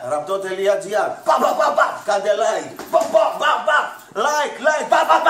Ραπτό.gr. Κάντε like. Like.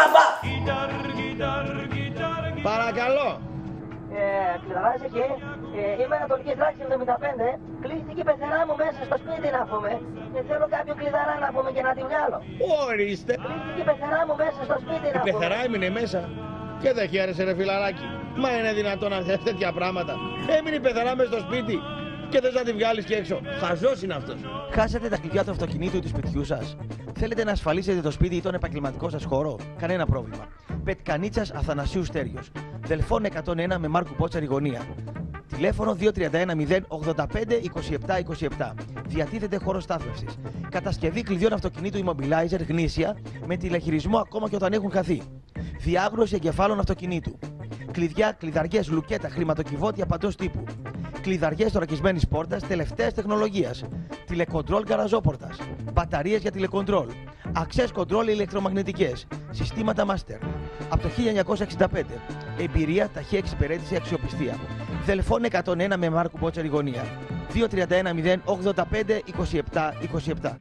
Παρακαλώ. Κλειδαράζει εκεί. Είμαι Ανατολική Δράκη 75. Κλείστηκε η πεθερά μου μέσα στο σπίτι να πούμε. Και θέλω κάποιο κλειδαρά να πούμε και να τη βγάλω. Ορίστε. Κλείστηκε η πεθερά μου μέσα στο σπίτι να πούμε. Η πεθερά έμεινε μέσα. Και δεν χαίρεσαι ρε φιλαράκι. Μα είναι δυνατόν να θες τέτοια πράγματα. Έμεινε η πεθερά μέσα στο σπίτι. Και θες να τη βγάλεις και έξω. Χαζός είναι αυτός. Χάσατε τα κλειδιά του αυτοκινήτου ή του σπιτιού σας. Θέλετε να ασφαλίσετε το σπίτι ή τον επαγγελματικό σας χώρο. Κανένα πρόβλημα. Πετκανίτσας Αθανασίου Στέριος. Δελφών 101 με Μάρκου Πότσαρη γωνία. Τηλέφωνο 2310 085 2727. Διατίθεται χώρο στάθμευσης. Κατασκευή κλειδιών αυτοκινήτου immobilizer γνήσια με τηλεχειρισμό ακόμα και όταν έχουν χαθεί. Διάγνωση εγκεφάλων αυτοκινήτου. Κλειδιά, κλειδαριές, λουκέτα, χρηματοκιβώτια παντός τύπου. Κλειδαριές θωρακισμένης πόρτας τελευταίας τεχνολογίας. Τηλεκοντρόλ γκαραζόπορτας. Μπαταρίες για τηλεκοντρόλ. Access control ηλεκτρομαγνητικές. Συστήματα master. Από το 1965. Εμπειρία, ταχεία εξυπηρέτηση, αξιοπιστία. Δελφών 101 με Μάρκου Πότσαρη γωνία. 2310 085 2727.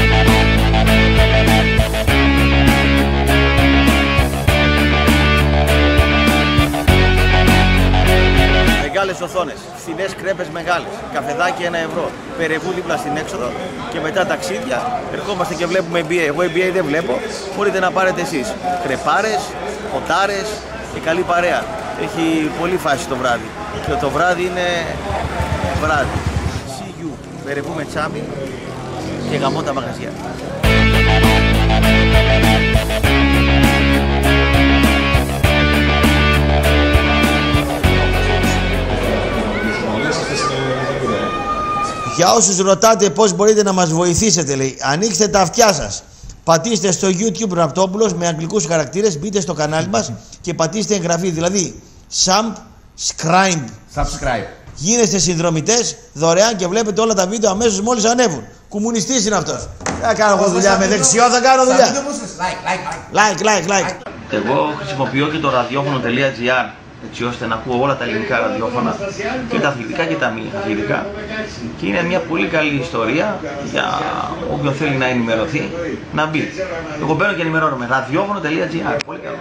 Μεγάλες οθόνες, φθηνές κρέπες μεγάλες, καφεδάκι 1 ευρώ, Περεβού δίπλα στην έξοδο και μετά ταξίδια. Ερχόμαστε και βλέπουμε NBA. Εγώ NBA δεν βλέπω, μπορείτε να πάρετε εσείς. Κρεπάρες, ποτάρες και καλή παρέα. Έχει πολύ φάση το βράδυ και το βράδυ είναι βράδυ. See you, Περεβού με τσάμι και γαμώ τα μαγαζιά. Για όσους ρωτάτε πώς μπορείτε να μας βοηθήσετε, λέει, ανοίξτε τα αυτιά σας. Πατήστε στο YouTube Ραπτόπουλος με αγγλικούς χαρακτήρες, μπείτε στο κανάλι μας και πατήστε εγγραφή, δηλαδή subscribe. Γίνεστε συνδρομητές δωρεάν και βλέπετε όλα τα βίντεο αμέσως μόλις ανέβουν. Κομμουνιστής είναι αυτός. Θα κάνω εγώ δουλειά με δεξιό, θα κάνω δουλειά. Like. Εγώ χρησιμοποιώ και το ραδιόφωνο.gr έτσι ώστε να ακούω όλα τα ελληνικά ραδιόφωνα και τα αθλητικά και τα μη αθλητικά και είναι μια πολύ καλή ιστορία για όποιον θέλει να ενημερωθεί να μπει. Εγώ μπαίνω και ενημερώνομαι. ραδιόφωνο.gr. Πολύ καλό.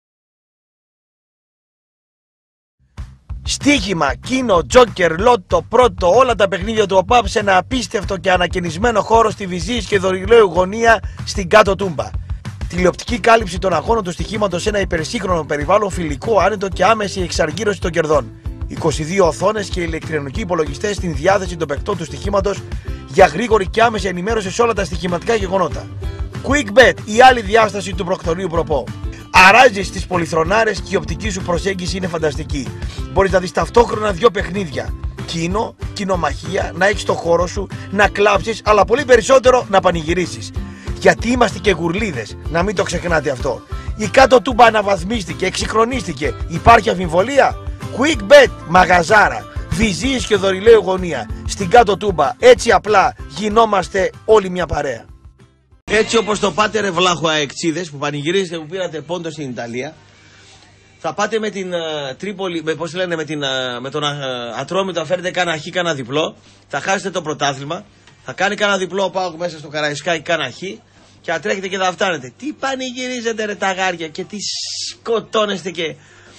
Στοίχημα, κίνο, τζόκερ, λότο, πρώτο, όλα τα παιχνίδια του ΟΠΑΠ σε ένα απίστευτο και ανακαινισμένο χώρο στη Βυζής και Δωρηλαίου γωνία στην Κάτω Τούμπα. Τηλεοπτική κάλυψη των αγώνων του στοιχήματος σε ένα υπερσύγχρονο περιβάλλον, φιλικό, άνετο και άμεση εξαργύρωση των κερδών. 22 οθόνες και ηλεκτρονικοί υπολογιστές στην διάθεση των παικτών του στοιχήματος για γρήγορη και άμεση ενημέρωση σε όλα τα στοιχηματικά γεγονότα. QuickBet, η άλλη διάσταση του προκτονίου προπό. Αράζεις τις πολυθρονάρες και η οπτική σου προσέγγιση είναι φανταστική. Μπορείς να δεις ταυτόχρονα 2 παιχνίδια. Κίνο, κοινομαχία, να έχεις το χώρο σου, να κλάψεις, αλλά πολύ περισσότερο να πανηγυρίσεις. Γιατί είμαστε και γουρλίδες, να μην το ξεχνάτε αυτό. Η Κάτω Τούμπα αναβαθμίστηκε, εξυγχρονίστηκε. Υπάρχει αμφιβολία? QuickBet, μαγαζάρα, Βυζής και Δωρηλαίου γωνία. Στην Κάτω Τούμπα, έτσι απλά γινόμαστε όλοι μια παρέα. Έτσι όπως το πάτε ρε βλάχο αεξίδες που πανηγυρίζετε που πήρατε πόντο στην Ιταλία, θα πάτε με την Τρίπολη, με τον Ατρόμητο, φέρετε κάνα χ, κάνα διπλό, θα χάσετε το πρωτάθλημα, θα κάνει κάνα διπλό ο ΠΑΟΚ μέσα στο Καραϊσκάκι, κάνα χ και θα τρέχετε και θα φτάνετε. Τι πανηγυρίζετε ρε τα γάρια και τι σκοτώνεστε και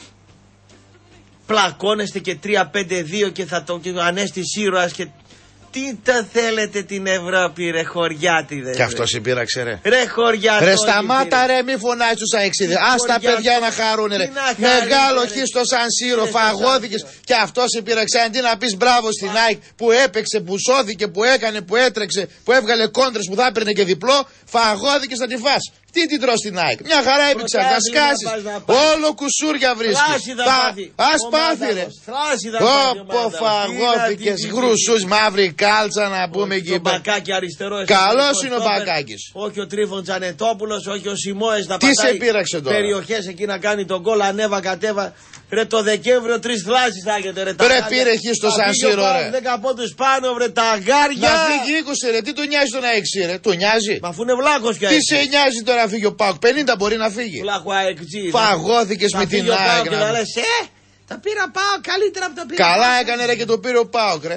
πλακώνεστε και 3-5-2 και θα το ανέστης ήρωας και... Τι τα θέλετε την Ευρώπη ρε χωριάτη δε. Και αυτός υπήραξε ρε. Ρε χωριάτη. Ρε σταμάτα ρε, μη φωνάζεις τους αεξίδες. Ας τα παιδιά να χαρούν ρε. Μεγάλο χ στο Σαν Σύρο, φαγώθηκες. Και αυτός υπήραξε. Αντί να πεις μπράβο στην ΑΕΚ που έπαιξε, που σώθηκε, που έκανε, που έτρεξε, που έβγαλε κόντρες που θα έπαιρνε και διπλό, φαγώθηκες να τη φας. Τι την τρως στην ΑΕΚ. Μια χαρά έπαιξε. Θα σκάσεις. Όλο κουσούρια βρίσκεις. Ας πάθει ρε. Όπο φαγώθηκες γρουσούς, μαύρη κάλτσα να πούμε εκεί. Μπακάκι αριστερό. Καλός είναι ο Μπακάκης. Όχι ο Τρίφων Τζανετόπουλος, όχι ο Σιμόες να τι πατάει. σε πείραξε τώρα. Περιοχές εκεί να κάνει τον γκολ, ανέβα κατέβα. Ρε το Δεκέμβριο 3 θλάσεις θα έχετε ρε. Ρε πήρε χ στο Σαν Σύρο ρε. 10 πόντους πάνω βρε τα αγάρια. Να φύγει 20 ρε, τι του νοιάζει τον αεξί ρε. Του νοιάζει. Μα αφού είναι βλάκος πια. Τι σε νοιάζει τώρα να φύγει ο ΠΑΟΚ, 50 μπορεί να φύγει. Βλάκο αεξί. Φαγώθηκες με την ΑΕΚ. Τα πήρα ΠΑΟΚ καλύτερα από τα πήρα. Καλά έκανε ρε και το πήρε ο ΠΑΟΚ ρε.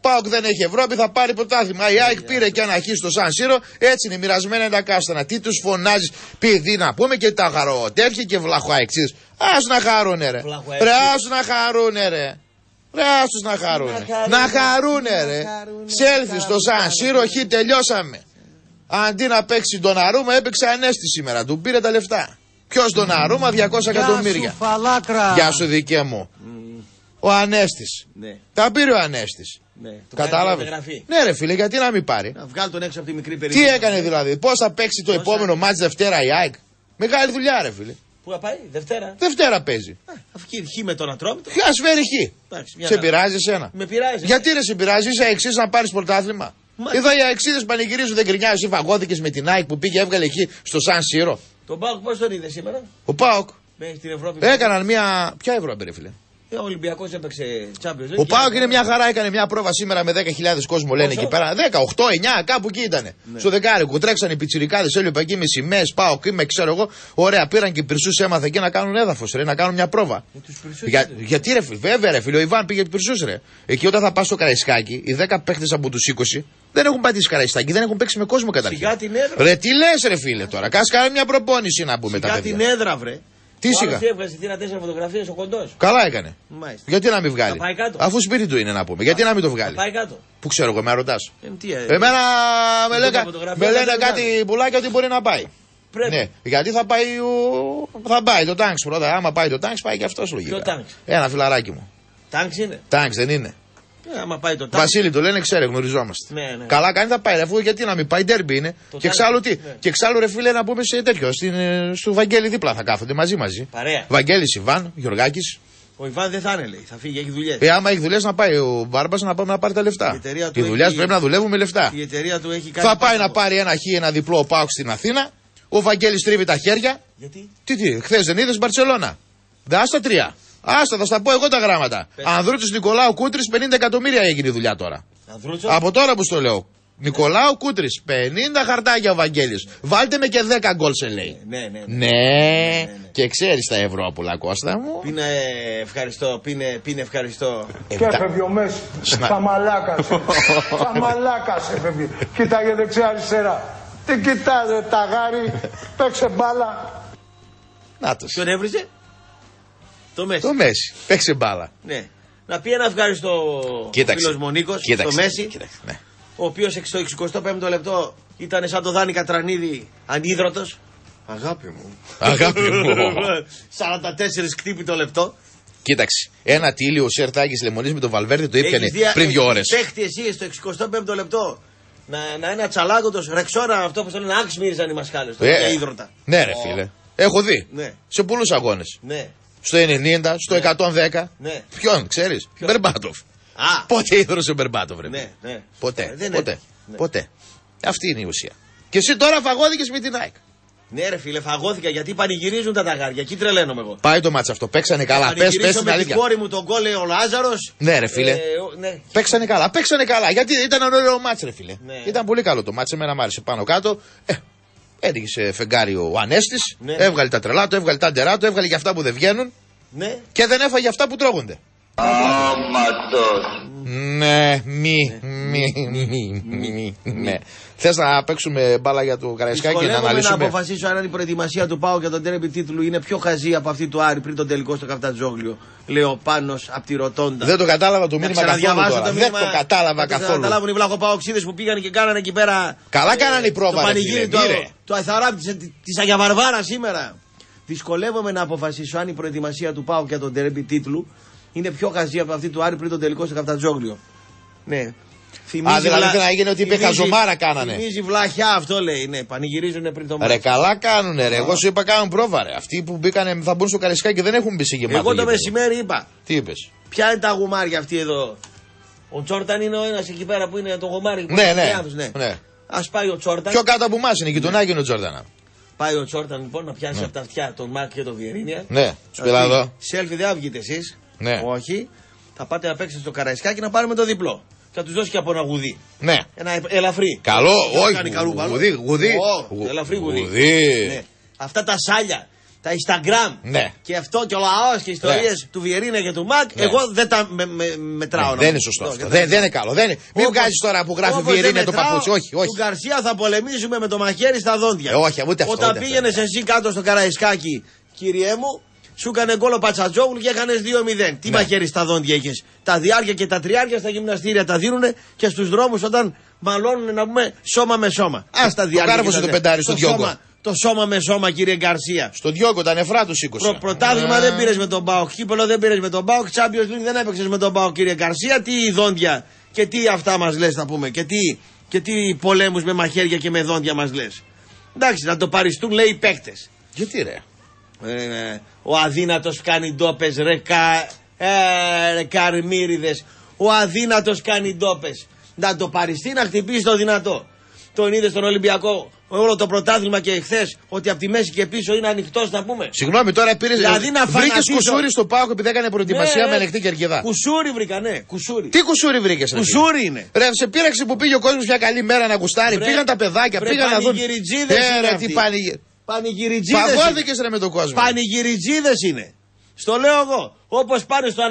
ΠΑΟΚ δεν έχει Ευρώπη, θα πάρει πρωτάθλημα. Η ΑΕΚ πήρε και ένα χ στο Σαν Σύρο. Έτσι είναι, μοιρασμένα είναι τα κάστανα. Τι τους φωνάζει, παιδί να πούμε και τα χαροτέρχη και βλαχοαεξίδες. Ας να χαρούνε ρε. Ρε ας να χαρούνε ρε. Ρε ας τους να χαρούνε. Να χαρούνε ρε. Σέλφι στο Σαν Σύρο, χ, τελειώσαμε. Αντί να παίξει τον Αρούμα, έπαιξε Ανέστη σήμερα. Του πήρε τα λεφτά. Ποιος τον Αρούμα, 200 εκατομμύρια. Γεια σου δικέ μου. Ο Ανέστης. Ναι. Τα πήρε ο Ανέστης. Ναι. Κατάλαβε. Ναι, ρε φίλε, γιατί να μην πάρει. Να βγάλει τον έξω από τη μικρή περιοχή. Τι έκανε δηλαδή, πώς θα παίξει το επόμενο μάτς Δευτέρα η ΑΕΚ. Μεγάλη δουλειά, ρε φίλε. Πού θα πάει, Δευτέρα. Δευτέρα παίζει. Αυκεί χ με τον Ατρόμητο. Ας φέρει χ. Σε πειράζει εσένα. Με πειράζει. Γιατί ρε σε πειράζει, είσαι εξής να πάρεις πρωτάθλημα. Εδώ οι αεξίδες πανηγυρίζουν, δεν κρινιάζουν. Εσύ φαγώθηκες με την ΑΕΚ που πήγε, έβγαλε εκεί στο Σαν Σύρο. Τον ΠΑΟΚ πώς τον είδε σήμερα. Ο ΠΑΟΚ. Στην Ευρώπη. Έκαναν μια. Ποια Ευρώπη, ρε φίλε. Ο Ολυμπιακός έπαιξε Champions League. Ο ΠΑΟΚ είναι μια χαρά, έκανε μια πρόβα σήμερα με 10.000 κόσμο, λένε εκεί πέρα. 10, 8, 9, κάπου εκεί ήταν. Ναι. Στο δεκάρικο τρέξανε οι πιτσιρικάδες, έλειπα εκεί με σημαίες, ΠΑΟΚ, είμαι ξέρω εγώ. Ωραία, πήραν και πυρσούς, έμαθα εκεί να κάνουν έδαφος, ρε, να κάνουν μια πρόβα. Γιατί ρε φίλε, βέβαια ρε φίλε, ο Ιβάν πήγε πυρσούς, ρε. Εκεί όταν θα πας στο Καραϊσκάκι, οι 10 παίχτες από τους 20 δεν έχουν πατήσει Καραϊσκάκι, δεν έχουν παίξει με κόσμο καταρχήν. Ρε, τι λες ρε φίλε τώρα, κάτσε κάνε μια προπόνηση να πούμε τα παιδιά. Την έδρα, βρε. Τι σιγά. Έβγαζε 3-4 φωτογραφίες ο κοντός. Καλά έκανε. Μάλιστα. Γιατί να μην βγάλει. Αφού σπίτι του είναι να πούμε. Γιατί να μην το βγάλει. Πάει κάτω. Πού ξέρω εγώ, με ρωτάς. Εμένα με λένε κάτι πουλάκια ότι μπορεί να πάει. Πρέπει. Ναι, γιατί θα πάει, θα πάει το τάγκς πρώτα. Άμα πάει το τάγκς, πάει και αυτός λογικά. Ποιο τάγκς? Ένα φιλαράκι μου. Τάγκς είναι. Τάγκς δεν είναι. Άμα πάει το τάγκς. Βασίλη το λένε, ξέρει, γνωριζόμαστε. Ναι. Καλά κάνει θα πάει, αφού γιατί να μην πάει, ντέρμπι είναι. Και εξάλλου τι. Ναι. Και εξάλλου ρε φίλε να πούμε σε τέτοιο. Στο Βαγγέλη δίπλα θα κάθονται μαζί. Παρέα. Βαγγέλης Ιβάν, Γιωργάκης. Ο Ιβάν δεν θα είναι, λέει. Θα φύγει, έχει δουλειές. Άμα έχει δουλειές να πάει ο Μπάρμπας να πάμε να πάρει τα λεφτά. Οι δουλειές πρέπει να δουλεύουν με λεφτά. Η εταιρεία του έχει κάνει. Θα πάει να πάρει ένα χ, ένα διπλό ο ΠΑΟΚ στην Αθήνα. Ο Βαγγέλης τρίβει τα χέρια. Γιατί? Τι, χθες δεν είδες Μπαρτσελώνα. Άστα 3. Άστα, θα στα πω εγώ τα γράμματα. Ανδρούτσος Νικολάου Κούτρης, 50 εκατομμύρια έγινε η δουλειά τώρα. Ανδρούτσος. Από τώρα που στο λέω. Νικολάου Κούτρης, 50 χαρτάκια ο Βαγγέλης. Βάλτε με και 10 γκολ σε λέει. Ναι. Και ξέρεις τα Ευρώπουλα, Κώστα μου. Πίνε ευχαριστώ, πίνε ευχαριστώ. Και έφευγε ο Μέση. Στα μαλάκας έφευγε. Κοίταγε δεξιά αριστερά. Τι κοιτάζε τα γάρι, παίξε μπάλα. Νάτος. Ποιον έβριζε? Το Μέση. Παίξε μπάλα. Ναι. Να πει ένα ευχαριστώ ο φίλος Μονίκος στο Μέση. Ναι. Ο οποίος στο 65ο λεπτό ήταν σαν το Δάνη Κατρανίδη ανίδρωτος. Αγάπη μου. 44 κτύπη το λεπτό. Κοίταξε. Ένα τίλιο Σερτάκης Λεμονής με τον Βαλβέρντε το ήπιανε πριν 2 ώρες. Παίχτη εσύ στο 65ο λεπτό. Να είναι ατσαλάκωτος, Ρεξόνα, αυτό που το λένε, άξι μύριζαν οι μασχάλες. Το ίδρωτα. Ναι, ρε φίλε. Έχω δει. Ναι. Σε πολλούς αγώνες. Ναι. Στο 90, στο 110. Ναι. Ποιον, ξέρεις? Μπερμπάτοφ. Πότε ίδρωσε ο Μπερμπάτοφ, ρε. Ναι. Ποτέ. Αυτή είναι η ουσία. Και εσύ τώρα φαγώθηκες με την ΑΕΚ. Ναι, ρε φίλε, φαγώθηκα γιατί πανηγυρίζουν τα ταγάρια. Εκεί τρελαίνομαι εγώ. Πάει το μάτς αυτό. Παίξανε καλά. Πες την αλήθεια. Με την κόρη μου τον κόλλε ο Λάζαρος. Ναι, ρε φίλε. Ναι. Παίξανε καλά. Γιατί ήταν ωραίο μάτς, ρε φίλε. Ναι. Ήταν πολύ καλό το μάτς. Εμένα μ' άρεσε πάνω κάτω. Έδειξε φεγγάρι ο Ανέστης. Ναι. Έβγαλε τα τρελά του, έβγαλε τα ντερά του, έβγαλε για αυτά που δεν βγαίνουν. Ναι. Και δεν έφαγε αυτά που τρώγονται. Ναι, ναι. Θες να παίξουμε μπάλα για το Καραϊσκάκι να αναλύσουμε? Να αποφασίσω αν η προετοιμασία του ΠΑΟΚ για τον τέρμπι τίτλου είναι πιο χαζή από αυτή του Άρη πριν τον τελικό στο Καφτατζόγλιο. Λέει ο Πάνος απ' τη Ροτόντα. Δεν το κατάλαβα το μήνυμα καθόλου τώρα. Δεν το κατάλαβα καθόλου. Δεν καταλάβουν οι βλαχοπαοξίδες που πήγαν και κάνανε εκεί πέρα. Καλά κάνανε η πρόβα. Το πανηγύρι του Αϊθαράπη της Αγιαβαρβάρα σήμερα. Δυσκολεύομαι να αποφασίσω αν η προετοιμασία του ΠΑΟΚ για τον τέρμπι τίτλου είναι πιο χαζή από αυτή του Άρη πριν τον τελικό στο Καφτατζόγλιο. Ναι. Δηλαδή δεν έγινε ότι είπε χαζομάρα κάνανε. Θυμίζει βλαχιά αυτό λέει. Ναι, πανηγυρίζουν πριν το μάτι. Ρε καλά κάνουνε ρε. Εγώ σου είπα κάνουν πρόβα ρε. Αυτοί που μπήκανε θα μπουν στο Καραϊσκάκι και δεν έχουν μπει σε γεμάτο. Εγώ το μεσημέρι είπα. Τι είπες? Ποια είναι τα γουμάρια αυτοί εδώ? Ο Τσόρταν είναι ο ένας εκεί πέρα που είναι το γουμάρι. Ναι. Ας πάει ο Τσόρταν. Πιο κάτω από εμάς είναι γειτονάκι είναι ο Τσόρταν. Πάει ο Τσόρταν λοιπόν να πιάσει από τα αυτιά τον Μάρκ και τον Βιερίνια. Ναι, σου πειρά εδώ. Σέλφι δεν βγείτε εσείς. Ναι. Όχι. Θα πάτε να παίξετε στο Καραϊσκάκι να πάρουμε το διπλό. Θα τους δώσει και από ένα γουδί. Ναι. Ένα ελαφρύ. Καλό, όχι. Γουδί. Ελαφρύ γουδί. Ναι. Αυτά τα σάλια. τα Instagram και αυτό και ο λαός και οι ιστορίες του Βιερίνια και του Μακ, εγώ δεν τα μετράω. Δεν είναι σωστό αυτό. Δεν είναι καλό. Μην βγάζεις τώρα που γράφει Βιερίνια το παπούτσι. Όχι. Του Γκαρσία θα πολεμήσουμε με το μαχαίρι στα δόντια. Όχι, ούτε αυτό. Όταν πήγαινες εσύ κάτω στο Καραϊσκάκι, κυριέ μου, σου έκανε γκολ ο Πατσατζόγλου και έκανες 2-0. Τι μαχαίρι στα δόντια είχες? Τα διάρκεια και τα τριάρκεια στα γυμναστήρια τα δίνουνε και στους δρόμους όταν μαλώνουν να πούμε σώμα με σώμα. Ας τα διάρκεια. Κάρβωσε το πεντάρι στο Διόγκο. Το σώμα με σώμα, κύριε Γκαρσία. Στο Διόγκο τα νεφρά του σήκωσε. Πρωτάθλημα δεν πήρες με τον ΠΑΟΚ. Κύπελο δεν πήρες με τον ΠΑΟΚ. Champions League δεν έπαιξες με τον ΠΑΟΚ, κύριε Γκαρσία. Τι δόντια και τι αυτά μας λες να πούμε. Και τι πολέμους με μαχαίρια και με δόντια μας λες. Εντάξει, να το παριστούν λέει οι παίκτες. Γιατί ρε? Ο αδύνατος κάνει ντόπες ρε καρμύριδες. Ο αδύνατος κάνει ντόπες. Να το παριστεί να χτυπήσει το δυνατό. Τον είδε στον Ολυμπιακό όλο το πρωτάθλημα και εχθές ότι από τη μέση και πίσω είναι ανοιχτός να πούμε. Συγγνώμη τώρα πήρε. Δηλαδή βρήκες κουσούρι στο ΠΑΟΚ επειδή έκανε προετοιμασία με ανοιχτή κερκίδα. Κουσούρι βρήκα, ναι. Κουσούρι. Τι κουσούρι βρήκες? Κουσούρι είναι. Ρε, σε πείραξε που πήγε ο κόσμος μια καλή μέρα να γουστάρει. Πήγαν τα παιδάκια, πήγαν να δουν. Πανηγυριτζίδες. Παγώθηκες ρε με τον κόσμο. Πανηγυριτζίδες είναι. Στο λέω εγώ. Όπως πάνε στο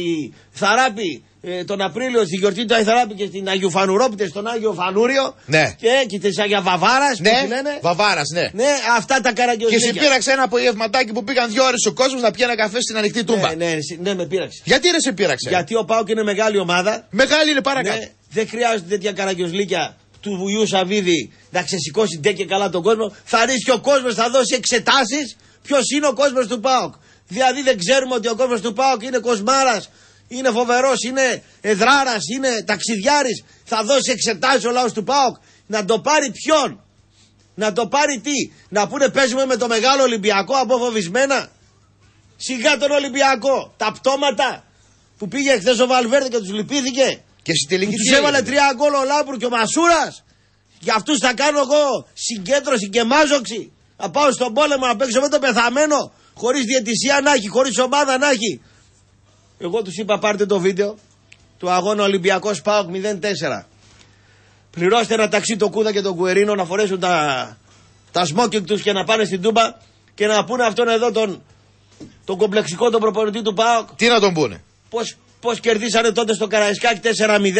Θαράπη τον Απρίλιο στη γιορτή του Αϊθαράπη και στην Αγίου Φανουρόπιτε στον Άγιο Φανούριο. Ναι. Και της Αγία Βαβάρας. Ναι. Βαβάρας, ναι. Ναι, αυτά τα καραγκιόζια. Και σε πείραξε ένα απογευματάκι που πήγαν 2 ώρες ο κόσμος να πιει ένα καφέ στην ανοιχτή τούμπα. Ναι, με πείραξε. Γιατί ρε σε πείραξε? Γιατί ο ΠΑΟΚ είναι μεγάλη ομάδα. Μεγάλη είναι παρακάτω. Ναι, δεν χρειάζεται τέτοια καραγκιόζλικια του Βουλιού Σαββίδη να ξεσηκώσει ντε και καλά τον κόσμο. Θα ρίξει ο κόσμος, θα δώσει εξετάσεις ποιος είναι ο κόσμος του ΠΑΟΚ. Δηλαδή δεν ξέρουμε ότι ο κόσμος του ΠΑΟΚ είναι κοσμάρας, είναι φοβερός, είναι εδράρας, είναι ταξιδιάρης. Θα δώσει εξετάσεις ο λαός του ΠΑΟΚ. Να το πάρει ποιον? Να το πάρει τι? Να πούνε παίζουμε με το μεγάλο Ολυμπιακό αποφοβισμένα? Σιγά τον Ολυμπιακό. Τα πτώματα που πήγε χθες ο Βαλβέρδε και τους λυπήθηκε. Και στη τελική τους έβαλε 3 γκολ ο Λάμπρου και ο Μασούρας. Για αυτούς θα κάνω εγώ συγκέντρωση και μάζοξη. Να πάω στον πόλεμο να παίξω με το πεθαμένο. Χωρίς διαιτησία να έχει, χωρίς ομάδα να έχει. Εγώ τους είπα πάρτε το βίντεο του αγώνα Ολυμπιακός ΠΑΟΚ 0-4. Πληρώστε ένα ταξί το Κούδα και τον Κουερίνο να φορέσουν τα σμόκινγκ τους και να πάνε στην Τούμπα και να πούνε αυτόν εδώ τον κομπλεξικό τον προπονητή του ΠΑΟΚ. Τι να τον πούνε? Πώς κερδίσανε τότε στο Καραϊσκάκι 4-0.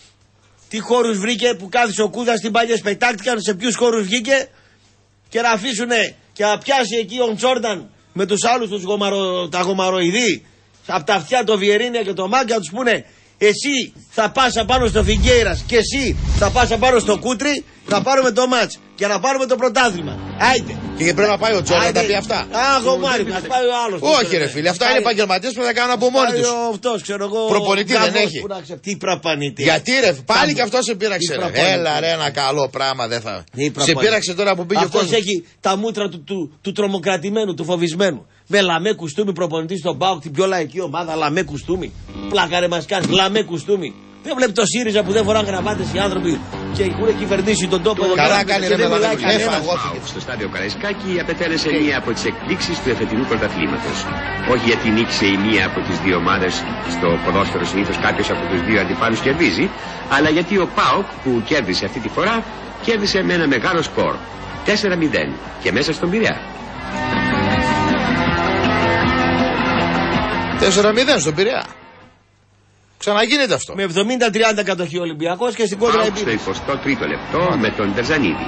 Τι χώρους βρήκε που κάθισε ο Κούδας, στην πάλια πετάχτηκαν, σε ποιους χώρους βγήκε και να αφήσουνε και να πιάσει εκεί ο Τζόρνταν με τους άλλους τα γομαροειδή από τα αυτιά το Βιερίνια και το Μάγκα, τους πούνε εσύ θα πας απάνω στο Φιγκέιρας και εσύ θα πας απάνω στο Κούτρι να πάρουμε το μάτς και να πάρουμε το πρωτάθλημα. Άιντε. Και πρέπει να πάει ο Τζόρνταν να τα πει αυτά. Αγωμάρι, να πάει ο άλλος. Όχι ρε φίλε, αυτά είναι επαγγελματίες που θα κάνουν από μόνοι τους. Αυτός ξέρω εγώ. Προπονητή δεν έχει. Τι προπονητή? Γιατί ρε, πάλι και αυτό σε πείραξε. Έλα ρε, ένα καλό πράγμα δεν θα. Σε πείραξε τώρα που πήγε ο κόσμος. Αυτός έχει τα μούτρα του τρομοκρατημένου, του φοβισμένου. Με Λαμέ Κουστούμι προπονητή στον ΠΑΟΚ, την πιο λαϊκή ομάδα. Λαμέ Κουστούμι. Πλάκα μας κάνει. Λαμέ Κουστούμι. Δεν βλέπει το ΣΥΡΙΖΑ που δεν φοράνε γραμμάτες οι άνθρωποι και έχουν κυβερνήσει τον τόπο. Καλά κάνει ρε με στο στάδιο Καραϊσκάκη απετέλεσε μία από τις εκπλήξεις του εφετινού πρωταθλήματος. Όχι γιατί νίκησε η μία από τις δύο ομάδες, στο ποδόσφαιρο συνήθως κάποιος από τους δύο αντιπάλους κερδίζει, αλλά γιατί ο ΠΑΟΚ που κέρδισε αυτή τη φορά κέρδισε με ένα μεγάλο σκορ. 4-0 και μέσα στον Πειραιά. 4-0 στον Πειραιά. Ξαναγίνεται αυτό. Με 70-30 κατοχή ο Ολυμπιακός και στην κόντρα επίθεση. Στο 23ο λεπτό με τον Τερζανίδη.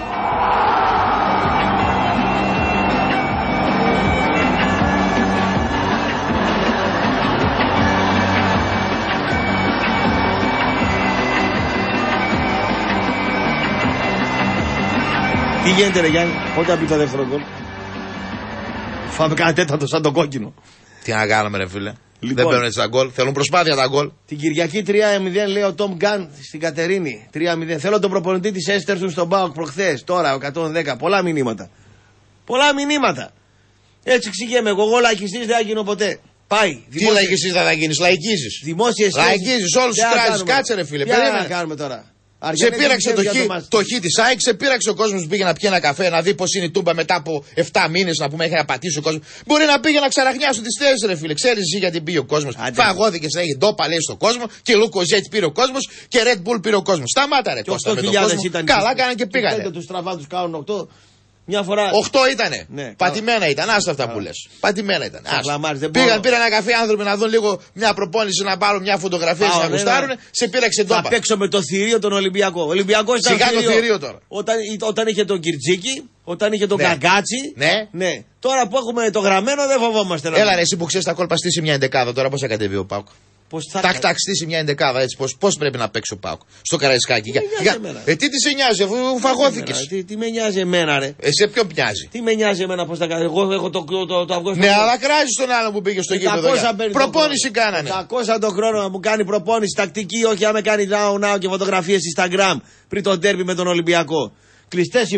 Τι γίνεται ρε Γιάννη, πότε θα πει το δεύτερο γκολ? Φάμε κανένα τέταρτο σαν το κόκκινο. Τι να κάνουμε ρε φίλε. Λοιπόν, δεν παίρνουν έτσι τα γκολ. Θέλουν προσπάθεια τα γκολ. Την Κυριακή 3-0 λέει ο Τόμ Γκάν στην Κατερίνη. 3-0. Θέλω τον προπονητή της Έστερσον στον ΠΑΟΚ προχθές. Τώρα 110. Πολλά μηνύματα. Πολλά μηνύματα. Έτσι εξηγέμαι. Εγώ λαϊκιστής δεν θα γίνω ποτέ. Πάει. Τι λαϊκιστής θα γίνεις? Λαϊκίζεις. Δημόσιες λαϊκίζεις όλους τους κράζεις. Κάτσε ρε φίλε. Τι να κάνουμε τώρα? Σε πείραξε το χ της ΑΕΚ, σε πείραξε ο κόσμος που πήγε να πιει ένα καφέ, να δει πως είναι η Τούμπα μετά από 7 μήνες, να πούμε έχει απατήσει ο κόσμος. Μπορεί να πήγε να ξαραχνιάσουν τις θέσεις ρε φίλε. Ξέρεις εσύ γιατί πήγε ο κόσμος. Φαγώθηκες, λέγει ντόπα λέει στον κόσμο και Λούκο Ζέτ πήρε ο κόσμος και Red Bull πήρε ο κόσμος. Σταμάτα ρε. Και 8.000 ήταν. Καλά κάνανε και πήγανε. Τους τραβά τους κάνουν 8. Μια φορά. 8 ήτανε. Ναι, Πατημένα ήταν. Άστα αυτά που λες. Πατημένα ήταν. Πήραν ένα καφέ άνθρωποι να δουν λίγο μια προπόνηση, να πάρουν μια φωτογραφία, να γουστάρουν. Σε πήραξε τόπα. Θα παίξω με το θηρίο τον Ολυμπιακό. Ολυμπιακός ήταν το θηρίο τώρα. Όταν είχε τον Κιρτζίκη, όταν είχε τον Καγκάτσι. Ναι. Τώρα που έχουμε το γραμμένο δεν φοβόμαστε. Έλα ρε, εσύ που ξέρεις τα κόλπα στήσει μια εντεκάδα τώρα, πώς θα κατεβεί ο ΠΑΟΚ. Τάκ, στήσει μια εντεκάδα έτσι. Πώς πρέπει να παίξει ο ΠΑΟΚ στο Καραϊσκάκι. Τι σε νοιάζει, αφού φαγώθηκες. Τι με νοιάζει εμένα, ρε. Σε ποιον πιάζει. Τι με νοιάζει εμένα, πώς θα κάνει. Εγώ έχω το αυγό. Ναι, αλλά κράζει τον άλλο που πήγε στο γήπεδο. Προπόνηση κάνανε. 800 το χρόνο να μου κάνει προπόνηση τακτική, όχι να με κάνει now και φωτογραφίες Instagram πριν τον τέρπι με τον Ολυμπιακό. Κλειστές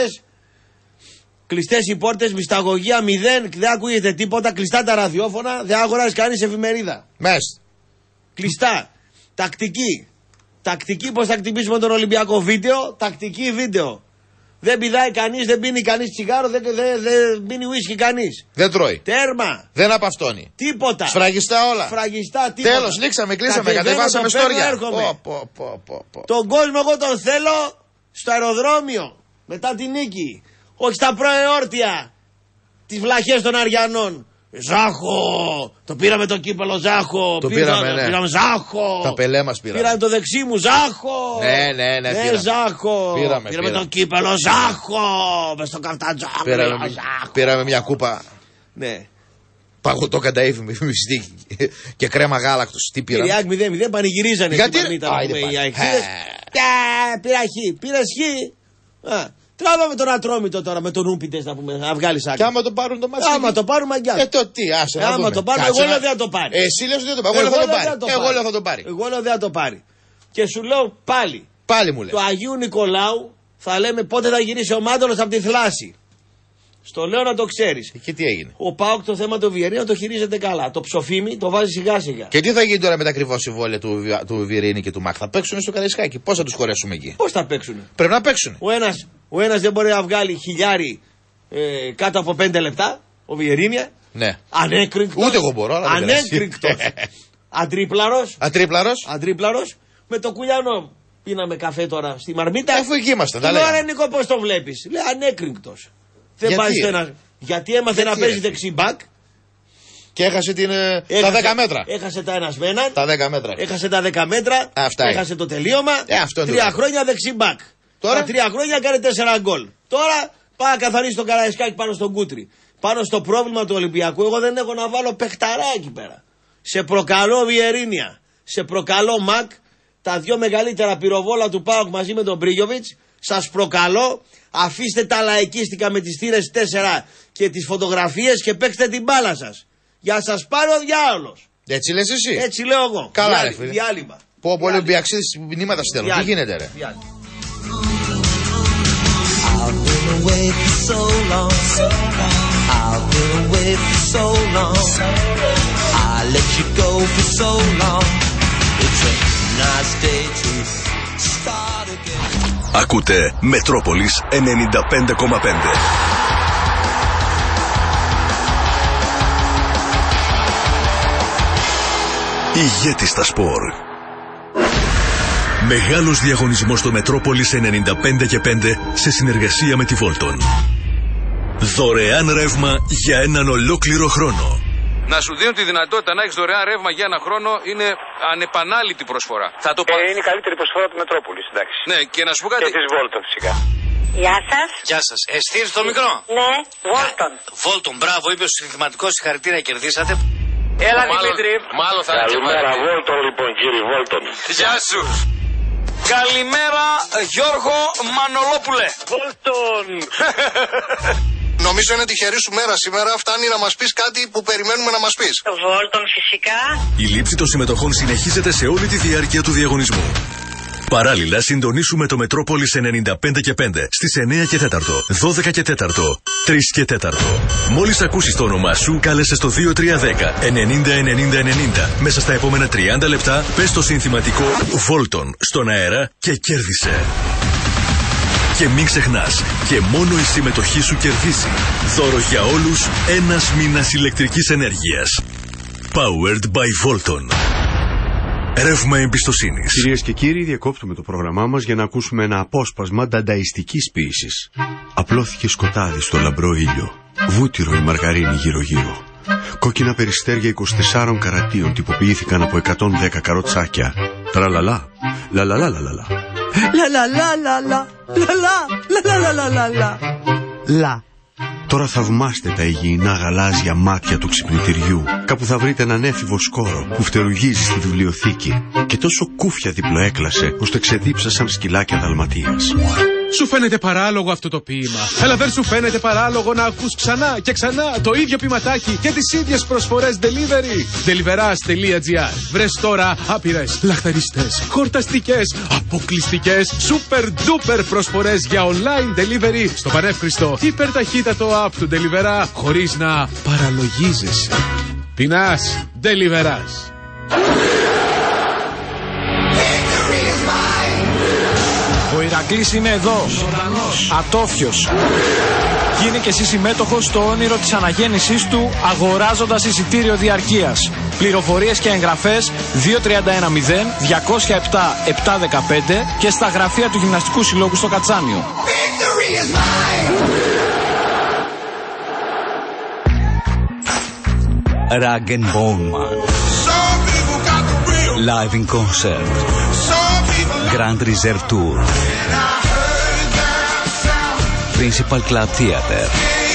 οι πόρτες, μυσταγωγία 0, δεν ακούγεται τίποτα, κλειστά τα ραδιόφωνα, δεν αγοράζει κανείς εφημερίδα. Μες. Κλειστά. Τακτική πώς θα χτυπήσουμε τον Ολυμπιακό. Τακτική βίντεο. Δεν πηδάει κανείς, δεν πίνει κανείς τσιγάρο, δεν πίνει ουίσκι κανείς. Δεν τρώει. Τέρμα. Δεν απαυτώνει. Τίποτα. Σφραγιστά όλα. Τίποτα. Τέλος, κλείσαμε, κατεβάσαμε στόρια. Τον κόσμο εγώ τον θέλω στο αεροδρόμιο μετά την νίκη. Όχι στα προεόρτια. Τις βλαχές των Αριανών. Ζάχο! Το πήραμε το κύπελο, Ζάχο! Πήραμε Ζάχο! Τα πελέ μας πήραμε. Πήραμε το δεξί μου, Ζάχο! Ναι, Ζάχο! Πήραμε το κύπελο, Ζάχο! Μες στο καρτάτζο, πήραμε μια κούπα. Ναι. Παγωτό κανταΐφι με μυστή και κρέμα γάλακτος. Τι πήραμε. Κυριάκ 0-0 πανηγυρίζανε. Γιατί? Πήρε χ. Τράβαμε τον Ατρόμητο τώρα με τον Ούπιτες να πούμε, να βγάλεις άκρη. Και άμα το πάρουν το μάτσο. Άμα το πάρουν μαγκιά. Το τι, άσε να άμα το πάρουν, εγώ λέω δεν θα το πάρει. Εσύ λες ότι δεν το πάρει. Εγώ λέω θα το πάρει. Εγώ λέω δεν θα το πάρει. Και σου λέω πάλι. Πάλι μου λέει. Το Αγίου Νικολάου θα λέμε πότε θα γυρίσει ο Μάντολος από τη θλάση. Στο λέω να το ξέρεις. Και τι έγινε. Ο ΠΑΟΚ το θέμα του Βιερίνη το χειρίζεται καλά. Το ψοφίμι το βάζει σιγά σιγά. Και τι θα γίνει τώρα με τα ακριβώς συμβόλαια του Βιερίνη και του Μαχ. Θα παίξουν στο Καραϊσκάκι. Πώς θα τους χωρέσουμε εκεί. Πώς θα παίξουν. Πρέπει να παίξουν. Ο ένας δεν μπορεί να βγάλει χιλιάρι κάτω από 5 λεπτά. Ο Βιερίνια. Ναι. Ανέκρινκτος. Ούτε εγώ μπορώ. Ανέκρινκτος. Αντρίπλαρος. Με το Κουλιανό. Πίναμε καφέ τώρα στη Μαρμίτα. Αφού εκεί είμαστε. Τώρα Νίκο, πώς το βλέπεις. Λέει ανέκρινκτος. Δεν πάει στο ένα. Γιατί έμαθε να παίζει δεξιμπάκ. Και έχασε τα 10 μέτρα. Έχασε τα ενασμένα. Τα 10 μέτρα. Έχασε τα 10 μέτρα. Έχασε το τελείωμα. 3 χρόνια δεξιμπάκ. Τώρα 3 χρόνια έκανε 4 γκολ. Τώρα πάει να καθαρίσει τον Καραϊσκάκι πάνω στον Κούτρι. Πάνω στο πρόβλημα του Ολυμπιακού. Εγώ δεν έχω να βάλω παιχταρά εκεί πέρα. Σε προκαλώ Βιερίνια. Σε προκαλώ Μακ. Τα 2 μεγαλύτερα πυροβόλα του ΠΑΟΚ μαζί με τον Μπρίγιοβιτς. Σας προκαλώ. Αφήστε τα λαϊκίστικα με τις θύρες 4 και τις φωτογραφίες και παίξτε την μπάλα σας. Για να σας πάρει ο διάολος. Έτσι λες εσύ. Έτσι λέω εγώ. Καλά ρε φίλε. Διάλειμμα. Πω πολλοί Ολυμπιακσίδες μηνύματα στέλνουν. Τι γίνεται ρε. Ακούτε Μετρόπολης 95,5. Ηγέτη στα σπορ. Μεγάλος διαγωνισμός στο Μετρόπολης 95 και 5 σε συνεργασία με τη Volton. Δωρεάν ρεύμα για έναν ολόκληρο χρόνο. Να σου δίνουν τη δυνατότητα να έχεις δωρεάν ρεύμα για ένα χρόνο είναι ανεπανάληπτη προσφορά. Θα το είναι η καλύτερη προσφορά του Μετρόπολης, εντάξει. Ναι, και να σου πω κάτι. Και της Volton φυσικά. Γεια σας. Γεια σας. Εστίρ το μικρό. Ναι, Volton. Volton, μπράβο, είπε ο συνθηματικός, συγχαρητήρια, κερδίσατε. Έλα Δημήτρη. Μάλλον θα καλημέρα Volton λοιπόν κύριε Volton. Γεια σου. Καλημέρα Γιώργο Μανολόπουλε. Volton. Νομίζω είναι τυχερή σου μέρα σήμερα. Φτάνει να μας πεις κάτι που περιμένουμε να μας πεις. Volton φυσικά. Η λήψη των συμμετοχών συνεχίζεται σε όλη τη διάρκεια του διαγωνισμού. Παράλληλα, συντονίσουμε το Μετρόπολης 95 και 5 στις 9 και 4, 12 και 4, 3 και 4. Μόλις ακούσεις το όνομά σου, κάλεσε στο 2310 90 90 90. Μέσα στα επόμενα 30 λεπτά, πες το συνθηματικό Volton στον αέρα και κέρδισε. Και μην ξεχνάς, και μόνο η συμμετοχή σου κερδίζει. Δώρο για όλους, 1 μήνας ηλεκτρικής ενέργειας. Powered by Volton. Ρεύμα εμπιστοσύνης. Κυρίες και κύριοι, διακόπτουμε το πρόγραμμά μας για να ακούσουμε ένα απόσπασμα ντανταϊστικής ποίησης. Απλώθηκε σκοτάδι στο λαμπρό ήλιο. Βούτυρο η μαργαρίνη γύρω-γύρω. Κόκκινα περιστέρια 24 καρατίων τυποποιήθηκαν από 110 καροτσάκια. Τραλαλά, λαλαλαλαλαλα. Λαλαλαλαλα, λαλαλαλαλαλα. Λα. Τώρα θαυμάστε τα υγιεινά γαλάζια μάτια του ξυπνητηριού. Κάπου θα βρείτε έναν έφηβο σκόρο που φτερουγίζει στη βιβλιοθήκη. Και τόσο κούφια διπλοέκλασε, ώστε ξεδίψασαν σκυλάκια Δαλματίας. Σου φαίνεται παράλογο αυτό το ποίημα, αλλά δεν σου φαίνεται παράλογο να ακούς ξανά και ξανά το ίδιο ποιηματάκι και τις ίδιες προσφορές delivery. Deliveras.gr. Βρες τώρα άπειρες, λαχταριστές, χορταστικές, αποκλειστικές, super duper προσφορές για online delivery στο πανεύχριστο υπερταχύτατο app του Deliverá, χωρίς να παραλογίζεσαι. Πεινάς, Deliverás. Ο Ηρακλής είναι εδώ, ατόφιος. Γίνε και εσύ συμμέτοχος στο όνειρο της αναγέννησής του αγοράζοντας εισιτήριο διαρκείας. Πληροφορίες και εγγραφές 2310 207 715 και στα γραφεία του Γυμναστικού Συλλόγου στο Κατσάνιο. Rag & Bone Man. Live in concert. Grand Reserve Tour. Principal Club Theater.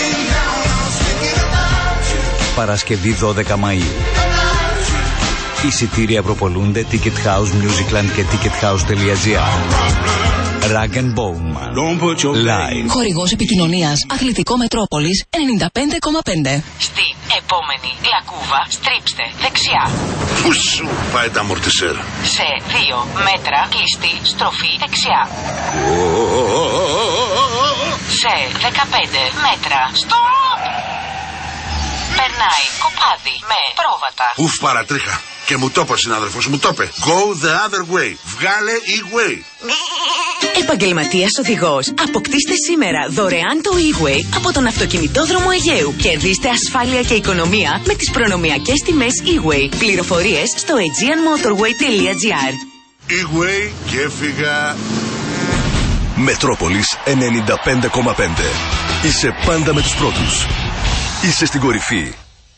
Παρασκευή 12 Μαΐου. Εισιτήρια προπολούνται Ticket House, Musicland και tickethouse.gr. Rag & Bone Man. Live. Χορηγός επικοινωνίας Αθλητικό Μετρόπολης 95,5. Στη επόμενη λακκούβα στρίψτε δεξιά. Πού σου πάει τα αμορτισέρ? Σε 2 μέτρα κλειστή στροφή δεξιά. Σε 15 μέτρα stop. Περνάει κοπάδι με πρόβατα. Ουφ, παρατρίχα. Και μου το είπε ο συνάδελφος, μου το είπε. Go the other way. Βγάλε e-way. Επαγγελματίας οδηγός. Αποκτήστε σήμερα δωρεάν το e-way από τον αυτοκινητόδρομο Αιγαίου. Κερδίστε ασφάλεια και οικονομία με τις προνομιακές τιμές e-way. Πληροφορίες στο aegeanmotorway.gr. E-way και έφυγα. Μετρόπολης 95,5. Είσαι πάντα με τους πρώτους. Είσαι στην κορυφή.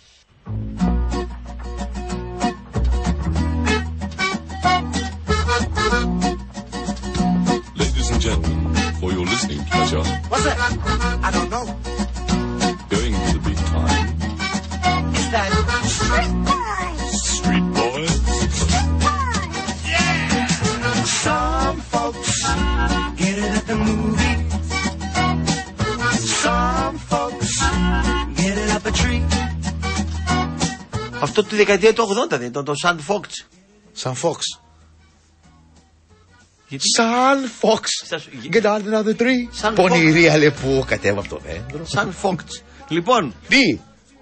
Ladies and gentlemen, for your listening pleasure. What's that? I don't know. Going to the big time. Is that Street Boys? Street Boys? Yeah! Some folks get it at the movie. Some folks get it up a tree. Αυτό τη δεκαετία του 80 δεν ήταν το Sun Fox. Sun Fox. Sun Fox. Get out another tree. Πονηρία λέει που κατέβα από το δέντρο. Sun Fox. Λοιπόν. Τι.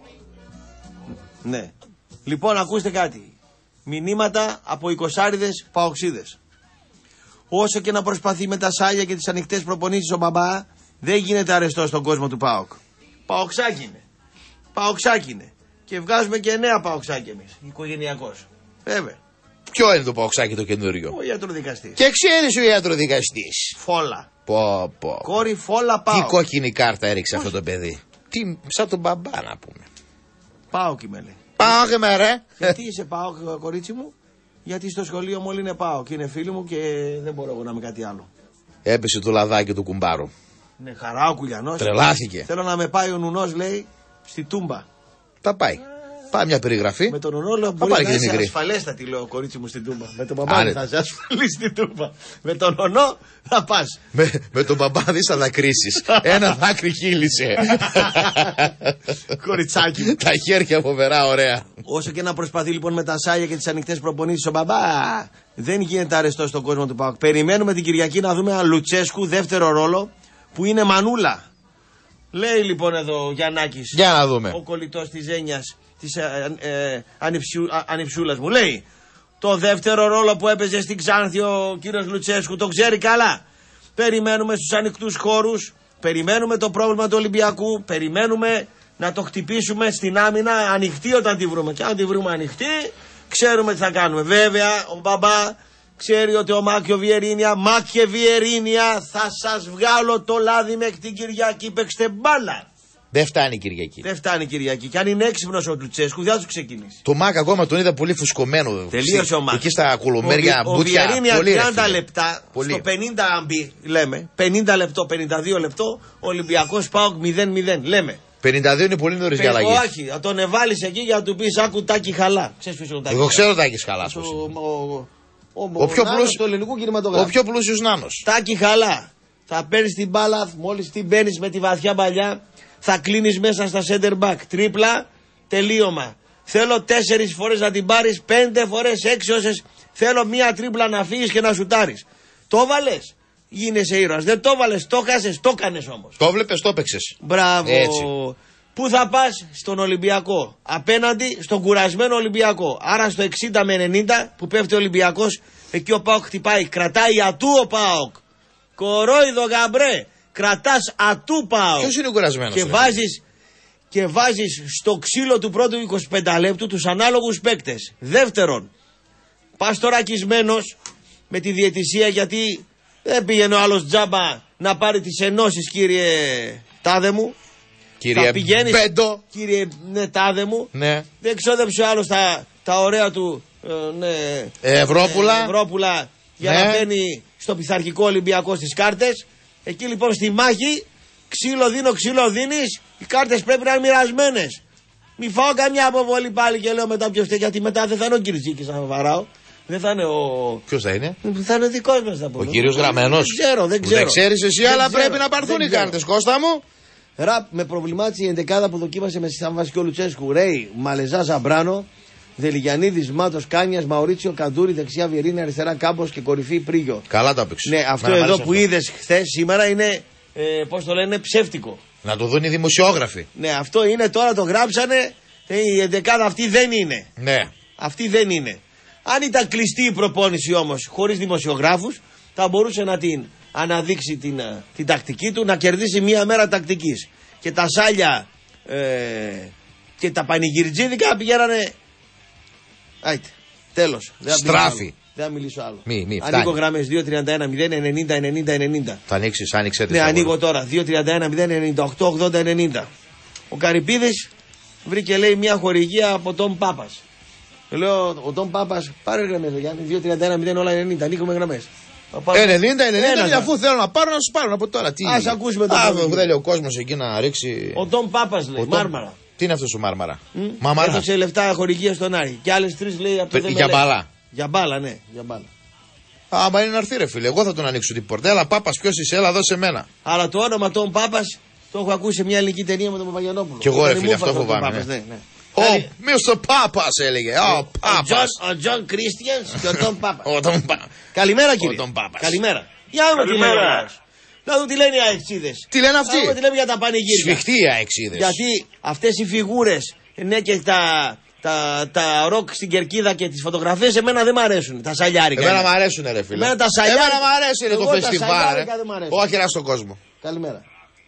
Ναι. Λοιπόν, ακούστε κάτι. Μηνύματα από 20άριδες παοξίδες. Όσο και να προσπαθεί με τα σάλια και τις ανοιχτές προπονήσεις ο μπαμπά, δεν γίνεται αρεστό στον κόσμο του ΠΑΟΚ. Παοξάκι είναι. Παοξάκι είναι. Και βγάζουμε και νέα παοξάκι εμείς. Οικογενειακός. Βέβαια. Ποιο είναι το παοξάκι το καινούριο? Ο ιατροδικαστής. Και ξέρεις ο ιατροδικαστής. Φόλα. Πω. Κόρη Φόλα ΠΑΟΚ. Τι κόκκινη κάρτα έριξε αυτό το παιδί. Τι, σαν τον μπαμπά να πούμε. ΠΑΟΚ είμαι λέει. ΠΑΟΚ είμαι ρε. Γιατί είσαι ΠΑΟΚ κορίτσι μου? Γιατί στο σχολείο μου όλοι είναι ΠΑΟΚ. Είναι φίλοι μου και δεν μπορώ εγώ να είμαι κάτι άλλο. Έπεσε το λαδάκι του κουμπάρου. Είναι χαρά ο Κουλιανός. Τρελάθηκε. Θέλω να με πάει ο Νουνός λέει στη Τούμπα. Τα πάει. Πάει μια περιγραφή. Με τον Νουνό λέω μπορεί να είσαι ασφαλέστατη λέω κορίτσι μου στην Τούμπα. Με τον μπαμπά θα είσαι ασφαλή στην Τούμπα. Με τον Νουνό θα πας. Με τον μπαμπά δεις θα δακρύσεις. Ένα δάκρυ χείλησε. Κοριτσάκι. Τα χέρια φοβερά ωραία. Όσο και να προσπαθεί λοιπόν με τα σάλια και τις ανοιχτές προπονήσεις ο μπαμπά, δεν γίνεται αρεστό στον κόσμο του ΠΑΟΚ. Περιμένουμε την Κυριακή να δούμε ένα Λουτσέσκου δεύτερο ρόλο που είναι μανούλα. Λέει λοιπόν εδώ ο Γιαννάκης. Για να δούμε. Ο κολλητός της Ζένιας, της ανιψούλας μου. Λέει το δεύτερο ρόλο που έπαιζε στην Ξάνθη ο κύριος Λουτσέσκου το ξέρει καλά. Περιμένουμε στους ανοιχτούς χώρους. Περιμένουμε το πρόβλημα του Ολυμπιακού. Περιμένουμε να το χτυπήσουμε στην άμυνα ανοιχτή όταν τη βρούμε. Και αν τη βρούμε ανοιχτή ξέρουμε τι θα κάνουμε. Βέβαια, ο μπαμπά ξέρει ότι ο Μάκιο Βιερίνια, θα σας βγάλω το λάδι μέχρι την Κυριακή. Παίξτε μπάλα. Δεν φτάνει η Κυριακή. Δεν φτάνει η Κυριακή. Και αν είναι έξυπνος ο Λουτσέσκου, δεν θα του ξεκινήσει. Το Μάκ ακόμα τον είδα πολύ φουσκωμένο. Τελείωσε ο Μάκ. Εκεί στα κολομέρια μπουτια. Ο Βιερίνια 30 λεπτά. Πολύ. Στο 50 αμπί, λέμε. 50 λεπτό, 52 λεπτό. Ολυμπιακός ΠΑΟΚ 0-0. Λέμε. 52 είναι πολύ νωρίς για αλλαγή. Όχι, θα τον εβάλεις εκεί για να του πεις άκου Τάκη Χαλά. Ξέρεις ποιος είναι ο Τάκη? Εγώ ξέρω Τάκη Χαλά. Ο πιο πλούσιος νάνος. Τάκη Χαλά. Θα παίρνεις την μπάλα, μόλις την παίρνεις με τη βαθιά παλιά, θα κλείνεις μέσα στα center back. Τρίπλα, τελείωμα. Θέλω 4 φορές να την πάρεις, 5 φορές, 6 όσες. Θέλω μία τρίπλα να φύγεις και να σουτάρεις. Το βάλες, γίνεσαι ήρωας. Δεν το βάλες, το χάσες, το κάνες όμως. Το βλέπες, το έπαιξες. Μπράβο. Έτσι. Πού θα πας? Στον Ολυμπιακό. Απέναντι στον κουρασμένο Ολυμπιακό. Άρα στο 60 με 90 που πέφτει ο Ολυμπιακός, εκεί ο ΠΑΟΚ χτυπάει. Κρατάει ατού ο ΠΑΟΚ. Κορόιδο γαμπρέ. Κρατάς ατού ΠΑΟΚ. Ποιος είναι ο κουρασμένος? Και βάζεις στο ξύλο του πρώτου 25 λεπτού τους ανάλογους παίκτες. Δεύτερον, πας τώρα ρακισμένος με τη διαιτησία, γιατί δεν πήγαινε ο άλλος τζάμπα να πάρει τις ενώσεις, κύριε τάδε μου. Κύριε Μπέντο. Κύριε τάδε μου. Ναι. Δεν ξόδεψε ο άλλος τα ωραία του Ευρώπουλα. Για να μπαίνει στο πειθαρχικό Ολυμπιακό στις κάρτες. Εκεί λοιπόν στη μάχη, ξύλο δίνεις, οι κάρτες πρέπει να είναι μοιρασμένες. Μη φάω καμιά αποβολή πάλι και λέω μετά ποιος θέλει, γιατί μετά δεν θα είναι ο Κυρζίκης να βαράω. Δεν θα είναι ο. Ποιος θα είναι? Θα είναι ο δικός μας, θα πω. Ο κύριος Γραμμένος. Δεν ξέρω. Δεν ξέρεις εσύ, αλλά πρέπει να πάρθουν οι κάρτες, Κώστα μου. Ραπ, με προβλημάτισε η ενδεκάδα που δοκίμασε με Σαν Βασικό Λουτσέσκου. Ρέι, Μαλεζά Ζαμπράνο, Δελιγιανίδης, Μάτος Κάνιας, Μαουρίτσιο Καντούρη, δεξιά Βιερίνη, αριστερά Κάμπος και κορυφή Πρίγιο. Καλά το έπαιξε. Ναι, αυτό εδώ που είδες χθες σήμερα είναι, πώς το λένε, ψεύτικο. Να το δουν οι δημοσιόγραφοι. Ναι, αυτό είναι, τώρα το γράψανε. Η ενδεκάδα αυτή δεν είναι. Ναι. Αυτή δεν είναι. Αν ήταν κλειστή η προπόνηση όμως, χωρίς δημοσιογράφους, θα μπορούσε να την αναδείξει την τακτική του, να κερδίσει μία μέρα τακτικής. Και τα σάλια και τα πανηγυριτζίδικα πηγαίνανε. Άιτε, τέλος. Στράφη. Δεν θα μιλήσω άλλο. Ανοίγω γραμμές 2-31-0-90-90-90. Θα ανοίξεις, άνοιξε τις. Ναι, ανοίγω τώρα. 2-31-0-98-80-90. Ο Καρυπίδης βρήκε, λέει, μια χορηγία από τον Πάπας. Λέω, ο Τον Πάπας, πάρε γραμμές, Γιάννη. 2-31-0 όλα 90. Ανοίγουμε γραμμές. 90, αφού θέλω να πάρω, να σου πάρω από τώρα. Ας ακούσουμε το πρόβλημα. Που θέλει ο κόσμος εκεί να ρίξει. Ο Τον Πάπας, λέει, Μάρμαρα. Τι είναι αυτός ο Μάρμαρα? Μαμάρα. Έδωσε λεφτά χορηγία στον Άρη. Και άλλες 3 λέει από το για μπάλα. Για μπάλα, ναι, για μπάλα. Άμα είναι να έρθει, ρε φίλε, εγώ θα τον ανοίξω την πόρτα. Έλα, Πάπας, ποιος είσαι, έλα, δώσε εμένα. Αλλά το όνομα Τον Πάπας το έχω ακούσει σε μια ελληνική ταινία με τον Παπαγιανόπουλο. Κι εγώ, ρε φίλε, αυτό φοβάμαι. Ο Mr. Πάπας έλεγε. Ο Τζον Κρίστιανς και ο Τον Πάπας. Καλημέρα, κύριε. Καλημέρα. Για να δούμε τι λένε. Να δούμε τι λένε οι αεξίδες. Τι λένε αυτοί? Να δούμε τι λένε για τα πανηγύρια. Σφιχτοί οι αεξίδες. Γιατί αυτές οι φιγούρες, ναι, και τα ροκ στην κερκίδα και τις φωτογραφίες εμένα δεν μ' αρέσουν. Τα σαλιάρικα. Εμένα μ' αρέσουν, ρε φίλε. Εμένα τα σαλιάρικα. Εμένα μ' αρέσει το φεστιβάλ. Όχι, ένα στον κόσμο. Καλημέρα.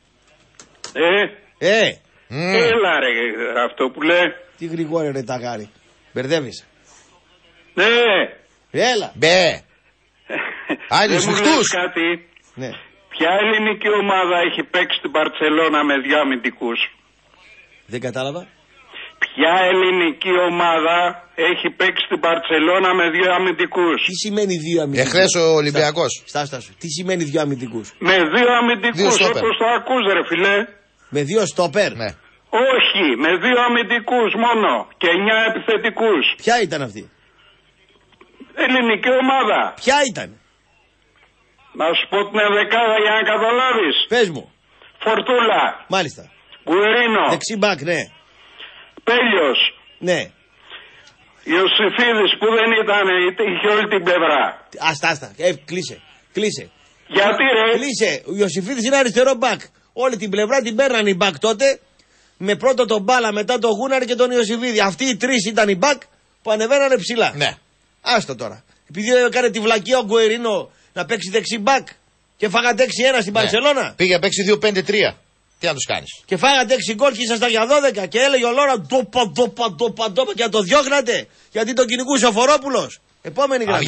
Έλα ρε αυτό που λέει. Τι γρηγόρη ρε ταγάρι. Μπερδεύεις. Ναι. Έλα. Μπε. Άλλοι σφιχτούς. Κάτι. Ναι. Ποια ελληνική ομάδα έχει παίξει στην Μπαρτσελώνα με 2 αμυντικούς? Δεν κατάλαβα. Ποια ελληνική ομάδα έχει παίξει στην Μπαρτσελώνα με 2 αμυντικούς? Τι σημαίνει 2 αμυντικούς? Εχθές ο Ολυμπιακός. Στάστα σου. Τι σημαίνει 2 αμυντικούς? Με 2 αμυντικούς, όπως το ακούς ρε φιλέ. Με 2 στόπερ? Ναι. Όχι, με 2 αμυντικούς μόνο και 9 επιθετικούς. Ποια ήταν αυτή? Ελληνική ομάδα. Ποια ήταν? Να σου πω την δεκάδα για να καταλάβεις. Πες μου. Φορτούλα. Μάλιστα. Γουερίνο. Δεξιμπάκ, ναι. Πέλιος. Ναι. Ιωσήφιδης που δεν ήταν, είχε όλη την πλευρά. Άστα. Κλείσε. Γιατί ρε? Κλείσε. Ο Ιωσήφιδης είναι αριστερό μπακ. Όλη την πλευρά την παίρνανε οι μπακ τότε. Με πρώτο τον Μπάλα, μετά τον Γούναρη και τον Ιωσήφιδη. Αυτοί οι 3 ήταν οι μπακ που ανεβαίνανε ψηλά. Ναι. Άστο τώρα. Επειδή έκανε τη βλακία ο Γκουερίνο να παίξει δεξιμπάκ και φάγατε 6-1 στην Μπαρσελώνα. Πήγε να παίξει 2-5-3. Τι να τους κάνεις. Και φάγατε 6 γκολ και ήσασταν για 12 και έλεγε ο Λόραντ ντόπα και να το διώχνατε γιατί τον κυνηγούσε ο Φορόπουλος. Επόμενη γραμμή.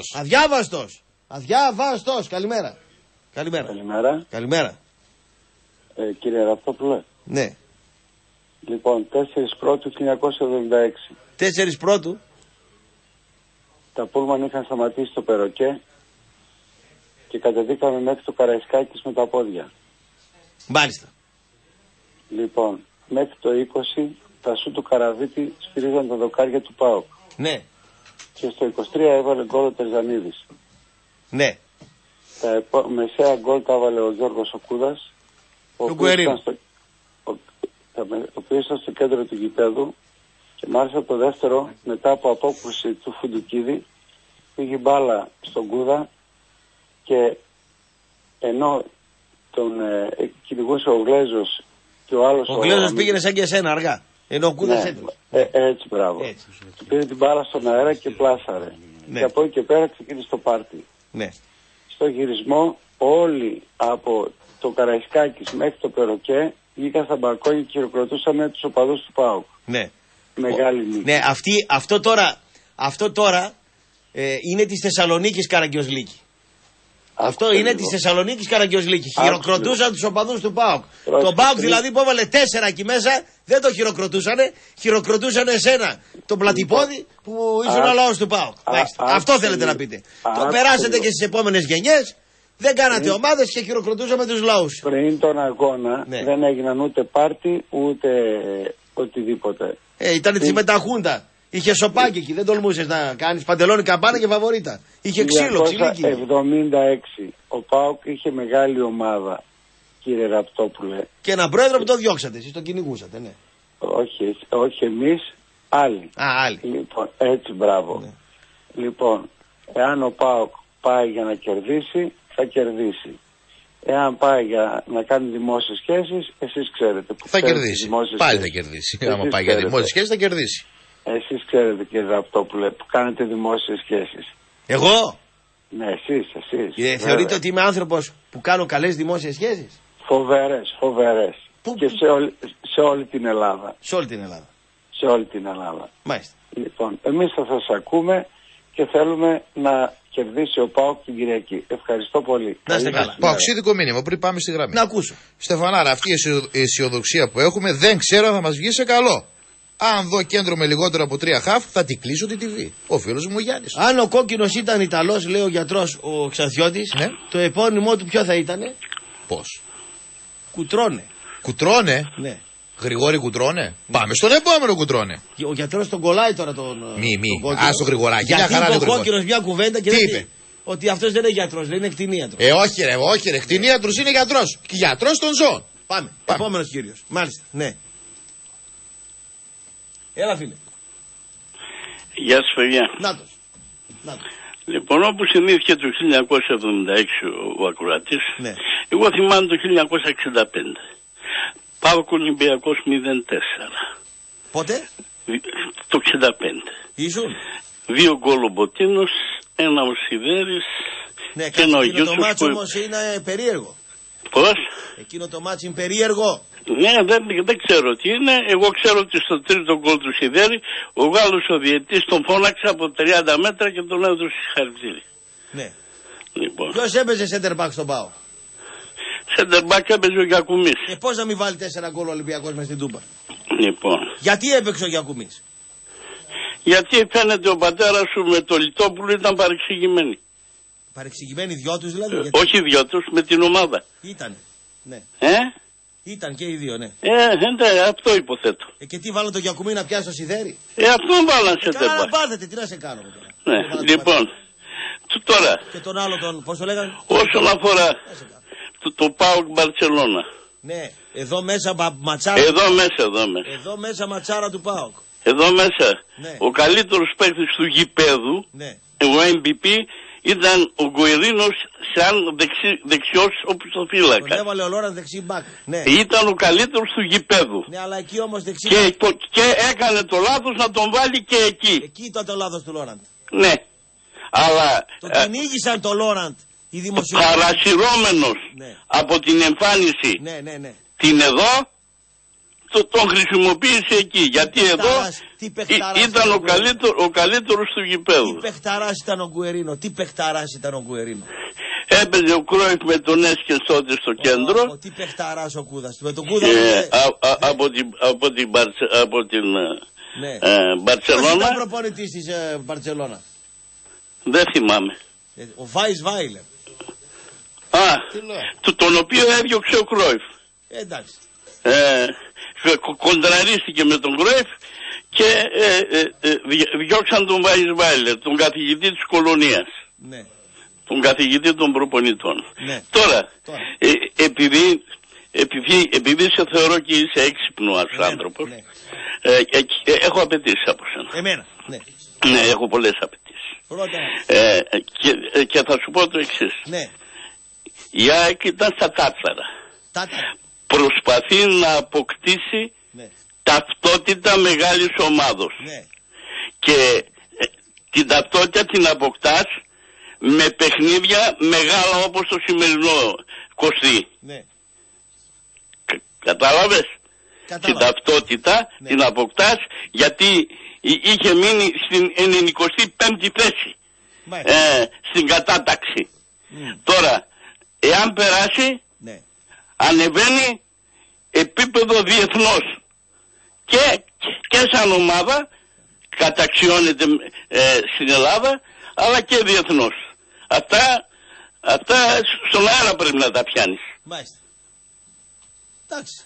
Αδιάβαστος. Καλημέρα. Κύριε Ραπτόπουλε. Ναι. Λοιπόν, 4 Πρώτου 1976. 4 Πρώτου. Τα πούλμαν είχαν σταματήσει στο Περοκέ και κατεβήκαμε μέχρι το Καραϊσκάκης με τα πόδια. Μάλιστα. Λοιπόν, μέχρι το 20 τα σου του Καραβίτη σφυρίζαν τα δοκάρια του ΠΑΟΚ. Ναι. Και στο 23 έβαλε γκολ ο Τερζανίδης. Ναι. Τα μεσαία γκολ τα έβαλε ο Γιώργος Οκούδας. Ο οποίος ήταν στο κέντρο του γηπέδου και μάλιστα το δεύτερο μετά από απόκρουση του Φουντουκίδη πήγε μπάλα στον Κούδα και ενώ τον κυνηγούσε ο Γλέζος και ο άλλος... Ο Γλέζος πήγαινε σαν και εσένα αργά, ενώ ο Κούδας έτρεξε. Έτσι, μπράβο. Έτσι. Πήρε την μπάλα στον αέρα και πλάσαρε. Ναι. Και από εκεί και πέρα ξεκίνησε το πάρτι. Ναι. Στο γυρισμό όλοι από το Καραϊσκάκης μέχρι το Περοκέ βγήκαν στα μπαλκόνια και χειροκροτούσαμε τους οπαδούς του ΠΑΟΚ. Ναι. Μεγάλη νίκη. Ναι, αυτό τώρα είναι της Θεσσαλονίκης Καραγκιόζλίκη. Αυτό είναι της Θεσσαλονίκης Καραγκιόζλίκη. Χειροκροτούσαν τους οπαδούς του ΠΑΟΚ. Τον ΠΑΟΚ δηλαδή που έβαλε 4 εκεί μέσα δεν το χειροκροτούσανε. Χειροκροτούσαν εσένα, τον πλατυπόδι που ήσουν ο λαός του ΠΑΟΚ. Αυτό θέλετε να πείτε. Το περάσετε και στις επόμενες γενιές. Δεν κάνατε ομάδες και χειροκροτούσαμε τους λαούς. Πριν τον αγώνα δεν έγιναν ούτε πάρτι ούτε οτιδήποτε. Ήταν της μεταχούντα. Είχε σοπάκι εκεί, δεν τολμούσες να κάνεις παντελόνι καμπάνα και φαβορίτα. Είχε ξύλο, ξυλίκι. 1976 ο ΠΑΟΚ είχε μεγάλη ομάδα, κύριε Ραπτόπουλε. Και έναν πρόεδρο που το διώξατε, εσείς το κυνηγούσατε, ναι. Όχι εμείς, άλλοι. Άλλοι. Λοιπόν, έτσι, μπράβο. Ναι. Λοιπόν, εάν ο ΠΑΟΚ πάει για να κερδίσει, θα κερδίσει. Εάν πάει για να κάνει δημόσιες σχέσεις, εσείς ξέρετε. Που θα κερδίσει. Πάλι θα κερδίσει. Άμα πάει για δημόσιες σχέσεις, θα κερδίσει. Εσείς ξέρετε, κύριε Ραπτόπουλε, που κάνετε δημόσιες σχέσεις. Εγώ? Ναι, εσείς. Θεωρείτε ότι είμαι άνθρωπος που κάνω καλές δημόσιες σχέσεις? Φοβερές. Και σε όλη την Ελλάδα. Σε όλη την Ελλάδα. Σε όλη την Ελλάδα. Μάλιστα. Λοιπόν, εμείς θα σας ακούμε και θέλουμε να κερδίσει ο ΠΑΟΚ την Κυριακή. Ευχαριστώ πολύ. Να είστε καλά. Παοξίδικο μήνυμα πριν πάμε στη γραμμή. Να ακούσω. Στεφανάρα, αυτή η αισιοδοξία που έχουμε δεν ξέρω αν θα μας βγει σε καλό. Αν δω κέντρο με λιγότερο από 3 χαφ, θα την κλείσω τη TV. Ο φίλος μου ο Γιάννης. Αν ο κόκκινος ήταν Ιταλός, λέει ο γιατρός ο Ξαθιώτης, ναι. Το επώνυμό του ποιο θα ήτανε? Πώς? Κουτρώνε. Κουτρώνε? Ναι. Γρηγόρη Κουτρώνε. Ναι. Πάμε στον επόμενο Κουτρώνε. Ο γιατρός τον κολλάει τώρα τον. Ας το Γρηγοράκι. Γιατί είπε ο κόκκινος μια κουβέντα και δεν είπε. Ότι αυτός δεν είναι γιατρός, λέει, είναι κτηνίατρος. Όχι ρε. Κτηνίατρος είναι γιατρός. Και γιατρός των ζώων. Πάμε. Επόμενος κύριος. Μάλιστα. Ναι. Έλα φίλε. Γεια σας παιδιά. Νάτος. Λοιπόν, όπως συνήθιε το 1976 ο ακροατής, ναι. Εγώ θυμάμαι το 1965. ΠΑΟΚ Ολυμπιακός 0-4. Πότε? Το 65. Ήσουν? 2 γκολ ο Μποτίνος, 1 ο Σιδέρης, ναι, και ένα ο Γιούτσος. Το μάτσο όμως είναι περίεργο. Πώς? Εκείνο το μάτσο είναι περίεργο. Ναι, δεν ξέρω τι είναι. Εγώ ξέρω ότι στο τρίτο γκολ του Σιδέρη ο Γάλλος ο διαιτητής τον φώναξε από 30 μέτρα και τον έδωσε συγχαρητήρια. Ναι. Λοιπόν. Ποιος έπαιζε center back στον ΠΑΟ? Center back έπαιζε ο Γιακουμής. Πώς να μην βάλει 4 γκολ ο Ολυμπιακός μες στην Τούμπα? Λοιπόν. Γιατί έπαιξε ο Γιακουμής? Γιατί φαίνεται ο πατέρας σου με το Λιτόπουλο ήταν παρεξηγημένοι. Παρεξηγημένοι δυο τους δηλαδή? Όχι δυο τους, με την ομάδα. Ήτανε. Ναι. Ήταν και οι δύο, ναι. Ναι, αυτό υποθέτω. Και τι βάλαν το Γιακουμί να πιάσει το Σιδέρι? Αυτό βάλαν σε τέμπα. Καλά πάρετε, τι να σε κάνω τώρα. Ναι, λοιπόν. Τώρα. Και τον άλλο τον, πώς το λέγανε? Όσον αφορά το ΠΑΟΚ Μπαρτσελώνα. Ναι, εδώ μέσα ματσάρα. Εδώ μέσα ματσάρα του ΠΑΟΚ. Εδώ μέσα. Ναι. Ο καλύτερος παίκτης του γηπέδου, ναι. Ο MVP, ήταν ο Γκουερίνος σαν δεξιός οπισθοφύλακα. Τον έβαλε ο Λόραν δεξί μπακ. Ναι. Ήταν ο καλύτερος του γηπέδου. Ναι, αλλά εκεί όμως δεξί. Και έκανε το λάθος να τον βάλει και εκεί. Εκεί ήταν το λάθος του Λόραντ. Ναι. Αλλά. Το κυνήγησαν το Λόραντ οι δημοσιογράφοι. Παρασυρώμενος από την εμφάνιση. Ναι. την εδώ τον χρησιμοποίησε εκεί. Γιατί εδώ ήταν ο καλύτερος του γηπέδου. Τι παιχταράς ήταν ο Γκουερίνο, τι παιχταράς ήταν ο Γκουερίνο. Έπαιζε ο Κρόιφ με τον Έσκες τότε στο κέντρο. Τι παιχταράς ο Κούδας. Με τον Κούδα από την Μπαρτσελώνα. Ποιος ήταν προπονητής της Μπαρτσελώνα. Δεν θυμάμαι. Ο Βάις Βάιλερ. Τον οποίο έδιωξε ο Κρόιφ. Εντάξει. Κοντραρίστηκε με τον Κρόιφ και διώξαν τον Βάις Βάιλερ, τον καθηγητή της κολονίας. Ναι. Τον καθηγητή των προπονητών. Ναι. Τώρα. Επειδή σε θεωρώ και είσαι έξυπνος άνθρωπος, έχω απαιτήσεις από σένα. Εμένα, ναι. Ναι, έχω πολλές απαιτήσεις. Και θα σου πω το εξής. Ναι. Η ΑΕΚ ήταν στα τάτσαρα. Προσπαθεί να αποκτήσει ταυτότητα μεγάλης ομάδος. Ναι. Και την ταυτότητα την αποκτάς με παιχνίδια μεγάλα όπως το σημερινό, Κωστή. Ναι. Κατάλαβες? Την ταυτότητα την αποκτάς γιατί είχε μείνει στην 95η θέση στην κατάταξη. Τώρα, εάν περάσει, ανεβαίνει επίπεδο διεθνώς και σαν ομάδα καταξιώνεται στην Ελλάδα αλλά και διεθνώς. Αυτά στον αέρα πρέπει να τα πιάνεις. Μάλιστα. Εντάξει.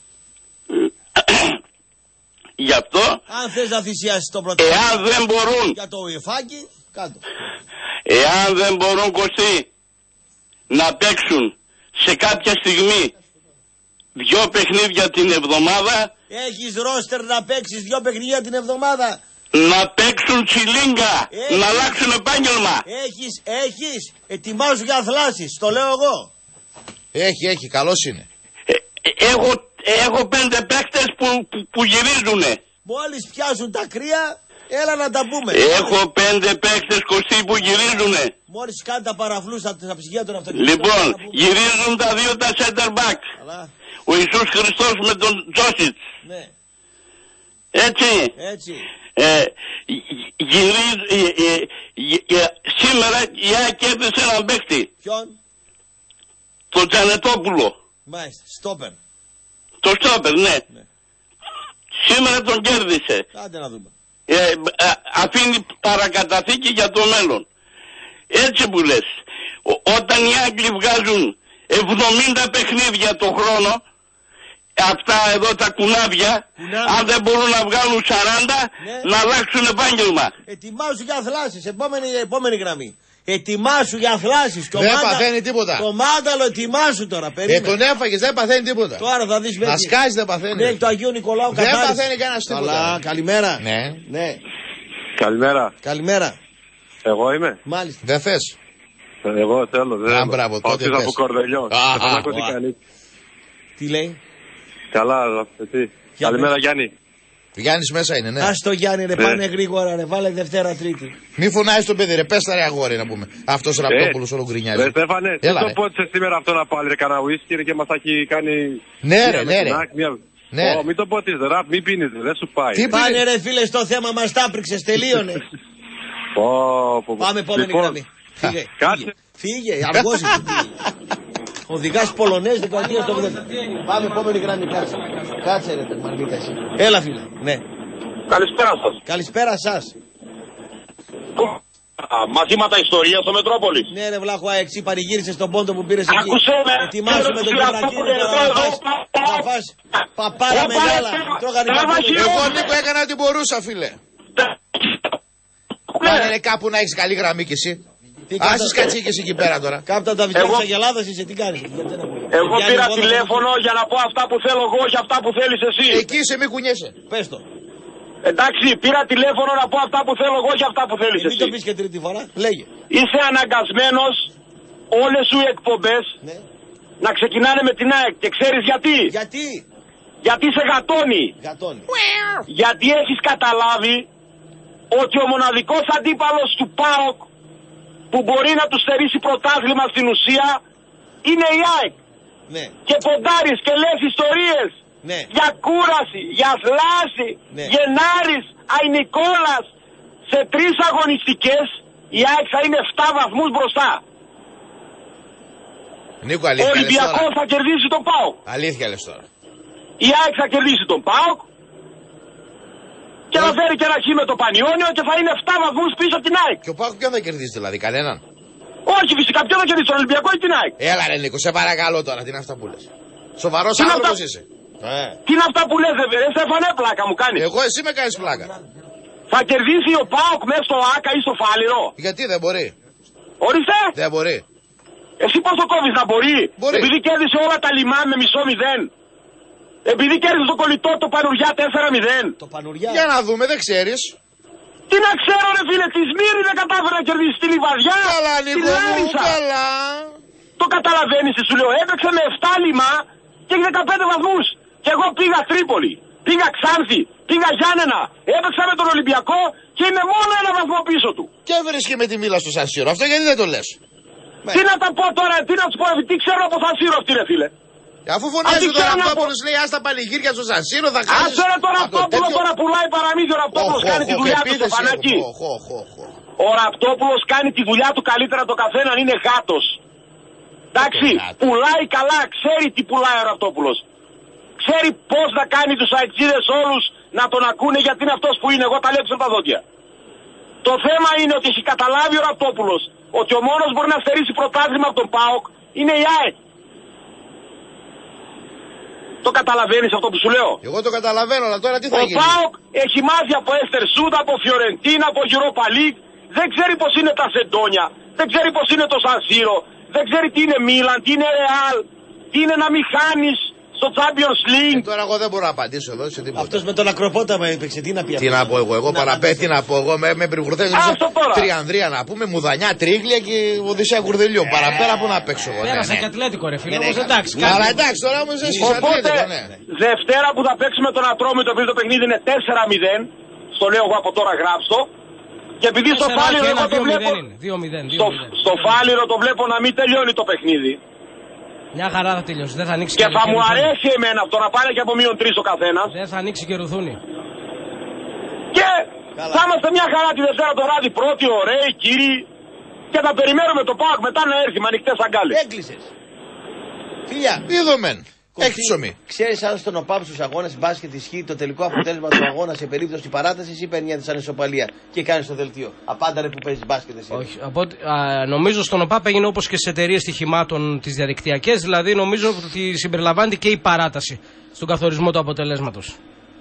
Γι' αυτό, αν θες να θυσιάσεις το πρωτάθλημα, εάν δεν μπορούν, για το UEFA, κάτω. Εάν δεν μπορούν, Κωστή, να παίξουν σε κάποια στιγμή 2 παιχνίδια την εβδομάδα, έχεις ρόστερ να παίξεις 2 παιχνίδια την εβδομάδα. Να παίξουν τσιλίνγκα, να αλλάξουν επάγγελμα. Έχεις, ετοιμάζουν για θλάσεις, το λέω εγώ. Έχει, καλός είναι. Έχω 5 παίκτες που γυρίζουνε. Μόλις πιάσουν τα κρύα, έλα να τα πούμε. Έχω 5 παίκτες, Κωστή, που γυρίζουνε. Μόλις κάνει τα παραφλούς από τα ψυγεία των αυτοκινήτων. Λοιπόν, γυρίζουν τα 2 τα center back. Ο Ιησούς Χριστός με τον Τζόσιτς. Ναι. Έτσι. Σήμερα η ΑΕΚ έπαιζε έναν παίκτη. Ποιον? Τον Τζανετόπουλο. Μάλιστα, στόπερ. Το στόπερ, ναι. Σήμερα τον κέρδισε. Άντε να δούμε. Αφήνει παρακαταθήκη για το μέλλον. Έτσι που λες. Όταν οι Άγγλοι βγάζουν 70 παιχνίδια το χρόνο, αυτά εδώ τα κουνάβια, αν δεν μπορούν να βγάλουν 40, να αλλάξουν επάγγελμα. Ετοιμάσου για θλάσεις, επόμενη γραμμή. Ετοιμάσου για θλάσεις. Δεν παθαίνει τίποτα. Το μάνταλο ετοιμάσου τώρα, περίμενε. Τον έφαγες, δεν παθαίνει τίποτα. Τώρα θα δεις να σκάζει, δεν παθαίνει. Ναι, το Αγίου Νικολάου δεν παθαίνει κανένας τίποτα. Αλλά, καλημέρα. Ναι. Καλημέρα. Εγώ είμαι. Μάλιστα. Δεν θες. Εγώ θέλω. Δεν μπράβο, τότε από Κορδελιό. Τι λέει? Καλά, εσύ. Καλημέρα, Γιάννη. Γιάννης μέσα είναι, ναι. Ας το Γιάννη, ρε, πάνε γρήγορα, ρε, βάλε Δευτέρα Τρίτη. Μη φωνάζεις τον παιδί, ρε, πες τα ρε αγόρι να πούμε. Αυτός Ραπτόπουλος όλο γκρινιάζει. Ρε Στέφανε, τι το πότισες σήμερα αυτό να πάλι, ρε, κανένα ουίσκι και μας έχει κάνει... Ναι, ρε. Ναι. Μην το πότισες, ραπ, μην πίνεις, δεν σου πάει. Τι πάνε, ρε φίλε, στο θέμα μας τάπριξες, τελείωνε. Πάμε επόμενη γραμμή. Φύγε, αργός είσαι. Οδηγάς Πολωνές δεκαετίας του 80. Πάμε επόμενη γραμμή, κάτσε ρε Μαργκίτα εσύ. Έλα φίλε, ναι. Καλησπέρα σας. Καλησπέρα σας. Μαθήματα ιστορίας στο Μετρόπολη. Ναι ρε βλάχο, αεξή πανηγύρισες τον πόντο που πήρες εκεί. Ακούσέ με. Ετοιμάσου με τον Κυριακίδη να φας παπάρα μεγάλα. Τρώγανε παπάρα. Εγώ Νίκο έκανα ό,τι μπορούσα φίλε. Πάνε είναι κάπου να έχεις καλή γραμμή κι εσύ. Άσεις κατσίκες εκεί πέρα τώρα. Κάπτα τα βιβλία της Αγελάδας είσαι, τι κάνεις. Εγώ πήρα τηλέφωνο για να πω αυτά που θέλω εγώ, όχι αυτά που θέλεις εσύ. Εκεί είσαι, μη κουνιέσαι. Πες το. Εντάξει, πήρα τηλέφωνο να πω αυτά που θέλω εγώ, όχι αυτά που θέλεις εσύ. Μην το πεις και τρίτη φορά, λέγε. Είσαι αναγκασμένος όλες σου οι εκπομπές να ξεκινάνε με την ΑΕΚ και ξέρεις γιατί. Γιατί σε γατώνει. Γιατί έχεις καταλάβει ότι ο μοναδικός αντίπαλος του ΠΑΟΚ που μπορεί να του στερήσει πρωτάθλημα στην ουσία είναι η ΑΕΚ. Ναι. Και ποντάρεις και λες ιστορίες. Ναι. Για κούραση, για θλάση, ναι. Γενάρης, Αϊνικόλας. Σε 3 αγωνιστικές η ΑΕΚ θα είναι 7 βαθμούς μπροστά. Νίκο, αλήθεια. Ο Ολυμπιακός θα κερδίσει τον ΠΑΟΚ. Αλήθεια λες τώρα. Η ΑΕΚ θα κερδίσει τον ΠΑΟΚ. Και θα φέρει και ένα χ με το Πανιόνιο και θα είναι 7 βαθμούς πίσω από την ΑΕΚ. Και ο ΠΑΟΚ ποιον θα κερδίσει δηλαδή, κανέναν? Όχι, φυσικά ποιον θα κερδίσει, τον Ολυμπιακό ή την ΑΕΚ? Έλα ρε Νίκο, σε παρακαλώ τώρα, τι είναι αυτά που λες? Σοβαρός άνθρωπος είσαι. Τι είναι αυτά που λες, ρε Στέφανε, πλάκα μου κάνεις? Εγώ εσύ με κάνεις πλάκα. Θα κερδίσει ο ΠΑΟΚ μέσα στο ΆΚΑ ή στο Φάληρο? Γιατί δεν μπορεί? Ορίστε. Δεν μπορεί. Εσύ πώς το κόβεις, να μπορεί? Μπορεί. Επειδή κέρδισε όλα τα λιμά με μισό 0. Επειδή κέρδισε το κολλητό το Πανουριά 4-0. Το Πανουριά. Για να δούμε, δεν ξέρεις. Τι να ξέρω ρε φίλε, τη Σμύρνη δεν κατάφερε να κερδίσει τη Λιβαδιά. Καλά Νίκο μου, καλά. Το καταλαβαίνεις, σου λέω, έπαιξε με 7 λιμά και έχει 15 βαθμούς. Και εγώ πήγα Τρίπολη, πήγα Ξάνθη, πήγα Γιάννενα, έπαιξα με τον Ολυμπιακό και είμαι μόνο 1 βαθμό πίσω του. Και έβρες και με τη Μίλα στο Σαν Σύρο, αυτό γιατί δεν το λες? Τι να τα πω τώρα, τι να τους πω, τι ξέρω από Σαν Σύρο αυτή ρε φίλε? Αφού φωνάζει τώρα Ραπτόπουλος, λέει άστα πανηγύρια στο Σαν Σύρο, θα χάσεις. Άσε ρε τώρα Ραπτόπουλο, τώρα πουλάει παραμύθι, ο Ραπτόπουλος κάνει τη δουλειά του στο φανάκι. Ο Ραπτόπουλος κάνει τη δουλειά του καλύτερα το καθέναν, είναι γάτος. Εντάξει, πουλάει καλά, ξέρει τι πουλάει ο Ραπτόπουλος. Ξέρει πώς να κάνει τους αεξίδες όλους να τον ακούνε γιατί είναι αυτός που είναι, εγώ τα λέω τα δόντια. Το θέμα είναι ότι έχει καταλάβει ο Ραπτόπουλος ότι ο μόνος μπορεί να στερήσει πρωτάθλημα από τον ΠΑΟΚ είναι η ΑΕΚ. Το καταλαβαίνεις αυτό που σου λέω? Εγώ το καταλαβαίνω, αλλά τώρα τι θα γίνει? Ο ΠΑΟΚ έχει μάθει από Έστερ Σούντα, από Φιωρεντίνα, από Europa League. Δεν ξέρει πώς είναι τα Σεντόνια, δεν ξέρει πώς είναι το Σαν Σύρο, δεν ξέρει τι είναι Μίλαν, τι είναι Ρεάλ, τι είναι να μην χάνεις στο Champions League. Τώρα εγώ δεν μπορώ να απαντήσω εδώ σε τίποτα. Αυτός με τον Ακροπόταμα έπαιξε, τι να πει? Τι να πω εγώ παραπέτει, τι να πω εγώ, με περιβουρθές Τριανδρία να πούμε, Μουδανιά, Τρίγλια και Οδυσσέα Κουρδελιό. Παραπέρα που να παίξω εγώ. Πέρασε και Ατλέτικο ρε φίλε, όμως εντάξει. Αλλά εντάξει τώρα όμως εσύ Οπότε, Δευτέρα που θα παίξουμε τον Ατρόμητο, επειδή το παιχνίδι είναι 4-0, στο λέω εγώ από τώρα γράψω. Και επειδή στο Φάληρο εγώ το βλέπω. Στο Φάληρο το βλέπω να μην τελειώνει το παιχνίδι. Μια χαρά θα τελειώσει, δεν θα ανοίξει και θα μου αρέσει εμένα αυτό να πάνε και από -3 ο καθένας. Δεν θα ανοίξει και ρουθούνι. Και θα είμαστε μια χαρά τη Δευτέρα το βράδυ, πρώτοι, ωραίοι, κύριοι. Και θα περιμένουμε το ΠΑΟΚ μετά να έρθει με ανοιχτές αγκάλες. Έκλεισες. Φιλιά. Είδομεν. Έχει ψωμί. Ξέρεις αν στον ΟΠΑΠ στους αγώνες μπάσκετ ισχύει το τελικό αποτέλεσμα του αγώνα σε περίπτωση παράτασης ή παίρνει σαν ισοπαλία και κάνεις το δελτίο? Απάντα ρε που παίζεις μπάσκετ εσύ. Όχι. Νομίζω στον ΟΠΑΠ έγινε όπως και σε εταιρείες στοιχημάτων τις διαδικτυακές, δηλαδή νομίζω ότι συμπεριλαμβάνεται και η παράταση στον καθορισμό του αποτελέσματος.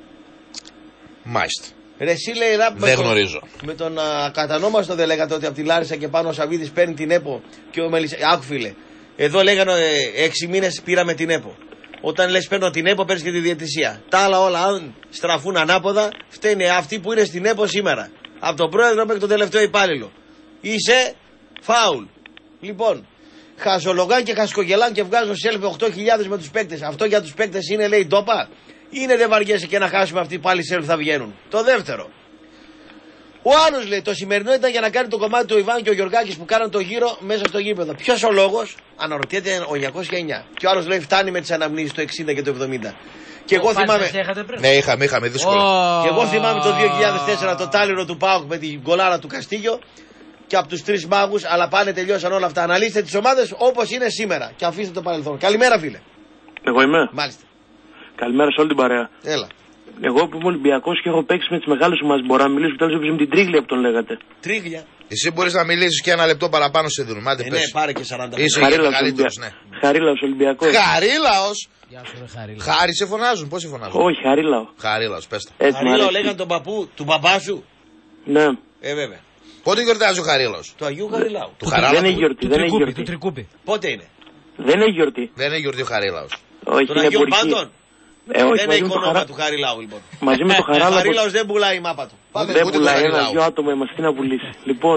Μάλιστα. Ρε εσύ λέει ράπ, δεν γνωρίζω. Με τον ακατανόμαστο δεν λέγατε ότι από τη Λάρισα και πάνω ο Σαββίδης παίρνει την ΕΠΟ και ο Άκου φίλε. Εδώ λέγανε 6 μήνες πήραμε την ΕΠΟ. Όταν λες παίρνω την ΕΠΟ παίρνεις και τη διαιτησία. Τα άλλα όλα αν στραφούν ανάποδα φταίνε αυτοί που είναι στην ΕΠΟ σήμερα. Από τον πρόεδρο μέχρι τον τελευταίο υπάλληλο. Είσαι φάουλ. Λοιπόν, χαζολογάν και χασκογελάν και βγάζουν σέλφι 8.000 με τους παίκτες. Αυτό για τους παίκτες είναι λέει ντόπα? Είναι δεν βαριέσαι και να χάσουμε αυτοί πάλι σέλφι θα βγαίνουν? Το δεύτερο. Ο άλλος λέει το σημερινό ήταν για να κάνει το κομμάτι του Ιβάν και ο Γιωργάκης που κάναν το γύρο μέσα στο γήπεδο. Ποιος ο λόγος? Αναρωτιέται ο 909. Και ο άλλος λέει φτάνει με τις αναμνήσεις το 60 και το 70. Και εγώ θυμάμαι. Ναι, είχαμε δύσκολα. Και εγώ θυμάμαι το 2004 το τάλιρο του ΠΑΟΚ με την γκολάρα του Καστίγιο και από τους 3 μάγους. Αλλά πάνε τελειώσαν όλα αυτά. Αναλύστε τις ομάδες όπως είναι σήμερα και αφήστε το παρελθόν. Καλημέρα φίλε. Εγώ είμαι. Μάλιστα. Καλημέρα σε όλη την παρέα. Έλα. Εγώ που είμαι Ολυμπιακός και έχω παίξει με τις μεγάλες ομάδες, μπορώ να μιλήσω τέλος με την Τρίγλια που τον λέγατε. Τρίγλια. Εσύ μπορείς να μιλήσεις και 1 λεπτό παραπάνω σε δίνουμε. Άντε ναι, πάρε και 40 Είσαι καλύτερος, ναι. Χαρίλαος Ολυμπιακός. Χαρίλαος. Γεια σου ρε Χαρίλαο. Χάρη σε φωνάζουν, πώς σε φωνάζουν? Όχι, Χαρίλαο. Χαρίλαος, πες τα. Χαρίλαο λέγανε τον παππού, του μπαμπά σου. Ναι. Βέβαια. Πότε γιορτάζει ο Χαρίλαος? Του Αγίου Χαριλάου. Δεν έχει γιορτή, δεν έχει γιορτή. Του Τρικούπη. Πότε είναι? Δεν έχει γιορτή. Δεν έχει γιορτή ο Χαρίλαος. Όχι, τον Αγίου Πάντων. Όχι, δεν έχει οικονόμα του Χαριλάου λοιπόν. Μαζί με το Χαράλαο. Ο Χαρίλαος δεν πουλάει η μάπα του. Δεν πουλάει, ένα-δυο άτομα είμαστε να πουλήσει. Λοιπόν,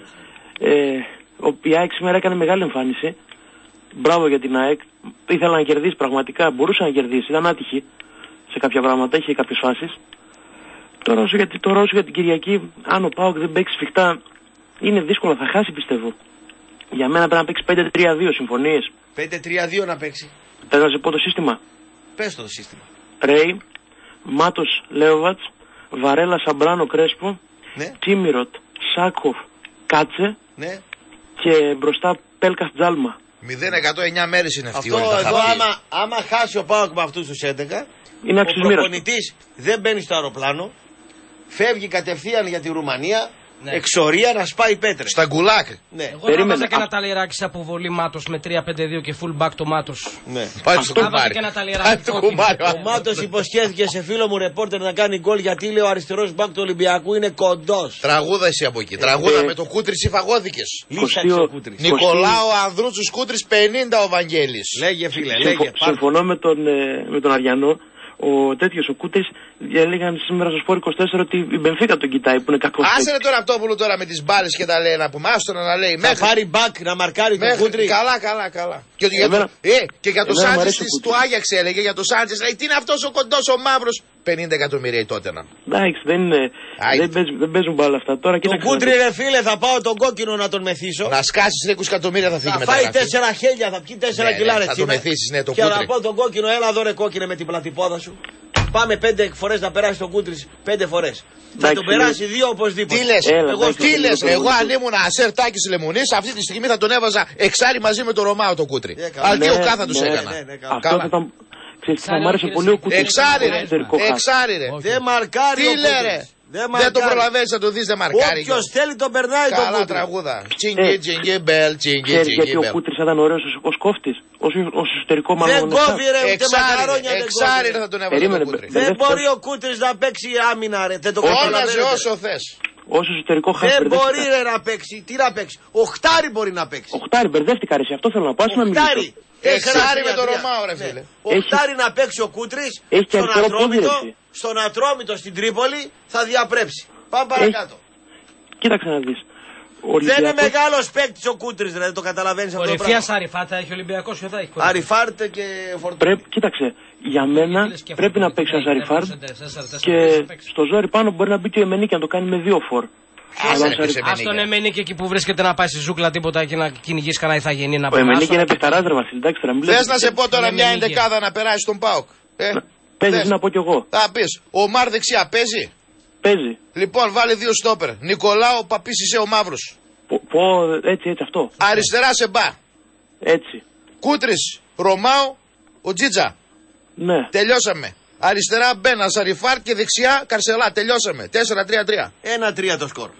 η ΑΕΚ σήμερα έκανε μεγάλη εμφάνιση. Μπράβο για την ΑΕΚ. Ήθελα να κερδίσει πραγματικά. Μπορούσε να κερδίσει. Ήταν άτυχη σε κάποια πράγματα. Είχε κάποιες φάσεις. Τώρα όσο για την Κυριακή, αν ο ΠΑΟΚ δεν παίξει σφιχτά, είναι δύσκολο. Θα χάσει πιστεύω. Για μένα πρέπει να παίξει 5-3-2. Συμφωνίες? 5-3-2 να παίξει. Θες να σε πω το σύστημα? Πες το σύστημα. Ρέι, Μάτος Λέοβατς, Βαρέλα Σαμπράνο Κρέσπο, ναι. Τσίμιροτ, Σάκοφ, Κάτσε, ναι. και μπροστά Πέλκας Τζάλμα. 0-109 μέρες είναι αυτή. Αυτό εδώ άμα χάσει ο ΠΑΟΚ με αυτούς τους 11, είναι ο προπονητής δεν μπαίνει στο αεροπλάνο, φεύγει κατευθείαν για τη Ρουμανία, ναι. Εξορία να σπάει πέτρες. Στα γκουλάκ. Ναι. Εγώ θα βάζα και ένα ταλιεράκι σε αποβολή Μάτος με 3-5-2 και full back το Μάτος. Ναι. Πάει στο κουμπάρι. Ο Μάτος υποσχέθηκε σε φίλο μου ρεπόρτερ να κάνει γκολ γιατί λέει ο αριστερός μπακ του Ολυμπιακού είναι κοντός. Τραγούδα εσύ από εκεί. Τραγούδα με το Κούτρις υφαγώθηκες. Λύσαξε ο Κούτρις. Νικολάου Ανδρούτσους Κούτρις 50 ο Βαγγέλης. Λέγε φίλε, λέγε. Συμφωνώ με τον Αριανό. Ο τέτοιος ο Κούτης έλεγαν σήμερα στο Σπορ 24 ότι η Μπενφίκα τον κοιτάει που είναι κακός. Άσε ρε τώρα Ραπτόπουλο τώρα με τις μπάλες και τα λέει να πούμε. Άστο να λέει. Θα πάρει μπακ να μαρκάρει τον Κούτρι. Καλά. Και για το Σάντσες του Άγιαξ έλεγε, για το Σάντσες λέει τι είναι αυτός ο κοντός ο μαύρος. 50 εκατομμύρια η τότε να. Εντάξει, δεν παίζουν μπάλα αυτά τώρα. Τον Κούτρι ρε φίλε θα πάω τον κόκκινο να τον μεθύσω. Να σκάσεις 20 εκατομμύρια θα φύγει μετά. Θα φάει 4 χέλια, θα πιει 4 κιλάρες. Θα το μεθύσεις, ναι, το Κούτρι. Και να πω τον κόκκινο, έλα δω ρε κόκκινε με την πλατυπόδα σου. Πάμε 5 φορές να περάσει τον Κούτρις, 5 φορές. Θα τον περάσει 2 οπωσδήποτε. Τι λες, εγώ αν ήμουν Ασέρ Τάκης Λεμονής, αυτή τη στιγμή θα τον έβαζα εξάρι μαζί με τον Ρωμάο τον Κούτρι. Αλτιοκά θα τους έκανα. Θα μ' άρεσε πολύ ο Κούτρις. Εξάρι ρε. Δεν μαρκάρει. Τι λέρε. Δεν το προλαβαίνεις να το δεις, δεν μαρκάρει. Όποιος θέλει τον περνάει τον Κούτρι. Καλά τραγούδα. Τσιγκι μπελ, τσιγκι μπελ. Γιατί ο Κούτρις ήταν ωραίος ως κόφτης, ως εσωτερικό μάλλον. Δεν κόβει ρε, ούτε μακαρόνια δεν κόβει. Εξάρι θα τον έβαζε τον Κούτρι. Δεν μπορεί ο Κούτρις να παίξει άμυνα ρε. Όλαζε όσο θες. Ως εσωτερικό χάρτη. Δεν μπορεί ρε να παίξει. Τι να παίξει. Οχτάρι μπορεί να παίξει. Οχτάρι, μπερδεύτηκα ρε, αυτό θέλω να πάω να μιλήσω. Εξάρι με τον Ρωμάο ρε φίλε. Οχτάρι να παίξει ο Κούτρις. Στον Ατρόμητο στην Τρίπολη θα διαπρέψει. Πάμε παρακάτω. Κοίταξε να δεις. Δεν είναι μεγάλος παίκτης ο Κούτρις, δεν το καταλαβαίνεις αυτό το πράγμα. Κορυφίας Αριφάρτα έχει ο Ολυμπιακός και θα έχει. Αριφάρτα και Φορτούνη. Κοίταξε, για μένα πρέπει να παίξει ένας Αριφάρτ και στο ζόρι πάνω μπορεί να μπει και ο Εμενίκη να το κάνει με 2 φορ. Ας τον Εμενίκη εκεί που βρίσκεται να πάει στη ζούκλα τίποτα και να κυνηγήσει κανένα ηθαγενή να πάει. Ο Εμενίκη είναι παιχταράς ρε Βασίλη, εντάξει. Θες να σε πω τώρα μια εντεκάδα να περάσει στον ΠΑΟΚ. Παίζεις να πω κι εγώ. Θα πεις, ο Μάρ δεξιά παίζει. Παίζει. Λοιπόν, βάλε 2 στόπερ. Νικολάου Παπίσης ο Μαύρος. Έτσι αυτό. Αριστερά σε μπα. Έτσι. Κούτρις, Ρωμάου, ο Τζίτζα. Ναι. Τελειώσαμε. Αριστερά Μπένα, Αριφάρτ και δεξιά Καρσελά. Τελειώσαμε. 4-3-3. 1-3 το σκορ.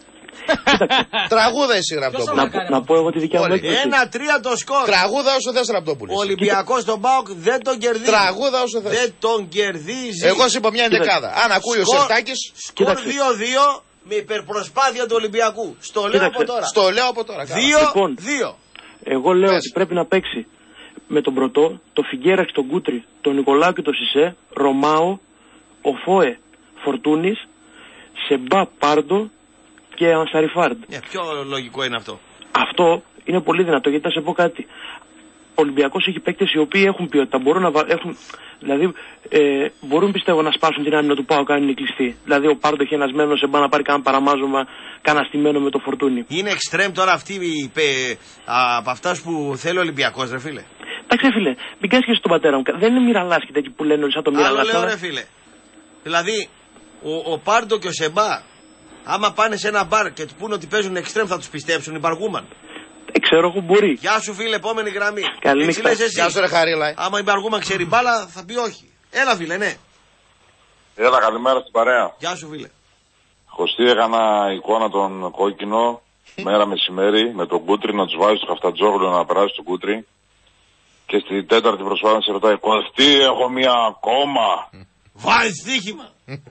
Τραγούδα εσύ Ραπτόπουλο. Να πω εγώ τη δικιά μου έκδοση. 1-3 το σκορ. Τραγούδα όσο θες Ραπτόπουλο. Ο Ολυμπιακός στον ΠΑΟΚ δεν τον κερδίζει. Τραγούδα όσο θες. Δεν τον κερδίζει. Εγώ σου είπα μια ενδεκάδα. Αν ακούει ο Σερτάκης. Σκορ 2-2 με υπερπροσπάθεια του Ολυμπιακού. Στο λέω από τώρα. Στο λέω από τώρα. 2-2. Εγώ λέω ότι πρέπει να παίξει με τον Πρωτό, το Φιγκέραξ, τον Κούτρι, τον Νικολάου και τον Σισέ, Ρωμάο, ο Φόε, Φορτούνης, Σεμπά Πάρντο και Ανσαριφάρντ. Πιο λογικό είναι αυτό. Αυτό είναι πολύ δυνατό γιατί θα σε πω κάτι. Ο Ολυμπιακός έχει παίκτες οι οποίοι έχουν ποιότητα. Μπορούν να έχουν, δηλαδή, μπορούν πιστεύω να σπάσουν την άμυνα του ΠΑΟΚ αν είναι κλειστή. Δηλαδή ο Πάρντο έχει ενασμένο σε μπα να πάρει κανένα παραμάζωμα, κανένα στημένο με το Φορτούνι. Είναι εξτρέμ τώρα αυτή από αυτά που θέλει ο Ολυμπιακός, ρε φίλε. Εντάξει, φίλε, μην κάνεις και στον πατέρα μου. Δεν είναι μοιραλάσκη τέτοιοι που λένε όλοι σαν το μοιραλάσκη. Άλλο λέω, ρε φίλε. Δηλαδή, ο Πάρντο και ο Σεμπά, άμα πάνε σε ένα μπαρ και του πούνε ότι παίζουν εξτρέμ, θα τους πιστέψουν οι Μπαργούμαν. Ξέρω εγώ μπορεί. Γεια σου φίλε, επόμενη γραμμή. Καλή νύχτα. Γεια σου ρε Χαρίλα. Άμα η Μπαργούμαν ξέρει μπάλα, θα πει όχι. Έλα φίλε, ναι. Έλα, καλημέρα στην παρέα. Γεια σου φίλε. Χωστή έκανα εικόνα τον κόκκινο μέρα μεσημέρι με τον Κούτρι να τους βάζει στο Χαφτατζόγλιο να περάσει τον Κούτρι. Και στη τέταρτη προσπάθεια σε ρωτάει Κωστή, έχω μία ακόμα. Βάζει στοίχημα.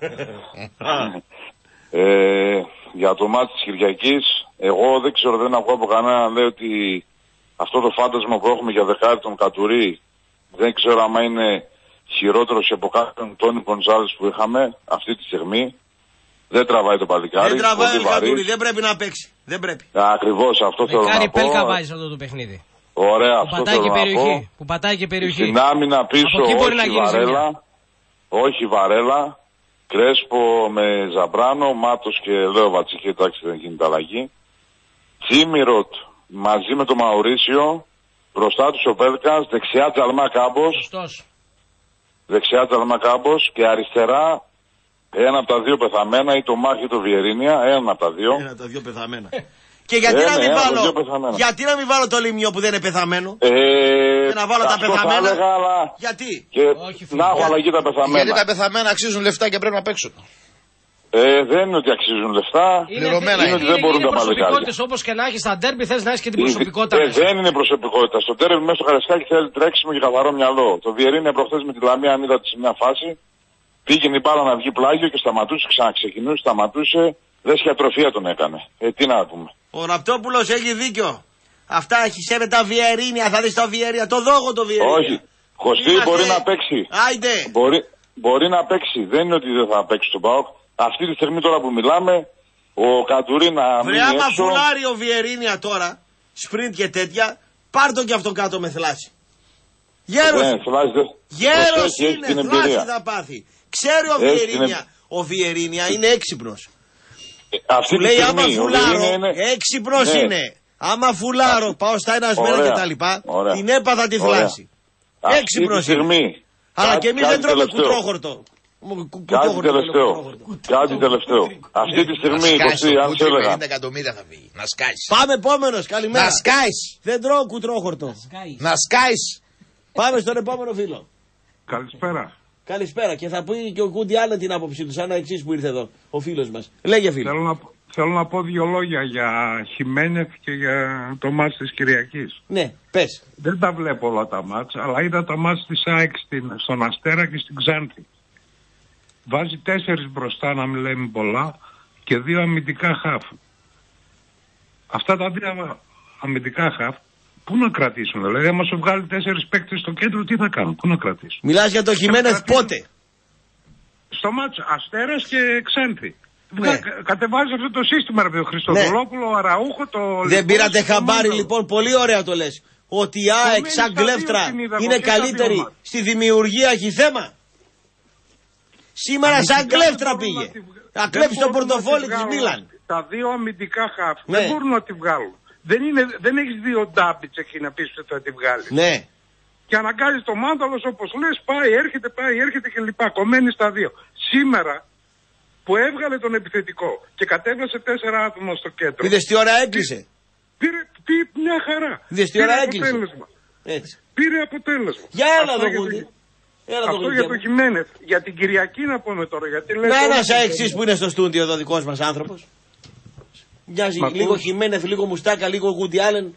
Για το μάτι της Κυριακής, εγώ δεν ξέρω, δεν ακούω από κανένα να λέει ότι αυτό το φάντασμα που έχουμε για δεκάρι τον Κατουρί δεν ξέρω άμα είναι χειρότερο από κάποιον Τόνι Κονζάλες που είχαμε αυτή τη στιγμή. Δεν τραβάει το παλικάρι. Δεν τραβάει ο Κατουρί, δεν πρέπει να παίξει. Δεν πρέπει. Ακριβώς αυτό θέλω να πω. Δεκάρι Πέλκα βάζει αυτό το παιχνίδι. Ωραία, αυτό θέλω να πω. Που πατάει και περιοχή. Στην άμυνα πίσω, όχι Βαρέλα. Κρέσπο με Ζαμπράνο, Μάτος και Λέο Βατσίχη, εντάξει δεν γίνεται αλλαγή. Τσίμιροτ μαζί με τον Μαουρίσιο Μπροστά τους ο Πέλκας, δεξιά Τζαλμά Κάμπος. Δεξιά Τζαλμά Κάμπος και αριστερά ένα από τα δύο πεθαμένα ή το Μάχη το Βιερίνια. Ένα από τα δύο. Ένα από τα δύο πεθαμένα. Και γιατί να μην βάλω. Γιατί να μην βάλω το Λίμνιο που δεν είναι πεθαμένο. Και να βάλω τα πεθαμένα. Έλεγα, αλλά... Γιατί. Και να έχω αλλαγή τα πεθαμένα. Γιατί τα πεθαμένα αξίζουν λεφτά και πρέπει να παίξουν. Δεν είναι ότι αξίζουν λεφτά. Πληρωμένα είναι ότι δεν μπορούν τα παλικάρια. Όπως και να έχεις στα ντέρμπι, θες να έχεις και την προσωπικότητα. Δεν είναι προσωπικότητα. Στο ντέρμπι μέσα στο Καραϊσκάκι θέλει τρέξιμο και καθαρό μυαλό. Το Βιερίνια προχθές με τη Λαμία, αν είδατε σε μια φάση, πήγαινε η μπάλα να βγει πλάγιο και σταματούσε, ξαναξεκινούσε, σταματούσε. Δεσιατροφία τον έκανε. Τι να πούμε. Ο Ραπτόπουλος έχει δίκιο. Αυτά χυσέβε τα Βιερίνια, θα δεις τα Βιερίνια, το δόγο το Βιερίνια. Όχι. Χωστή μπορεί να παίξει. Άιντε. Μπορεί να παίξει. Δεν είναι ότι δεν θα παίξει στον ΠΑΟΚ. Αυτή τη στιγμή τώρα που μιλάμε, ο Καντουρί να μείνει έξω. Άμα φουλάρει ο Βιερίνια τώρα, σπριντ και τέτοια, πάρ' τον και αυτόν κάτω με θλάση. Γέρος. Γέρος είναι, θλάση θα πάθει. Ξέρει ο Βιερίνια είναι έξυπνος. Αυτή λέει άμα φουλάρω, έξυπνος είναι. Άμα φουλάρω, πάω στα ένα μέρα και τα λοιπά, την έπαθα τη θλάση. Έξυπνος είναι. Αλλά και εμείς δεν τρώμε κουτρόχορτο. Κάτι τελευταίο. Αυτή τη στιγμή, αν σε έλεγα. 50 εκατομμύρια θα βγει. Να σκάεις. Πάμε επόμενος, καλημέρα. Να σκάεις. Δεν τρώω κουτρόχορτο. Να σκάεις. Πάμε στον επόμενο φίλο. Καλησπέρα. Καλησπέρα. Και θα πει και ο Κούντι Άλεν την άποψή του, σαν εξής που ήρθε εδώ, ο φίλος μας. Λέγε φίλο. Θέλω να πω δύο λόγια για Χιμένεθ και για το μάτς της Κυριακής. Ναι, πες. Δεν τα βλέπω όλα τα μάτς, αλλά είδα τα μάτς της ΑΕΚ στον Αστέρα και στην Ξάνθη. Βάζει 4 μπροστά, να μην λέμε πολλά, και 2 αμυντικά χαφ. Αυτά τα 2 αμυντικά χαφ, πού να κρατήσουν, δηλαδή άμα σου βγάλει 4 παίκτες στο κέντρο, τι θα κάνουν, πού να κρατήσουν. Μιλάς για το Χιμένεθ πότε? Στο μάτς Αστέρας και Ξάνθη. Ναι. Κατεβάζει αυτό το σύστημα, ρε Χριστοδουλόπουλο, ναι. Αραούχο, το... Δεν πήρατε χαμπάρι λοιπόν, πολύ ωραία το λες, ότι η ΑΕΚ σαν κλέφτρα είναι καλύτερη στη δημιουργία, έχει θέμα. Σήμερα σαν κλέφτρα πήγε. Να κλέψει το πορτοφόλι της Μίλαν. Τα 2 αμυντικά χαφ δεν μπορούν να τη βγάλουν. Δεν έχεις 2 ντάμπιτς εκεί να πεις ότι θα τη βγάλει. Ναι. Και αναγκάζει το Μάνταλος, όπως λες, πάει, έρχεται και λοιπά. Κομμένει στα 2. Σήμερα που έβγαλε τον επιθετικό και κατέβασε 4 άτομα στο κέντρο. Είδες τι ώρα έκλεισε. Πήρε μια χαρά. Είδες τι ώρα έκλεισε. Πήρε αποτέλεσμα. Για έλα εδώ Κούντι. Αυτό για το Χιμένεθ. Για την Κυριακή να πούμε τώρα. Να ένας εξής που είναι στο στούντιο εδώ, δικός μας άνθρωπος. Μοιάζει λίγο Χιμένεθ, λίγο Μουστάκα, λίγο Κούντι Άλεν,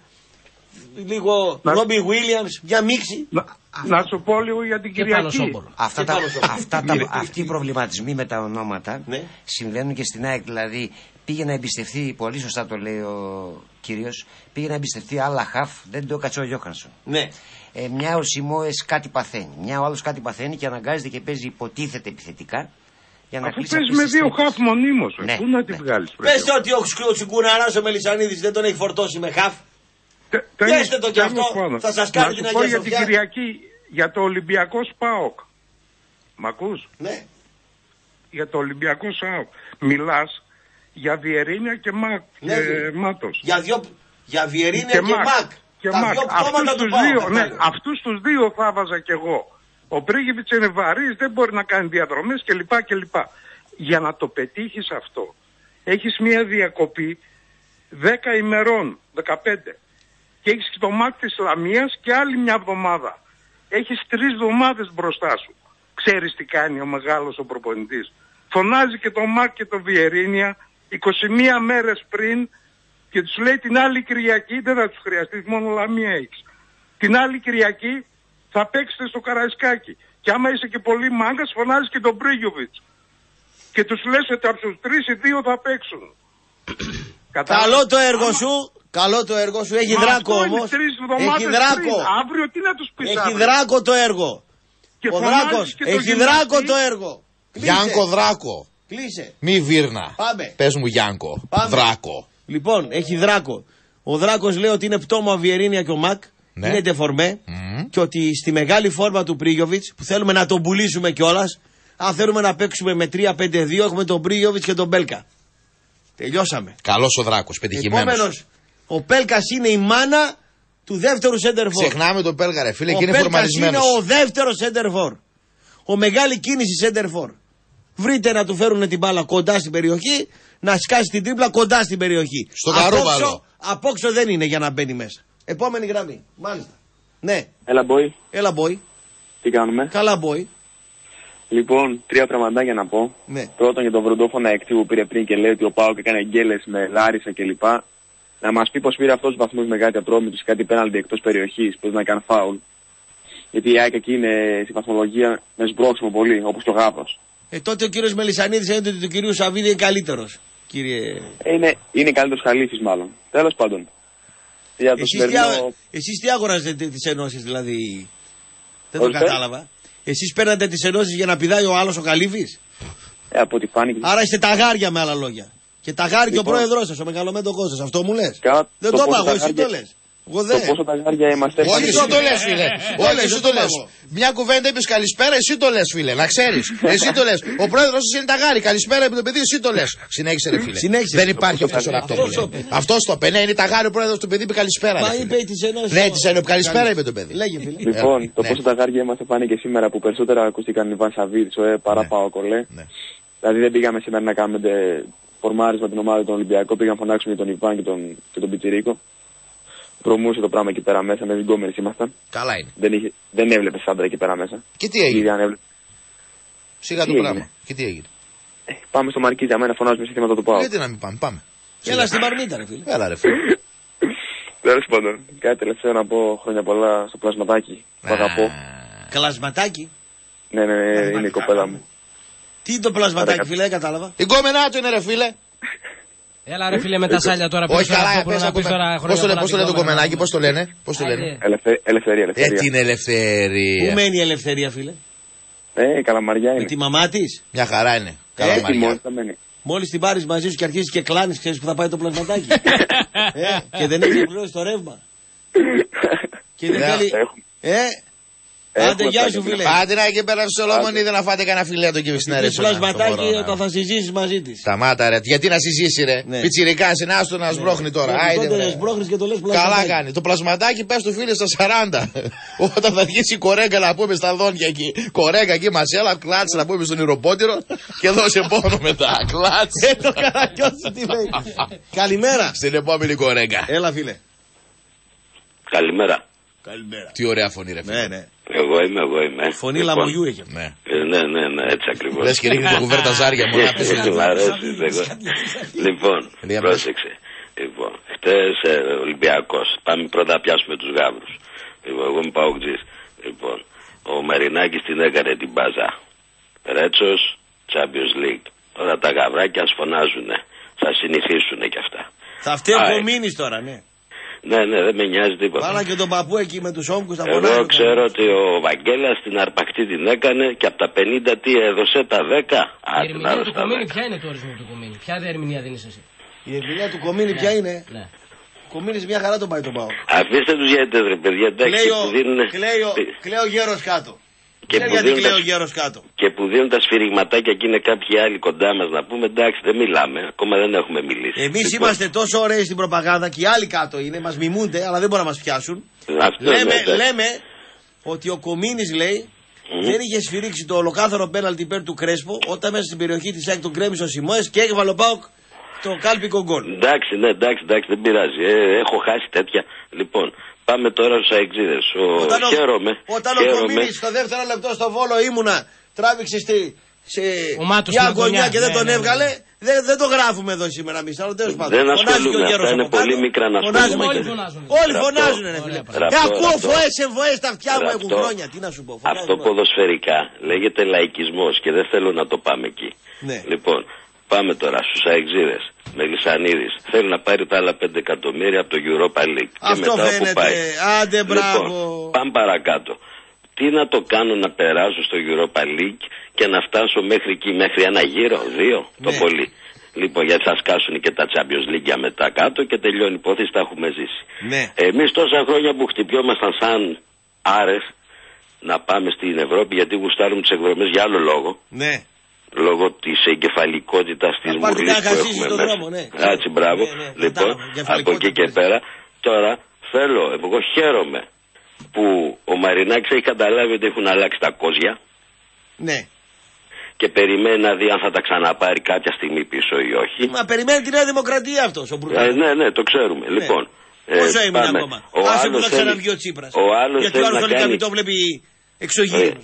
λίγο Ρόμπι Βίλιαμς, μια μίξη. Να σου πω λίγο για την Κυριακή. Αυτοί οι προβληματισμοί με τα ονόματα συμβαίνουν και στην ΑΕΚ. Δηλαδή πήγε να εμπιστευτεί, πολύ σωστά το λέει ο κύριος, πήγε να εμπιστευτεί άλλα χαφ, δεν το έκατσε ο Γιώχανσον. Ναι. Μια ο Σιμόες κάτι παθαίνει. Μια ο άλλος κάτι παθαίνει και αναγκάζεται και παίζει, υποτίθεται επιθετικά. Για να αφού παίζει με 2 χαφ μονίμως. Ναι, πού να τη βγάλεις. Πες ότι ο Τσιγκουναράς ο Μελισσανίδης δεν τον έχει φορτώσει με χαφ. Πέστε το κι αυτό, θα σας κάνει την Αγία Σοφιά. Για την Κυριακή, για το Ολυμπιακό ΣΠΑΟΚ. Μ' ακούς? Ναι. Για το Ολυμπιακό ΣΠΑΟΚ. Μιλάς για Βιερίνια και Μάτος. Για Βιερίνια και Μακ. Τα δυο πτώματα του ΠΑΟΚ. Ναι, αυτούς τους 2 θα βάζα κι εγώ. Ο Πρίγιβιτς είναι βαρύς, δεν μπορεί να κάνει διαδρομές κλπ. Για να το πετύχεις αυτό, έχεις μια διακοπή 10 ημερών, 15. Και έχεις και το ΜΑΚ της Λαμίας και άλλη μια εβδομάδα. Έχεις 3 εβδομάδες μπροστά σου. Ξέρεις τι κάνει ο μεγάλος ο προπονητής. Φωνάζει και το ΜΑΚ και το Βιερίνια 21 μέρες πριν και τους λέει την άλλη Κυριακή, δεν θα τους χρειαστεί, μόνο Λαμία έχεις. Την άλλη Κυριακή θα παίξετε στο Καραϊσκάκι. Και άμα είσαι και πολύ μάγκας, φωνάζεις και τον Πρίγιοβιτς. Και τους λες ότι από τους 3 οι 2 θα παίξουν. Καλό το έργο σου. Καλό το έργο σου. Έχει δράκο όμως. Έχει δράκο. Αύριο τι να τους πεις. Έχει δράκο το έργο. Ο Δράκος. Έχει δράκο το έργο. Γιάνκο Δράκο. Κλείσε. Μη Βίρνα. Πάμε. Πες μου Γιάνκο. Πάμε. Δράκο. Λοιπόν, έχει δράκο. Ο Δράκος λέει ότι είναι πτώμα ο Βιερίνια και ο Μακ. Ναι. Είναι τεφορμέ. Και ότι στη μεγάλη φόρμα του Πρίγιοβιτς που θέλουμε να τον πουλήσουμε κιόλας, αν θέλουμε να παίξουμε με 3-5-2, έχουμε τον Πρίγιοβιτς και τον Μπέλκα. Τελειώσαμε. Καλός ο Δράκος, πετυχημένος. Επόμενος, ο Πέλκας είναι η μάνα του δεύτερου center for. Ξεχνάμε τον Πέλκα, ρε φίλε, ο και είναι Πέλκας φορμαρισμένος. είναι ο δεύτερος center for. Ο μεγάλη κίνηση center for. Βρείτε να του φέρουν την μπάλα κοντά στην περιοχή, να σκάσει την τρίπλα κοντά στην περιοχή. Στο Καρόβαλο. Απόξω δεν είναι για να μπαίνει μέσα. Επόμενη γραμμή. Μάλιστα. Ναι. Έλα, boy. Τι κάνουμε? Καλά, boy. Λοιπόν, 3 πραγματάκια να πω. Ναι. Πρώτον, για τον βροντόφωνα εκτή που πήρε πριν και λέει ότι ο Πάοκ έκανε γκέλες με Λάρισα κλπ. Να μας πει πως πήρε αυτός τους βαθμούς με κάτι ατρόμητος, κάτι πέναλτι εκτός περιοχής, πως να κάνει φάουλ. Γιατί η ΑΕΚ εκεί είναι στη βαθμολογία με σμπρόξιμο πολύ, όπως και ο Γάβρος. Τότε ο κύριος Μελισσανίδης ένιωτε ότι ο κύριος Σαββίδη είναι καλύτερος. Κύριε... Είναι καλύτερος Χαλίφης μάλλον. Τέλος πάντων. Για το εσείς τι αγοράζετε τις ενώσεις δηλαδή? Δεν το κατάλαβα. Εσείς παίρνατε τις ενώσεις για να πηδάει ο άλλος ο Καλύφης? Από ό,τι φάνηκε. Άρα είστε ταγάρια με άλλα λόγια. Και ταγάρι και ο πρόεδρος σας, ο μεγαλομέτωχος σας. Αυτό μου λες? Δεν το είπα εγώ, εσύ το λες. Το πόσο ταγάρια είμαστε. Όχι, εσύ το λες, φίλε. Όχι, εσύ το λες. Μια κουβέντα είπες καλησπέρα, εσύ το λες, φίλε. Να ξέρεις. Εσύ το λες. Ο πρόεδρος σας είναι ταγάρι. Καλησπέρα επί το παιδί, εσύ το λες. Συνέχισε, ρε φίλε. Δεν υπάρχει αυτός ο ραπτόπουλος. Αυτός το είπε. Ναι, είναι ταγάρι ο πρόεδρος του παιδί, είπε καλησπέρα. Μα είπε τις ενώσεις. Ναι, τις ενώσεις. Καλησπέρα είπε το παιδί. Λοιπόν, το πόσο ταγάρια είμαστε φάνηκε σήμερα που περισσότερα ακούστηκαν Ιβάν Σαββίδης, παρά Πάο Κολέ. Δηλαδή δεν πήγαμε σήμερα να κάνουμε φορμάρισμα την ομάδα των Ολυμπιακών, πήγαν να φωνάξουμε για τον Ιβάν και τον Πιτσιρίκο. Προμούσε το πράγμα εκεί πέρα μέσα, με διγκόμενες ήμασταν. Καλά είναι. Δεν έβλεπες άντρα εκεί πέρα μέσα. Και τι έγινε? Σιγά το πράγμα. Και τι έγινε? Πάμε στο Μαρκίζα, αμένα φωνάζουμε συστήματα του ΠΑΟΚ. Γιατί να μην πάμε. Έλα στην Μαρμίτα, ρε φίλε. Έλα, ρε φίλε. Τέλος πάντων, κάτι τελευταίο να πω, χρόνια πολλά στο πλασματάκι. Το αγαπώ. Κλασματάκι? Ναι, είναι η κοπέλα μου. Τι είναι το πλασματάκι, φίλε, δεν κατάλαβα. Η κόμενά του είναι, ρε φίλε. Έλα ρε φίλε με τα σάλια τώρα. Όχι καλά, πώς το λένε το κομμενάκι, πώς το λένε? Ελευθερία. Την ελευθερία. Πού μένει η ελευθερία, φίλε? Καλαμαριά είναι. Με τη μαμά της? Μια χαρά είναι. Καλαμαριά. Μόλις την πάρεις μαζί σου και αρχίσεις και κλάνεις, ξέρεις που θα πάει το πλασματάκι. Και δεν έχει πληρώσει το ρεύμα. Και δεν θέλει... Άντε, γεια σου, φίλε. Άντε να εκεί πέρα στο Σολομονίδη να φάτε κανένα φιλέ το κύριο στην αίρεση. Πλασματάκι όταν θα συζήσεις μαζί της. Σταμάτα, ρε. Γιατί να συζήσει, ρε. Πιτσιρικά είναι, άστο να σμπρώχνει τώρα. Και το λες πλασματάκι. Καλά κάνει. Το πλασματάκι πες του φίλε στα 40. Όταν θα βγει η κορέγκα να πούμε στα δόντια εκεί. Κορέγκα εκεί μας έλα, κλάτσε να πούμε στον Ηροπότηρο και δώσε πόνο μετά. Κλάτσε. Το καρακιώσει τι λέει. Καλημέρα. Στην επόμενη κορέγκα. Έλα, φίλε. Καλημέρα. Τι ωραία φωνή, ρε φίλε. Ναι. Εγώ είμαι. Φωνή λαμογιού έχει. Ναι, έτσι ακριβώς. Λες και ρίχνει το κουβέρτα ζάρια μου. Μ' αρέσει. Λοιπόν, πρόσεξε. Λοιπόν, χτες Ολυμπιακός. Πάμε πρώτα να πιάσουμε τους γάβρους. Λοιπόν, εγώ είμαι Παοκτζής. Λοιπόν, ο Μερινάκης την έκανε την μπάζα. Ρέτσος, Champions League. Τώρα τα γαβράκια φωνάζουνε. Θα συνηθίσουνε κι αυτά. Θα φταίει ο Κομίνης τώρα, ναι. Ναι, δεν με νοιάζει τίποτα. Βάλα και τον παππού εκεί με τους όγκους. Εγώ ξέρω ότι ο Βαγγέλας την αρπακτή την έκανε και από τα 50 τι έδωσε, τα 10. Η ερμηνεία του Κομίνη ποια είναι το ορισμό του Κομίνη? Ποια ερμηνεία δίνεις εσύ? Η ερμηνεία του Κομίνη ποια είναι? Ο Κομίνης μια χαρά τον πάει τον πάω. Αφήστε τους γιατί ρε παιδιά. Κλαίω γέρος κάτω. Και που δίνουν τα σφυριγματάκια και είναι κάποιοι άλλοι κοντά μας να πούμε εντάξει δεν μιλάμε, ακόμα δεν έχουμε μιλήσει. Εμείς είμαστε τόσο ωραίοι στην προπαγάνδα και οι άλλοι κάτω είναι, μας μιμούνται αλλά δεν μπορούν να μας πιάσουν. Λέμε ότι ο Κομίνης λέει δεν είχε σφυρίξει το ολοκάθαρο πέναλτι υπέρ του Κρέσπο όταν μέσα στην περιοχή της ΑΕΚ τον κρέμισε ο Σιμόες και έβαλε ο ΠΑΟΚ το κάλπικο γκολ. Εντάξει, δεν πειράζει. Έχω χάσει τέτοια. Λοιπόν. Πάμε τώρα στους αεξίδες. Χαίρομαι. Όταν ο Κομίνης στο δεύτερο λεπτό στο Βόλο ήμουνα, τράβηξε μια γωνιά και δεν τον έβγαλε, δεν το γράφουμε εδώ σήμερα εμείς. Δεν ασχολούμαι, αυτά είναι πολύ μικρά να ασχολούμαι. Όλοι φωνάζουν ρε φίλε. Ακούω φοές τα αυτιά μου έχουν χρόνια, τι να σου πω. Αυτό ποδοσφαιρικά λέγεται λαϊκισμός και δεν θέλω να το πάμε εκεί. Λοιπόν, πάμε τώρα στους αεξίδες. Μελισσανίδης θέλει να πάρει τα άλλα 5 εκατομμύρια από το Europa League. Αυτό και μετά φαίνεται. Άντε μπράβο. Λοιπόν, πάμε παρακάτω. Τι να το κάνω να περάσω στο Europa League και να φτάσω μέχρι εκεί, μέχρι ένα γύρο, 2 το πολύ. Λοιπόν, γιατί θα σκάσουν και τα Champions League για μετά κάτω και τελειώνει η υπόθεση, τα έχουμε ζήσει. Εμείς τόσα χρόνια που χτυπιόμασταν σαν άρες να πάμε στην Ευρώπη γιατί γουστάρουμε τις εκδρομές για άλλο λόγο. Λόγω της εγκεφαλικότητας της μουρλής που έχουμε μέσα. Έτσι, μπράβο. Λοιπόν, από εκεί και πέρα, τώρα Εγώ χαίρομαι που ο Μαρινάκης έχει καταλάβει ότι έχουν αλλάξει τα κόζια. Ναι. Και περιμένει να δει αν θα τα ξαναπάρει κάποια στιγμή πίσω ή όχι. Μα περιμένει τη Νέα Δημοκρατία αυτός ο Μπουργκάνης. Ναι, το ξέρουμε. Ναι. Λοιπόν. Πόσο έμεινε ακόμα. Άσε που θα ξαναβγεί ο Τσίπρας. Γιατί ο άλλος το λικαβιτό βλέπει εξωγήινους.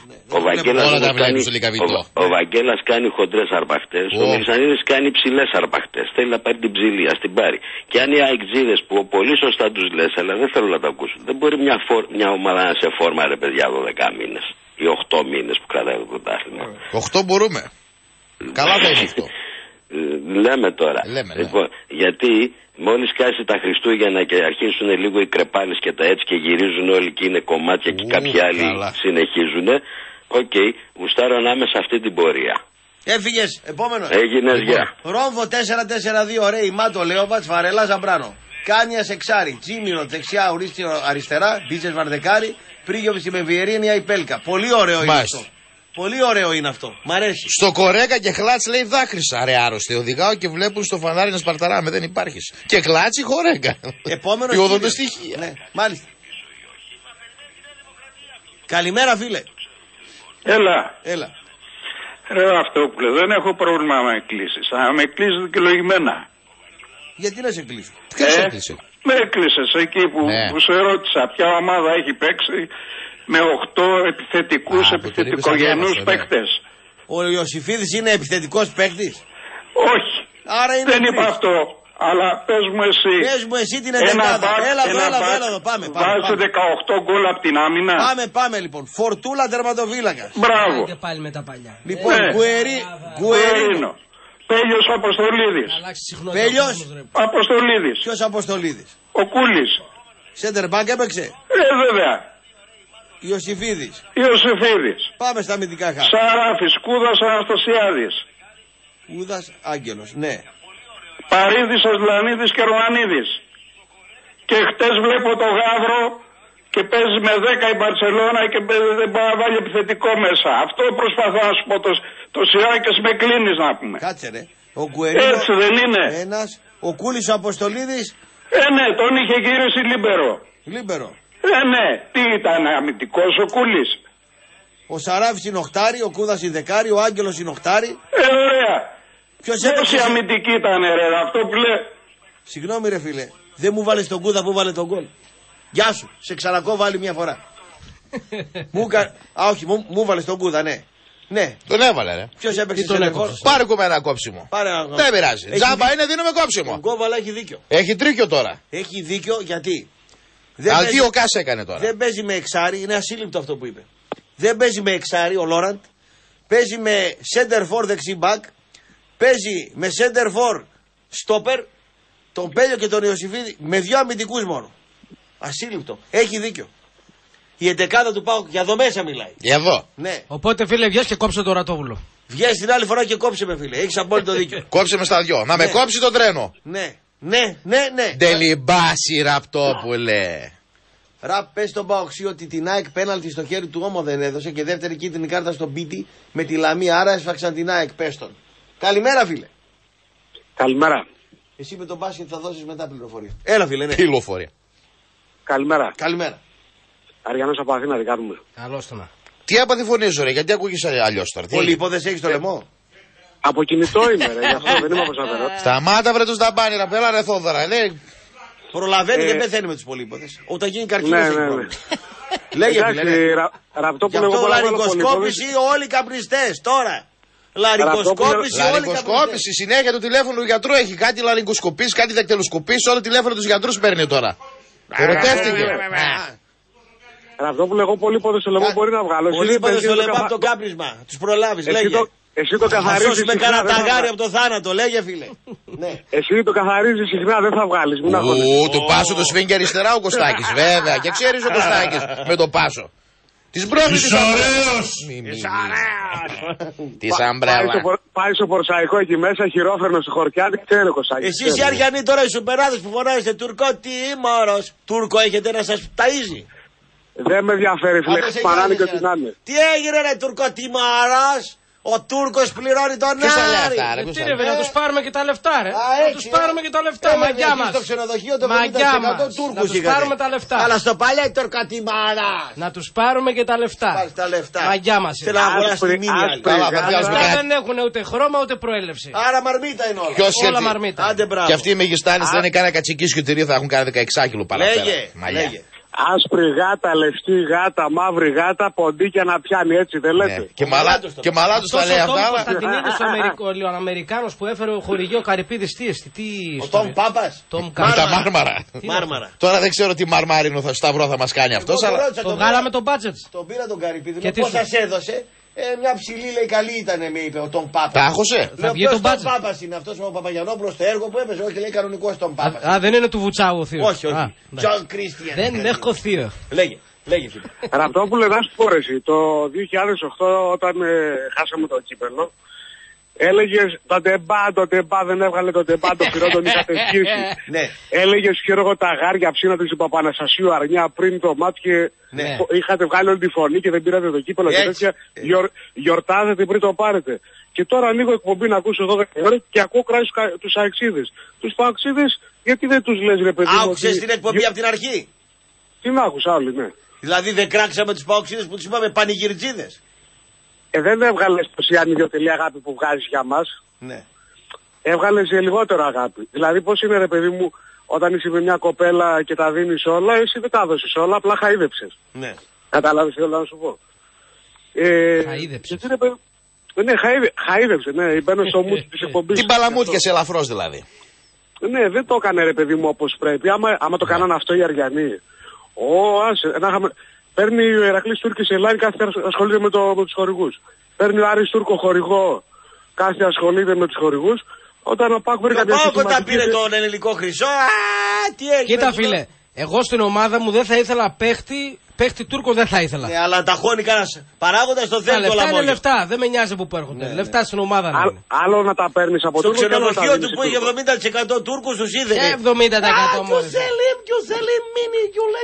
Ο Βαγγέλας κάνει χοντρές αρπαχτές. Ο Μελισσανίδης κάνει ψηλές αρπαχτές. Θέλει να πάρει την ψηλή, ας την πάρει. Και αν οι αεκτζίδες που πολύ σωστά τους λες, αλλά δεν θέλω να τα ακούσουν, δεν μπορεί μια ομάδα να σε φόρμα, ρε παιδιά, 12 μήνες ή 8 μήνες που κρατάει το πρωτάθλημα. 8 μπορούμε. Καλά θα είναι αυτό. Λέμε τώρα. Λοιπόν, γιατί μόλις κάσει τα Χριστούγεννα και αρχίσουν λίγο οι κρεπάλες και τα έτσι και γυρίζουν όλοι και είναι κομμάτια και κάποιοι άλλοι συνεχίζουν. Οκ, γουστάρω να είμαι σε αυτή την πορεία. Έφυγες, επόμενο. Έγινες, γεια. Ρόμβο 4-4-2, ωραίοι, Μάτο, Λέοβατς, Βαρελά, Ζαμπράνο. Κάνιας εξάρι, Τζίμιρο δεξιά, Ουρίστιο αριστερά, Μπίτσες Βαρδεκάρι, Πρίγιοβης με Βιερίνια η Πέλκα. Πολύ ωραίο είναι αυτό. Πολύ ωραίο είναι αυτό. Μ' αρέσει. Στο Κορέκα και Χλάτς λέει δάκρυσα. Ρε άρρωστοι. Οδηγάω και βλέπουν στο φανάρι να σπαρταράμε. Δεν υπάρχει. Και Χλάτς ή Χορέκα. Επόμενο. Η οδοντοστοιχεία. Ναι, μάλιστα. Καλημέρα, φίλε. Έλα. Ρε Αυτόπουλε, δεν έχω πρόβλημα με εκκλήσεις. Θα με εκκλήσεις δικαιολογημένα. Γιατί να σε κλείσω. Ποιος σε έκλεισε? Με έκλεισες εκεί που σε ρώτησα ποια ομάδα έχει παίξει με 8 επιθετικούς επιθετικογενούς παίκτες. Ο Ιωσήφιδης είναι επιθετικός παίκτης? Όχι. Άρα είναι δεν είπα αυτό. Αλλά πες μου εσύ. Πες μου εσύ την εντεκάδα. Έλα εδώ, πάμε. Βάζω 18 γκολ από την άμυνα. Πάμε λοιπόν. Φορτούλα τερματοφύλακα. Μπράβο. Και πάλι με τα παλιά. Λοιπόν, Γκουερίνο. Πέλιος Αποστολίδης. Πέλιος Αποστολίδης. Ποιος Αποστολίδης? Ο Κούλης. Σέντερ μπακ έπαιξε. Βέβαια. Ιωσήφιδης. Πάμε στα αμυντικά χάρη. Σαράφης, Κούδας, Αναστασιάδης. Κούδας, Άγγελος, ναι. Παρίδης, Ασλανίδης και Ροανίδης. Και χτες βλέπω το Γαύρο και παίζει με 10 η Μπαρσελόνα και δεν πάει να βάλει επιθετικό μέσα. Αυτό προσπαθώ να σου πω. Το Σιράκες με κλείνεις να πούμε. Κάτσε ρε. Ο Γκουερίνο, έτσι δεν είναι? Ένας. Ο Κούλης ο Αποστολίδης. Ναι, τον είχε γυρίσει Λίμπερο. Ναι, τι ήταν αμυντικός ο Κούλης? Ο Σαράφης είναι οχτάρι, ο Κούδας είναι δεκάρι, ο Άγγελος είναι οχτάρι. Ωραία. Ποιος έπαιξε? Πόση αμυντική ήταν ρε, αυτό που λέει. Συγγνώμη ρε φίλε, δεν μου βάλεις τον Κούδα που βάλε τον γκολ. Γεια σου, σε ξανακώ βάλει μια φορά. Όχι, μου βάλεις τον Κούδα, ναι. Ναι. Τον έβαλε, ρε. Ποιος έπαιξε τον έβαλε? Πάρε κουμένα κόψιμο. Δεν πειράζει. Τζάμπα είναι, δίνουμε κόψιμο. Ο Γκόβαλα έχει δίκιο. Έχει τρίκιο τώρα. Έχει δίκιο γιατί. Τι ο Κάς έκανε τώρα. Δεν παίζει με εξάρι, είναι ασύλληπτο αυτό που είπε. Δεν παίζει με εξάρι ο Λόραντ. Παίζει με center for δεξί back. Παίζει με center for stopper. Τον Πέλιο και τον Ιωσήφιδη με 2 αμυντικούς μόνο. Ασύλληπτο. Έχει δίκιο. Η εντεκάδα του ΠΑΟΚ για εδώ μέσα μιλάει. Για εδώ. Ναι. Οπότε φίλε, βγες και κόψε το Ρατόβουλο. Βγες την άλλη φορά και κόψε με φίλε. Έχεις απόλυτο δίκιο. Κόψε με στα δυο. Να με κόψει το τρένο. Ναι. Ντελιμπάση Ραπτόπουλε. Ραπ, πες στον Παοξή ότι την ΑΕΚ πέναλτι στο χέρι του Όμο δεν έδωσε και δεύτερη κίτρινη κάρτα στον Πίτι με τη Λαμία. Άρα έσφαξαν την ΑΕΚ. Πες τον. Καλημέρα φίλε. Καλημέρα. Εσύ με τον μπάσκετ θα δώσεις μετά πληροφορία. Έλα φίλε, ναι. Πληροφορία. Καλημέρα. Αριανός από Αθήνα, δικάρουμε. Καλώς το να. Τι έπαθε η φωνή σου, ρε, γιατί ακούγεις αλλιώς τώρα. Πολύ υπόθεση έχεις στο λαιμό. Από κινητό είμαι, ρε, γι' αυτό δεν είμαι από σαφερό. Σταμάτα, βρε τους ταμπάνι, να πέλα, ρε Θόδωρα, ναι. Προλαβαίνει, δεν πεθαίνει με τους πολύποδες. Όταν γίνει καρκίνος έχει πρόβλημα. Λέγε φίλε. Ραπτόπουλο, εγώ λαρικοσκόπηση όλοι οι καπνιστές τώρα. Λαρικοσκόπηση, συνέχεια του τηλέφωνου του γιατρού έχει κάτι λαρικοσκοπής, κάτι δακτυλοσκοπής, όλο το τηλέφωνο του γιατρού παίρνει τώρα. Ερωτεύτηκε. Ραπτόπουλο, εγώ πολύποδες στο λαιμό μπορεί να βγάλω. Πολύποδες στο λαιμό από το κάπνισμα. Τους προλάβεις, λέγε. Εσύ το καθαρίζεις. Με κανένα ταγάρι από το θάνατο, λέγε φίλε. Εσύ το καθαρίζεις συχνά, δεν θα βγάλεις. Του Πάσο το σφίγγει αριστερά ο Κωστάκης, βέβαια. Και ξέρεις ο Κωστάκης με το Πάσο. Της πρώτης της ωραίος. Της αμπρέλα. Πάει στο Πορσαϊκό εκεί μέσα, χειρόφερνο στη χορκιά, δεν ξέρει ο Κωστάκης. Εσείς οι Αριανοί τώρα οι σουπεράδες που φωνάζετε Τουρκό τίμωρος. Τούρκο έχετε να σας ταΐζει. Δεν με ενδιαφέρει φίλε, πανάνε και την άνε. Τι έγινε ρε Τουρκό τίμωρος. Ο Τούρκος πληρώνει τον Άρη. Τι ρε, να τους πάρουμε και τα λεφτά, ρε. Να τους πάρουμε και τα λεφτά. Μαγιά μας. Στο ξενοδοχείο το 50% Τούρκους. Να τους πάρουμε τα λεφτά. Αλλά στο παλιό Τουρκατιμάρα. Να τους πάρουμε και τα λεφτά. Μαγιά μας. Θέλω να αγοράσει τη μήνυα. Δεν έχουν ούτε χρώμα ούτε προέλευση. Άρα μαρμίτα είναι όλα. Όλα μαρμίτα. Και αυτοί οι Μεγιστάνες δεν είναι κανένα κατσικίσιο τυρί, θα έχουν κάνει 16 κιλο παραπέρα. Λέγε. Άσπρη γάτα, λευκή γάτα, μαύρη γάτα, ποντίκια να πιάνει, έτσι δεν λέτε. Ναι. Και μαλάτος τα λέει αυτά. Ο Κωνσταντινίδης ο Αμερικάνος που έφερε χορηγείο Καρυπίδης, τι. Ο Τόμ Πάπας. Με τα Μάρμαρα. Τώρα δεν ξέρω τι μαρμάρινο σταυρό θα μας κάνει αυτός. Το βγάλαμε το budget. Τον πήρα τον Καρυπίδη. Πώς σας έδωσε. Μια ψηλή λέει καλή ήταν, με είπε ο Τόμ Πάπας. Τα άχωσε. Θα βγει τον Πάπας είναι αυτός ο Παπαγιανόπουλος στο έργο που έπαιζε. Όχι, λέει κανονικός Τόμ Πάπας. Α, δεν είναι του Βουτσάου ο θείος. Όχι. Τζον Κρίστιαν. Δεν έχω θείο. Λέγε. Ραπτόπουλε, να σου πω εσύ, το 2008 όταν χάσαμε το κύπελλο, έλεγες το τεμπά δεν έβγαλε το τεμπά, το πυρό τον είχατε σκίσει. Έλεγες εγώ τα γάρια ψήνα του Παπαναστασίου Αρνιά πριν το μάτ και είχατε βγάλει όλη τη φωνή και δεν πήρατε το κύπελλο και τέτοια. Γιορτάζετε πριν το πάρετε. Και τώρα λίγο εκπομπή να ακούσω εδώ και ακούω κράζει τους αεξίδες. Τους παοξίδες γιατί δεν τους λες ρε παιδί μου. Άκουσες την εκπομπή από την αρχή. Την άκουσα όλοι, ναι. Δηλαδή δεν κράξαμε τους παοξίδες που τους είπαμε πανηγυρτζίδες. Δεν έβγαλες τόση ανιδιοτελή αγάπη που βγάζεις για μας. Ναι. Έβγαλες λιγότερο αγάπη. Δηλαδή πώς είναι ρε παιδί μου όταν είσαι με μια κοπέλα και τα δίνεις όλα, εσύ δεν τα δώσεις όλα, απλά χαΐδεψες. Ναι. Κατάλαβες τι θέλω να σου πω. Χαΐδεψες. Ναι, χαΐδεψε, ναι, μπαίνω στο μούτ της εκπομπής. Την παλαμούτιασε ελαφρώς δηλαδή. Ναι, δεν το έκανε ρε παιδί μου όπως πρέπει. Άμα το κάνανε αυτό οι Αριανοί. Παίρνει ο Ηρακλής Τούρκης Ελλάδα, κάθε ασχολείται με τους χορηγούς. Παίρνει ο Άρης Τούρκο χορηγό, κάθε ασχολείται με τους χορηγούς. Όταν ο Πάκ βρει κάποια συστηματική... Όταν πήρε τον ελληνικό χρυσό, τι έγινε. Κοίτα φίλε, εγώ στην ομάδα μου δεν θα ήθελα παίχτη Τούρκο δεν θα ήθελα. Ναι, αλλά τα χώνει κανένας παράγοντας το θέλει το λαμόγιο. Είναι λεφτά, δεν με νοιάζει που έρχονται. Ναι. Λεφτά στην ομάδα να είναι. Άλλο να τα παίρνεις από Τούρκο. Στο ξενοδοχείο του που είχε 70% Τούρκους τους είδε. 70% μόνο. Ποιο Σελίμ, μίνι, γιουλέ.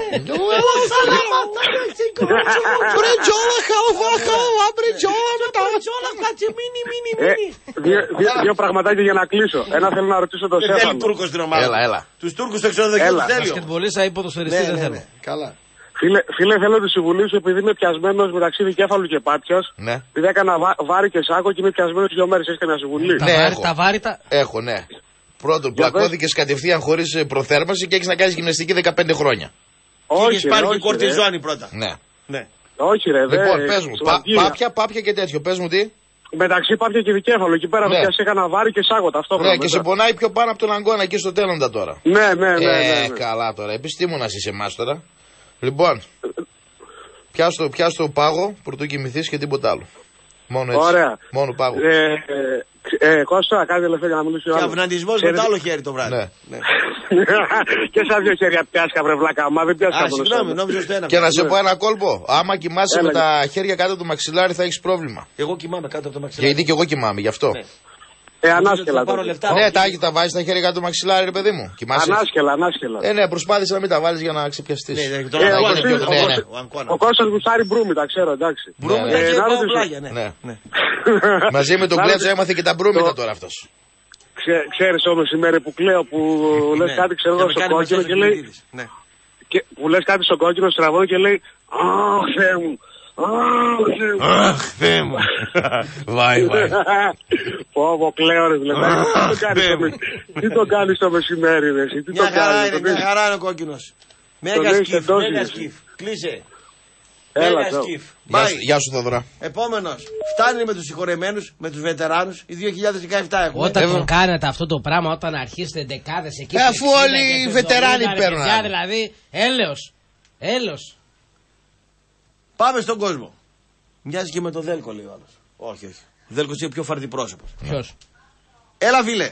Δύο πραγματάκια για να κλείσω. Ένα θέλω να ρωτήσω το Σέφανο. Δεν θέλει Τούρκο στην ομάδα. Έλα. Τους Τούρκους στο ξενοδοχείο τους θέλει. Μπασκετμπολίστα ή ποδοσφαιριστή δεν θέλω. Καλά. Φίλε, θέλω τη συμβουλή σου επειδή είμαι πιασμένος μεταξύ δικέφαλου και πάτιας. Ναι. Επειδή έκανα βάρη και σάκο και είμαι πιασμένος 2 μέρες. Έχετε μια συμβουλή. Τα βάρη τα. Έχω, ναι. Πρώτον, πλακώθηκες κατευθείαν χωρίς προθέρμανση και έχεις να κάνεις γυμναστική 15 χρόνια. Όχι. Έχεις πάρει και κορτιζόνη πρώτα. Ναι. Όχι, ρε. Λοιπόν, πες μου. Πάπια και τέτοιο. Πες μου τι. Μεταξύ πάπια και δικέφαλο. Εκεί πέρα πια έκανα βάρη και σάκο ταυτόχρονα. Ναι, και σε πονάει πιο πάνω από τον αγκώνα εκεί στο τέλοντα τώρα. Ναι. Καλά τώρα. Επιστήμονας είσαι εμάς τώρα. Λοιπόν, πιάσ' το πάγο πρωτού κοιμηθείς και τίποτα άλλο. Μόνο έτσι. Ωραία. Μόνο πάγο. Κώστα, κάτι τελευταίο για να μιλήσω. Και αυναντισμός με το άλλο χέρι το βράδυ. Ναι. Και σαν 2 χέρια πιάσκα βρε βλάκα, μα δεν πιάσκα. Συγγνώμη, νόμιζα στο ένα. Και να σε πω ένα κόλπο. Άμα κοιμάσαι με τα χέρια κάτω από το μαξιλάρι θα έχεις πρόβλημα. Εγώ κοιμάμαι κάτω από το μαξιλάρι. Γιατί και εγώ κοιμάμαι, γι' αυτό. Ανάσκελα. Ναι, τα βάζεις τα χέρια κάτω από το μαξιλάρι, ρε παιδί μου. Ανάσκελα. Ναι, προσπάθησε να μην τα βάλεις για να ξεπιαστείς. Ο Κώστας γουστάρει μπρούμι, τα ξέρω, εντάξει. Μπρούμι και παουπλάγια, ναι. Μαζί με τον Κλέτσο έμαθε και τα μπρούμιτα τώρα αυτός. Ξέρεις όμως η μέρα που κλαίω που λες κάτι ξέρω εγώ στο κόκκινο και λέει. Που λες κάτι στο κόκκινο στραβό και λέει «Αχ, Θεέ μου». Αχ, Θεέ μου. Βάει. Πω, κλαίω ρε τι το κάνεις το μεσημέρι ρε. Μια χαρά είναι ο κόκκινος. Μέγα σκυφ. Κλείσε. Έλα, γεια σου Θοδωρά. Επόμενος. Φτάνει με τους συγχωρεμένους, με τους βετεράνους. Οι 2017 έχουμε. Όταν τον κάνετε αυτό το πράγμα, όταν αρχίσετε δεκάδες εκεί. Αφού όλοι οι βετεράνοι παίρνουν. Δηλαδή, έλεος. Πάμε στον κόσμο. Μοιάζει και με τον Δέλκο, λέει ο άλλος. Όχι. Ο Δέλκος είναι πιο φαρδί πρόσωπος. Ποιος? Έλα, φίλε.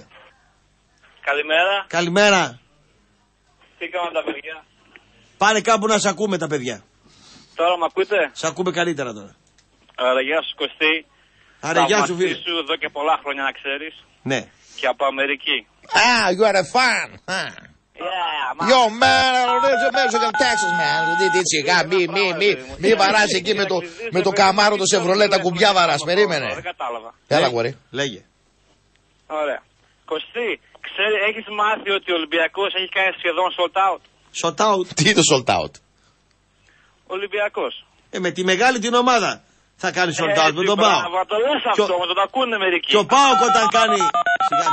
Καλημέρα. Τι κάνουν τα παιδιά? Πάνε κάπου να σ' ακούμε τα παιδιά. Τώρα μ' ακούτε? Σ' ακούμε καλύτερα τώρα. Άρα, γεια σου Κωστή. Άρα, γεια σου φίλε. Σου εδώ και πολλά χρόνια να ξέρεις. Ναι. Και από Αμερική. You are a fan. Yo man, Texas man. Σιγά, μη βαράς εκεί με το καμάρο το Chevrolet τα κουμπιά βαράς. Περίμενε. Δεν κατάλαβα. Έλα γορί. Λέγε. Ωραία. Κωστή, έχεις μάθει ότι ο Ολυμπιακός έχει κάνει σχεδόν sold out? Sold out. Τι είναι το sold out? Ολυμπιακός. Με τη μεγάλη την ομάδα θα κάνει sold out με τον Πάο. Το λες αυτό, με τον ακούνε μερικοί. Και ο Πάο όταν κάνει... Σιγά,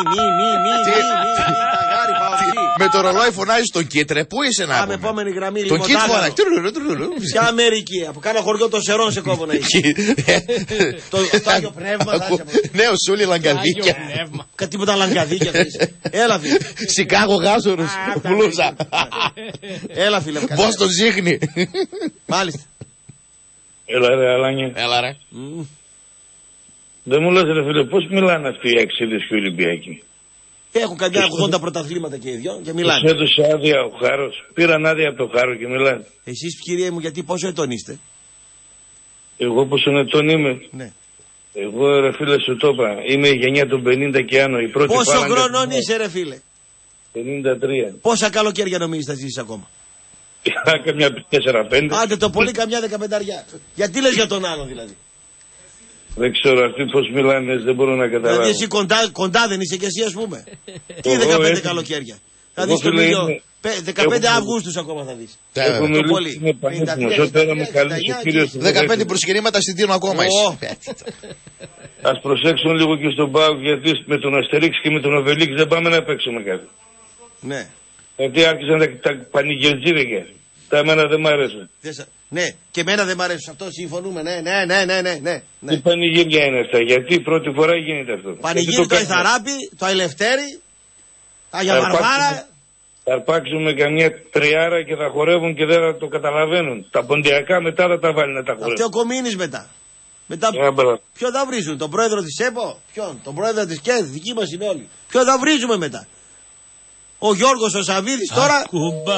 με το ρολόι φωνάζει τον Κίτρε, πού είσαι να πούμε. Επόμενη γραμμή τον λοιπόν. Κίτρε φωνάζει. Ποια Αμερική, από κάνα χωριό των Σερών σε κόβω να είσαι. Το Άγιο Πνεύμα. Ναι, ο Σούλη λαγκαδίκια. Κάτι τίποτα λαγκαδίκια. Έλα φίλε. Σικάγο Γάζορος, μπλούζα. Έλα φίλε. Πώς τον ζύχνει. Μάλιστα. Έλα ρε Αλάνια. Έλα ρε. Δεν μου λες ρε φίλε, πώς μιλάνε αυτοί οι Αξίδες και οι Ολυμπιακοί? Έχουν καμιά 80 πρωταθλήματα και οι δυο και μιλάνε. Τους έδωσε άδεια ο Χάρος. Πήραν άδεια από το Χάρο και μιλάνε. Εσείς κύριε μου, γιατί πόσο ετών είστε? Εγώ πόσο ετών είμαι? Ναι. Εγώ ρε φίλε σου το είπα. Είμαι η γενιά των 50 και άνω. Πόσο χρονών είσαι ρε φίλε? 53. Πόσα καλοκαίρια νομίζεις θα ζήσεις ακόμα? Καμιά 4-5. Άντε το πολύ καμιά 15. Γιατί λες για τον άλλον δηλαδή? Δεν ξέρω αυτοί πώς μιλάνε, δεν μπορώ να καταλάβω. Δηλαδή εσύ κοντά δεν είσαι και εσύ ας πούμε. Τι 15 καλοκαίρια? Θα δεις το μίλιο. 15 Αυγούστους ακόμα θα δεις. Έχω μιλήσει με πανέτοιμος. Όταν με καλείς ο κύριος... 15 προσκυνήματα στην Τίνο ακόμα είσαι. Ας προσέξουν λίγο και στον Πάο, γιατί με τον Αστερίξ και με τον Οβελίξ δεν πάμε να παίξουμε κάτι. Ναι. Γιατί άρχισαν τα πανηγελτζίδια. Τα εμένα δεν μ' άρεσαν. Ναι, και εμένα δεν μ' αρέσει αυτό, συμφωνούμε. Ναι. Τι πανηγύρια είναι αυτά, γιατί πρώτη φορά γίνεται αυτό? Πανηγύρι το Εθαράπη, το Ελευθέρη, τα Αγία Βαρβάρα. Θα αρπάξουμε καμιά τριάρα και θα χορεύουν και δεν θα το καταλαβαίνουν. Τα ποντιακά μετά θα τα βάλει να τα χορεύουν. Αυτό ο Κομίνης μετά. Ποιο θα βρίζουν, τον πρόεδρο της ΕΠΟ? Ποιον? Τον πρόεδρο της ΚΕΔ, δική μας είναι όλοι. Ποιο θα βρίζουμε μετά? Ο Γιώργος ο Σαββίδης τώρα. Αχ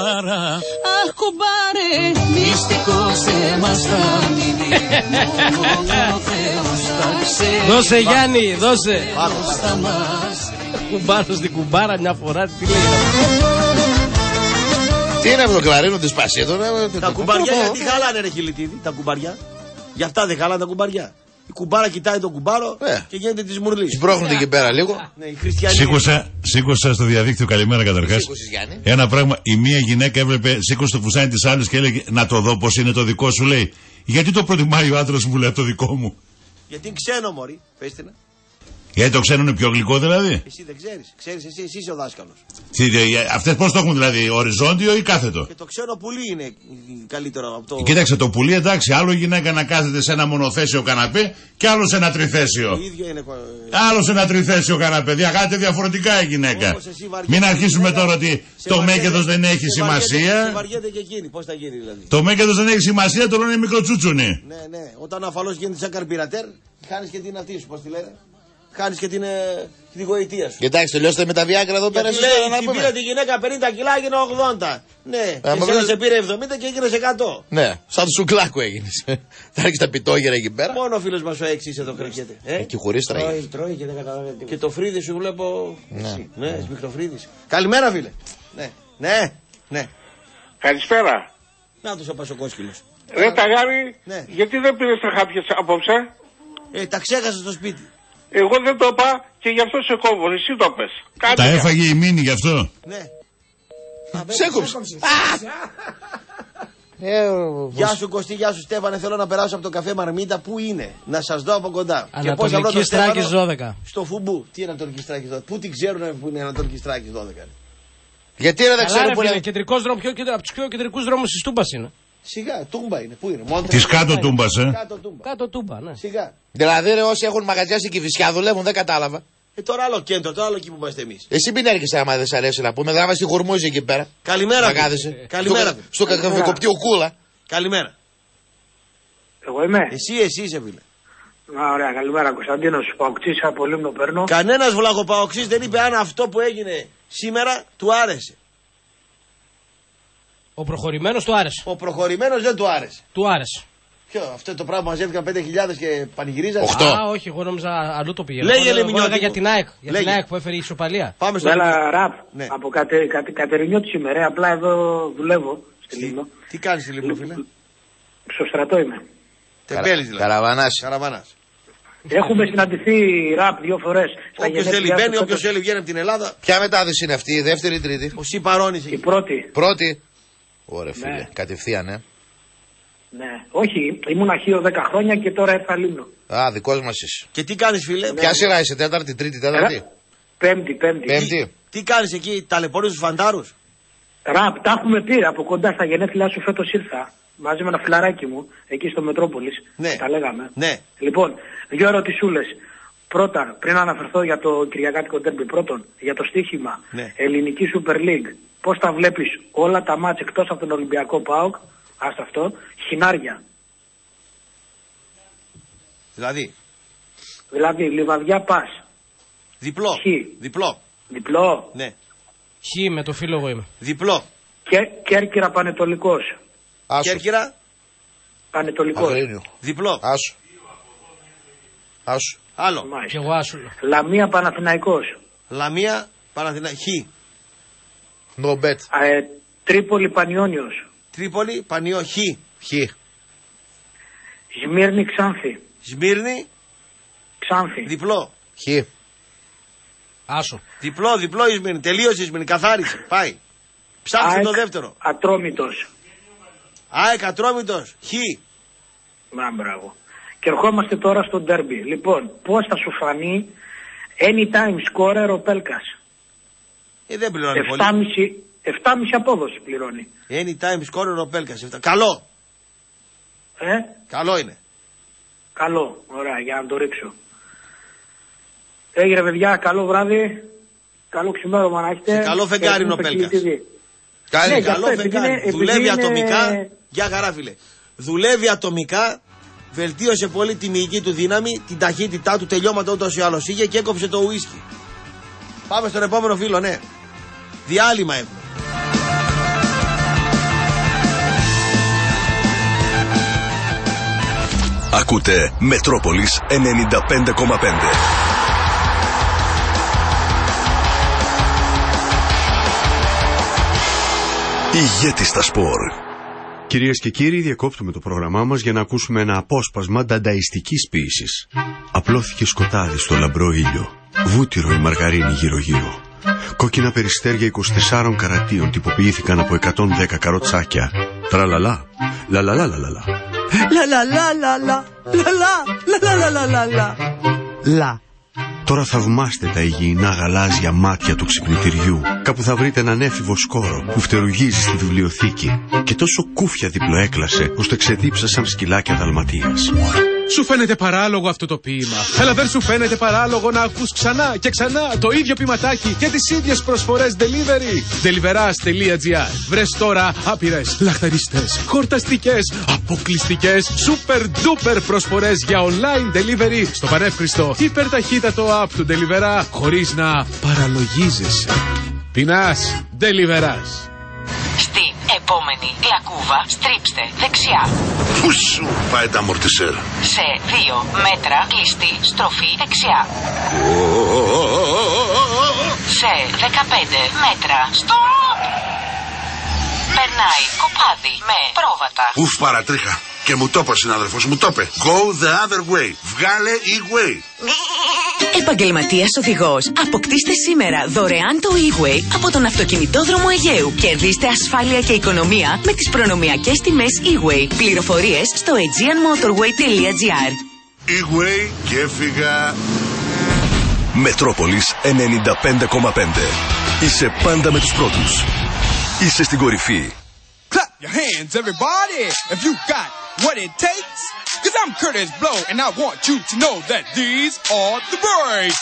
κουμπάρε, μυστικό σε μας θα μείνει. Δώσε Γιάννη, δώσε. Κουμπάρο στην κουμπάρα μια φορά, τι λέει? Τι είναι αυτό το κλαρίνο της Πασίδων? Τα κουμπαριά γιατί χαλάνε ρε Χιλιτίδη, τα κουμπαριά? Γι' αυτά δεν χαλάνε τα κουμπαριά. Η κουμπάρα κοιτάει τον κουμπάρο και γίνεται τη μουρλή. Σπρώχνονται εκεί πέρα λίγο. Ναι, οι χριστιανοί. Σήκωσα στο διαδίκτυο, καλημέρα καταρχάς. Ένα πράγμα, η μία γυναίκα έβλεπε, σήκωσε το φουσάνι της άλλης και έλεγε να το δω πως είναι το δικό σου, λέει. Γιατί το προτιμάει ο άντρας μου, λέει, το δικό μου? Γιατί είναι ξένο, μωρή. Πέστε να. Γιατί το ξένο είναι πιο γλυκό δηλαδή? Εσύ δεν ξέρεις. Ξέρεις εσύ είσαι ο δάσκαλος. Αυτές πώς το έχουν δηλαδή, οριζόντιο ή κάθετο? Και το ξένο πουλί είναι καλύτερο από το. Κοίταξε, το πουλί εντάξει, άλλο γυναίκα να κάθεται σε ένα μονοθέσιο καναπέ και άλλο σε ένα τριθέσιο. Το ίδιο είναι. Άλλο σε ένα τριθέσιο καναπέ. Διαγάται διαφορετικά η γυναίκα. Μην αρχίσουμε τώρα ότι το μέγεθος δεν έχει σημασία. Σε βαριέται και εκείνη, πώς θα γίνει δηλαδή? Το μέγεθος δεν έχει σημασία, το λένε μικροτσούτσουνι. Ναι. Όταν ο αφαλός γίνεται σαν καρπιρατέρ, χάνεις και την αυτή σου, πώς τη λένε? Χάνεις και την γοητεία σου. Κοιτάξτε, τελειώστε με τα Viagra εδώ πέρα. Την πήρε τη γυναίκα 50 κιλά, έγινε 80. Ναι, εσύ σε πήρε 70 και έγινε 100. Ναι, σαν του Σουκλάκου έγινε. Θα έρχεσαι τα πιτόγερα εκεί πέρα. Μόνο ο φίλος μας ο Έξης εδώ κρακέται. Και χωρίς τραγεί. Τρώει και δεν καταλαβαίνει. Και το φρύδι σου βλέπω. Ναι, μικροφρύδις. Καλημέρα φίλε. Ναι. Καλησπέρα. Να τους ο Πασοκόσκυλος. Ρε Ταγάρη, γιατί δεν πήρες τα χάπια απόψε? Τα ξέχασα στο σπίτι. Εγώ δεν το είπα και γι' αυτό σε κόβω, εσύ το πες. Τα έφαγε η Μίνη γι' αυτό. Ναι. Σε έκοψε. Γεια σου Κωστή, γεια σου Στέφανε, θέλω να περάσω από το καφέ Μαρμίτα. Πού είναι? Να σας δω από κοντά. Ανατολική Στράκης 12. Στο Φουμπού. Τι είναι Ανατολική Στράκης 12? Πού την ξέρουν που είναι Ανατολική Στράκης 12? Γιατί δεν ξέρουν που είναι? Κεντρικός δρόμος, από τους πιο κεντρικούς δρόμους της Τούμπας είναι. Σιγά, Τούμπα είναι. Πού είναι? Της κάτω Τούμπας, Κάτω Τούμπα, ναι. Σιγά. Δηλαδή ρε, όσοι έχουν μαγαζιά στην Κηφισιά δουλεύουν, δεν κατάλαβα. Τώρα άλλο κέντρο, τώρα άλλο εκεί που είμαστε εμείς. Εσύ μην έρχεσαι άμα δεν σ' αρέσει να πούμε. Δράβα στη Χουρμούζη εκεί πέρα. Καλημέρα. Καλημέρα. Στο καφεκοπτείο Κούλα. Καλημέρα. Εγώ είμαι. Εσύ είσαι φίλε. Ωραία, καλημέρα Κωνσταντίνος. Παοξής από Λίμνο παίρνω. Κανένας βλαγοπαοξής δεν είπε αν αυτό που έγινε σήμερα του άρεσε. Ο προχωρημένος του άρεσε. Ο προχωρημένος δεν του άρεσε. Του άρεσε. Ποιο, αυτό το πράγμα μαζεύτηκαν 5.000 και πανηγυρίζανε. 8. Α, όχι, εγώ νόμιζα αλλού το πήγαινα. Λέγε Λεμινιώτη. Για την ΑΕΚ. Για την ΑΕΚ που έφερε η ισοπαλία. Πάμε στο Ραπ. Ναι. Από Κατερινιώτη σήμερα. Απλά εδώ δουλεύω στη Λίμνο. Τι κάνεις στη Λίμνο, φίλε? Στο στρατό είμαι. Τεμπέλης δηλαδή. Καραβανάς. Έχουμε συναντηθεί Ραπ 2 φορές. Όποιος θέλει μπαίνει, όποιος θέλει βγαίνει από την Ελλάδα. Ποια μετάδοση είναι αυτή, η δεύτερη ή τρίτη? Ο Σιπαρώνης. Η πρώτη. Πρώτη. Ωραία, φίλε. Ναι. Κατευθείαν, Ναι. Όχι, ήμουν αρχείο 10 χρόνια και τώρα ήρθα Λίμνο. Α, δικός μας είσαι. Και τι κάνεις, φίλε? Ναι. Ποια σειρά είσαι, τέταρτη, τρίτη, τέταρτη? Πέμπτη. Τι κάνεις εκεί, ταλαιπωρείς τους φαντάρους? Ραπ, τα έχουμε πει από κοντά στα γενέθλιά σου φέτος ήρθα. Μαζί με ένα φιλαράκι μου, εκεί στο Μετρόπολης. Ναι. Τα λέγαμε. Ναι. Λοιπόν, 2 ερωτησούλες. Πρώτα, πριν αναφερθώ για το Κυριακάτικο ντέρμπι, πρώτον, για το στοίχημα, ναι. Ελληνική Super League. Πώς τα βλέπεις όλα τα μάτς εκτός από τον Ολυμπιακό ΠΑΟΚ, άστα αυτό, χινάρια. Δηλαδή, Λιβαδιά πας. Διπλό. Διπλό. Ναι. Χ, με το φίλο εγώ είμαι. Διπλό. Κέρκυρα Πανετολικός. Κέρκυρα. Πανετολικός. Διπλό. Άσου. Άλλο. Και εγώ άσου. Λαμία Παναθηναϊκός. Λαμία Παναθηναϊκός. Χ. No bet. Τρίπολη Πανιόνιος. Τρίπολη Πανιό. Χ. Σμύρνη Ξάνθη. Σμύρνη. Ξάνθη. Διπλό. Χ. Άσο. Διπλό η Σμύρνη. Τελείωσε η Σμύρνη. Καθάρισε. Πάει. Ψάξε το δεύτερο. Ατρόμητος. ΑΕΚ Ατρόμητος. Χ. Μπράβο. Και ερχόμαστε τώρα στο ντέρμπι. Λοιπόν, πώς θα σου φανεί anytime scorer ο Πέλκας? Δεν πληρώνει 7,5 απόδοση πληρώνει. Anytime scorer ο Πέλκας. Καλό. Καλό είναι. Καλό. Ωραία, για να το ρίξω. Έγινε παιδιά, καλό βράδυ. Καλό ξημέρωμα να έχετε. Καλό φεγγάρι είναι ο Πέλκας. Καλό φεγγάρι. Δουλεύει ατομικά. Γεια χαρά φίλε. Δουλεύει ατομικά. Βελτίωσε πολύ τη μυϊκή του δύναμη, την ταχύτητά του, τελειώματα ούτως ή άλλως είχε και έκοψε το ουίσκι. Πάμε στον επόμενο φίλο, ναι. Διάλειμμα έχουμε. Ακούτε Μετρόπολης 95,5. Ηγέτης στα σπορ. Κυρίες και κύριοι, διακόπτουμε το πρόγραμμά μας για να ακούσουμε ένα απόσπασμα ντανταϊστικής ποίησης. Απλώθηκε σκοτάδι στο λαμπρό ήλιο. Βούτυρο η μαργαρίνη γύρω-γύρω. Κόκκινα περιστέρια 24 καρατίων τυποποιήθηκαν από 110 καροτσάκια. Τραλαλά, λαλαλαλαλαλα. Λαλαλαλαλα, λαλαλαλαλαλα. Λα. Τώρα θαυμάστε τα υγιεινά γαλάζια μάτια του ξυπνητηριού. Κάπου θα βρείτε έναν έφηβο σκόρο που φτερουγίζει στη βιβλιοθήκη και τόσο κούφια διπλοέκλασε ώστε ξεδίψασαν σκυλάκια Δαλματίας. Σου φαίνεται παράλογο αυτό το ποίημα, αλλά δεν σου φαίνεται παράλογο να ακούς ξανά και ξανά το ίδιο ποιηματάκι και τις ίδιες προσφορές delivery. Deliveras.gr. Βρες τώρα άπειρες, λαχταριστές, χορταστικές, αποκλειστικές, super duper προσφορές για online delivery στο πανεύκριστο υπερταχύτατο app του Deliverá χωρίς να παραλογίζεσαι. Πεινάς, Deliverás. Στην επόμενη λακκούβα στρίψτε δεξιά. Πού σου πάει τα αμορτισέρ? Σε 2 μέτρα κλειστή στροφή δεξιά. Σε 15 μέτρα stop. Περνάει κοπάδι με πρόβατα. Ουφ, παρατρίχα. Και μου το είπε ο συνάδελφος, μου το είπε. Go the other way. Βγάλε e-way. Επαγγελματίας οδηγός. Αποκτήστε σήμερα δωρεάν το e-way από τον αυτοκινητόδρομο Αιγαίου. Κερδίστε ασφάλεια και οικονομία με τις προνομιακές τιμές e-way. Πληροφορίες στο aegeanmotorway.gr. E-way και έφυγα. Μετρόπολης 95,5. Είσαι πάντα με τους πρώτους. Είσαι στην κορυφή. Clap your hands, everybody, if you got what it takes. Cause I'm Curtis Blow, and I want you to know that these are the breaks.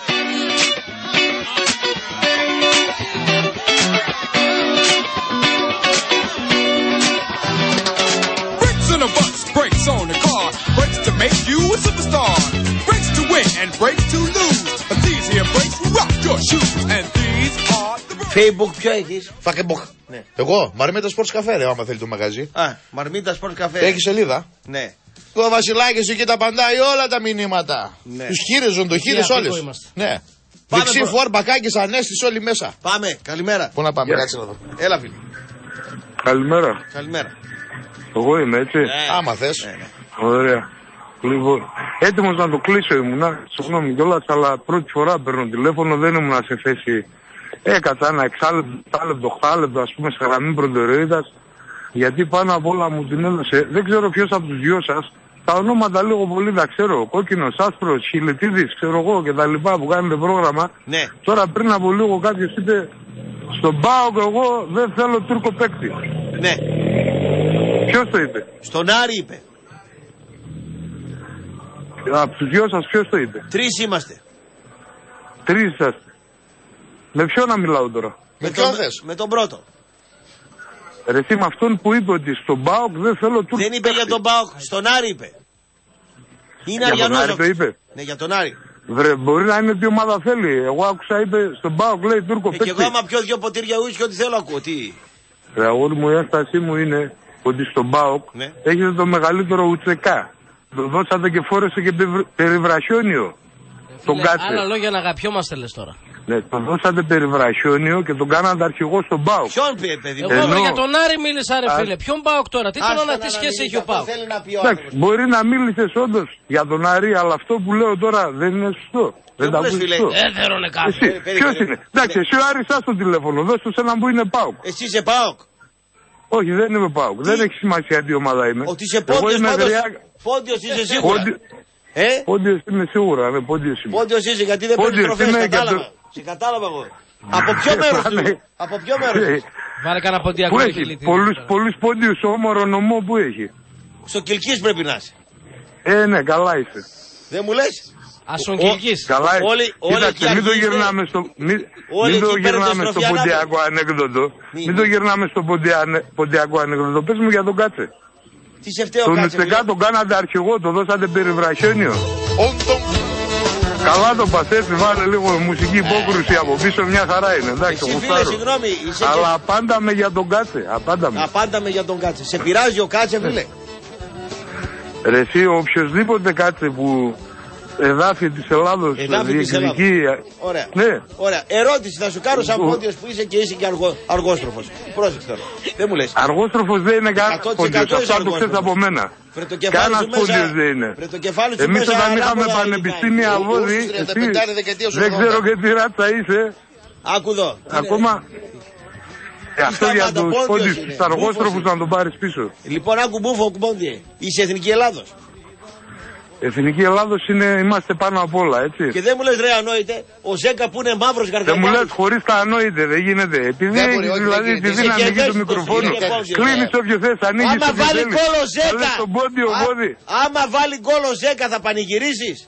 Brakes on a bus, brakes on a car, brakes to make you a superstar. Brakes to win and brakes to lose. But these here brakes will rock your shoes, and these are the breaks. Facebook ποιο έχεις? Facebook. Ναι. Εγώ, Μαρμίτα Sports Cafe, ρε, άμα θέλει το μαγαζί. Μαρμίτα Sports Cafe. Έχει σελίδα. Ναι. Ο Βασιλάκης εκεί τα παντάει όλα τα μηνύματα. Ναι. Τους χείρες, ζωντοχείρες όλες. Ναι. Δεξί φορ, Μπακάκης, Ανέστης, όλοι μέσα. Πάμε, καλημέρα. Πού να πάμε, κάτσε να δω. Έλα, φίλε. Καλημέρα. Καλημέρα. Εγώ είμαι, έτσι. Άμα θες. Ωραία. Λοιπόν, έτοιμος να το κλείσω ήμουνα. Συγγνώμη κιόλας, αλλά πρώτη φορά παίρνω τηλέφωνο, δεν ήμουνα σε θέση. Έκατσα ένα 6λεπτο, 8λεπτο, ας πούμε, σε γραμμή προτεραιότητας. Γιατί πάνω απ' όλα μου την έδωσε. Δεν ξέρω ποιος από τους δυο σας. Τα ονόματα λίγο πολύ τα ξέρω. Κόκκινος, άσπρος, Χιλετίδης, ξέρω εγώ και τα λοιπά που κάνετε πρόγραμμα. Ναι. Τώρα πριν από λίγο κάποιος είπε στον ΠΑΟΚ εγώ δεν θέλω Τούρκο παίκτη. Ναι. Ποιος το είπε? Στον Άρη είπε. Από τους δυο σας ποιος το είπε? 3 είμαστε. 3 είσαστε. Με ποιον να μιλάω τώρα? Με τον πρώτο. Ρε εσύ με αυτόν που είπε ότι στον ΠΑΟΚ δεν θέλω Τούρκο. Δεν είπε για τον ΠΑΟΚ, στον Άρη είπε. Είναι για τον Άρη το είπε. Ναι, για τον Άρη. Βρε, μπορεί να είναι τι ομάδα θέλει. Εγώ άκουσα είπε στον ΠΑΟΚ λέει Τούρκο παίκτη. Και εγώ άμα πιω 2 ποτήρια ουίσκι ό,τι θέλω ακούω. Τι. Ρε αγόρι μου, η ένστασή μου είναι ότι στον ΠΑΟΚ έχετε το μεγαλύτερο ουτσεκά. Το δώσατε και φόρεσε και περιβρασιόνιο. Τον κάτσε. Άλλα λόγια να αγαπιόμαστε λες τώρα. Ναι, τον δώσατε περιβρασιόνιο και τον κάνατε αρχηγό στον ΠΑΟΚ. Ποιον πει, παιδί μου? Εγώ για τον Άρη μίλησα, ρε φίλε. Ποιον ΠΑΟΚ τώρα? Τι τι σχέση έχει ο ΠΑΟΚ? Εντάξει, μπορεί να μίλησες όντως για τον Άρη, αλλά αυτό που λέω τώρα δεν είναι σωστό. Δεν τα ακούεις σωστό. Δεν θέλω κάτι. Ποιος είναι? Εντάξει, εσύ ο Άρης άστο τηλέφωνο, δώσ' του σε έναν που είναι ΠΑΟΚ. Εσύ είσαι ΠΑΟΚ? Όχι, δεν είμαι ΠΑΟΚ. Δεν έχει σημασία τι ομάδα είμαι. Ότι είσαι Πόντιος πάντως. Πόντιος είσαι σίγουρα. Πόντιος είμαι σίγουρα, ναι, Πόντιος είμαι. Πόντιος είσαι γιατί δεν παίρνεις τροφές, κατάλαβα. Σε κατάλαβα εγώ. Από ποιο μέρος του? Από ποιο μέρος? Βάλε κανένα ποντιακό. Πού έχει? Πολλούς πόντιους όμορο νομό που έχει. Στο Κιλκής πρέπει να είσαι. Ναι, καλά είσαι. Δεν μου λες? Άσον Κιλκής. Καλά είσαι. Κοίταξε, μην το γυρνάμε στο ποντιακό ανέκδοτο. Μην το γυρνάμε στο ποντιακό ανέκδοτο. Πες μου για τον Κάτσε. Τι σε φταίω Κάτσε? Κάτσε? Τον Ουτσεκά τον κάνατε αρχηγό, το δώσατε περιβρασιόνιο. Καλά το πασέφι, βάλε λίγο μουσική υπόκρουση από πίσω, μια χαρά είναι. Εντάξει, εσύ φίλε, συγγνώμη. Αλλά απάνταμε για τον Κάτσε. Απάνταμε για τον Κάτσε. Σε πειράζει ο Κάτσε, φίλε? Ρε εσύ, οποιοσδήποτε Κάτσε που εδάφη της Ελλάδος διεκδικεί. Ωραία. Ναι. Ωραία. Ερώτηση θα σου κάνω σαν Πόντιος που είσαι και είσαι και αργόστροφος. Πρόσεξε τώρα. Δεν μου λες. Αργόστροφος δεν είναι κανένας Πόντιος. Αυτό το ξέρεις από μένα. Κανένας Πόντιος δεν είναι. Εμείς όταν είχαμε πανεπιστήμια Βόδη, δεν ξέρω και τι ράτσα είσαι. Άκου εδώ. Ακόμα. Αυτό για τους Πόντιους, τους αργόστροφους να τον πάρεις πίσω. Λοιπόν, άκου μπούφο, Πόντιε. Είσαι Εθνική Ελλάδος. Εθνική Ελλάδος είμαστε πάνω απ' όλα, έτσι. Και δεν μου λες ρε ανόητε, ο Ζέκα που είναι μαύρος γαργαλιάς. Δεν μου λες χωρίς τα ανόητε, δεν γίνεται. Επειδή έχεις δηλαδή τη δύναμη του μικροφόνου, κλείνεις όποιο θες, ανοίγεις όποιο θέλεις. Άμα βάλει γκολ ο Ζέκα, άμα βάλει γκολ ο Ζέκα θα πανηγυρίσεις?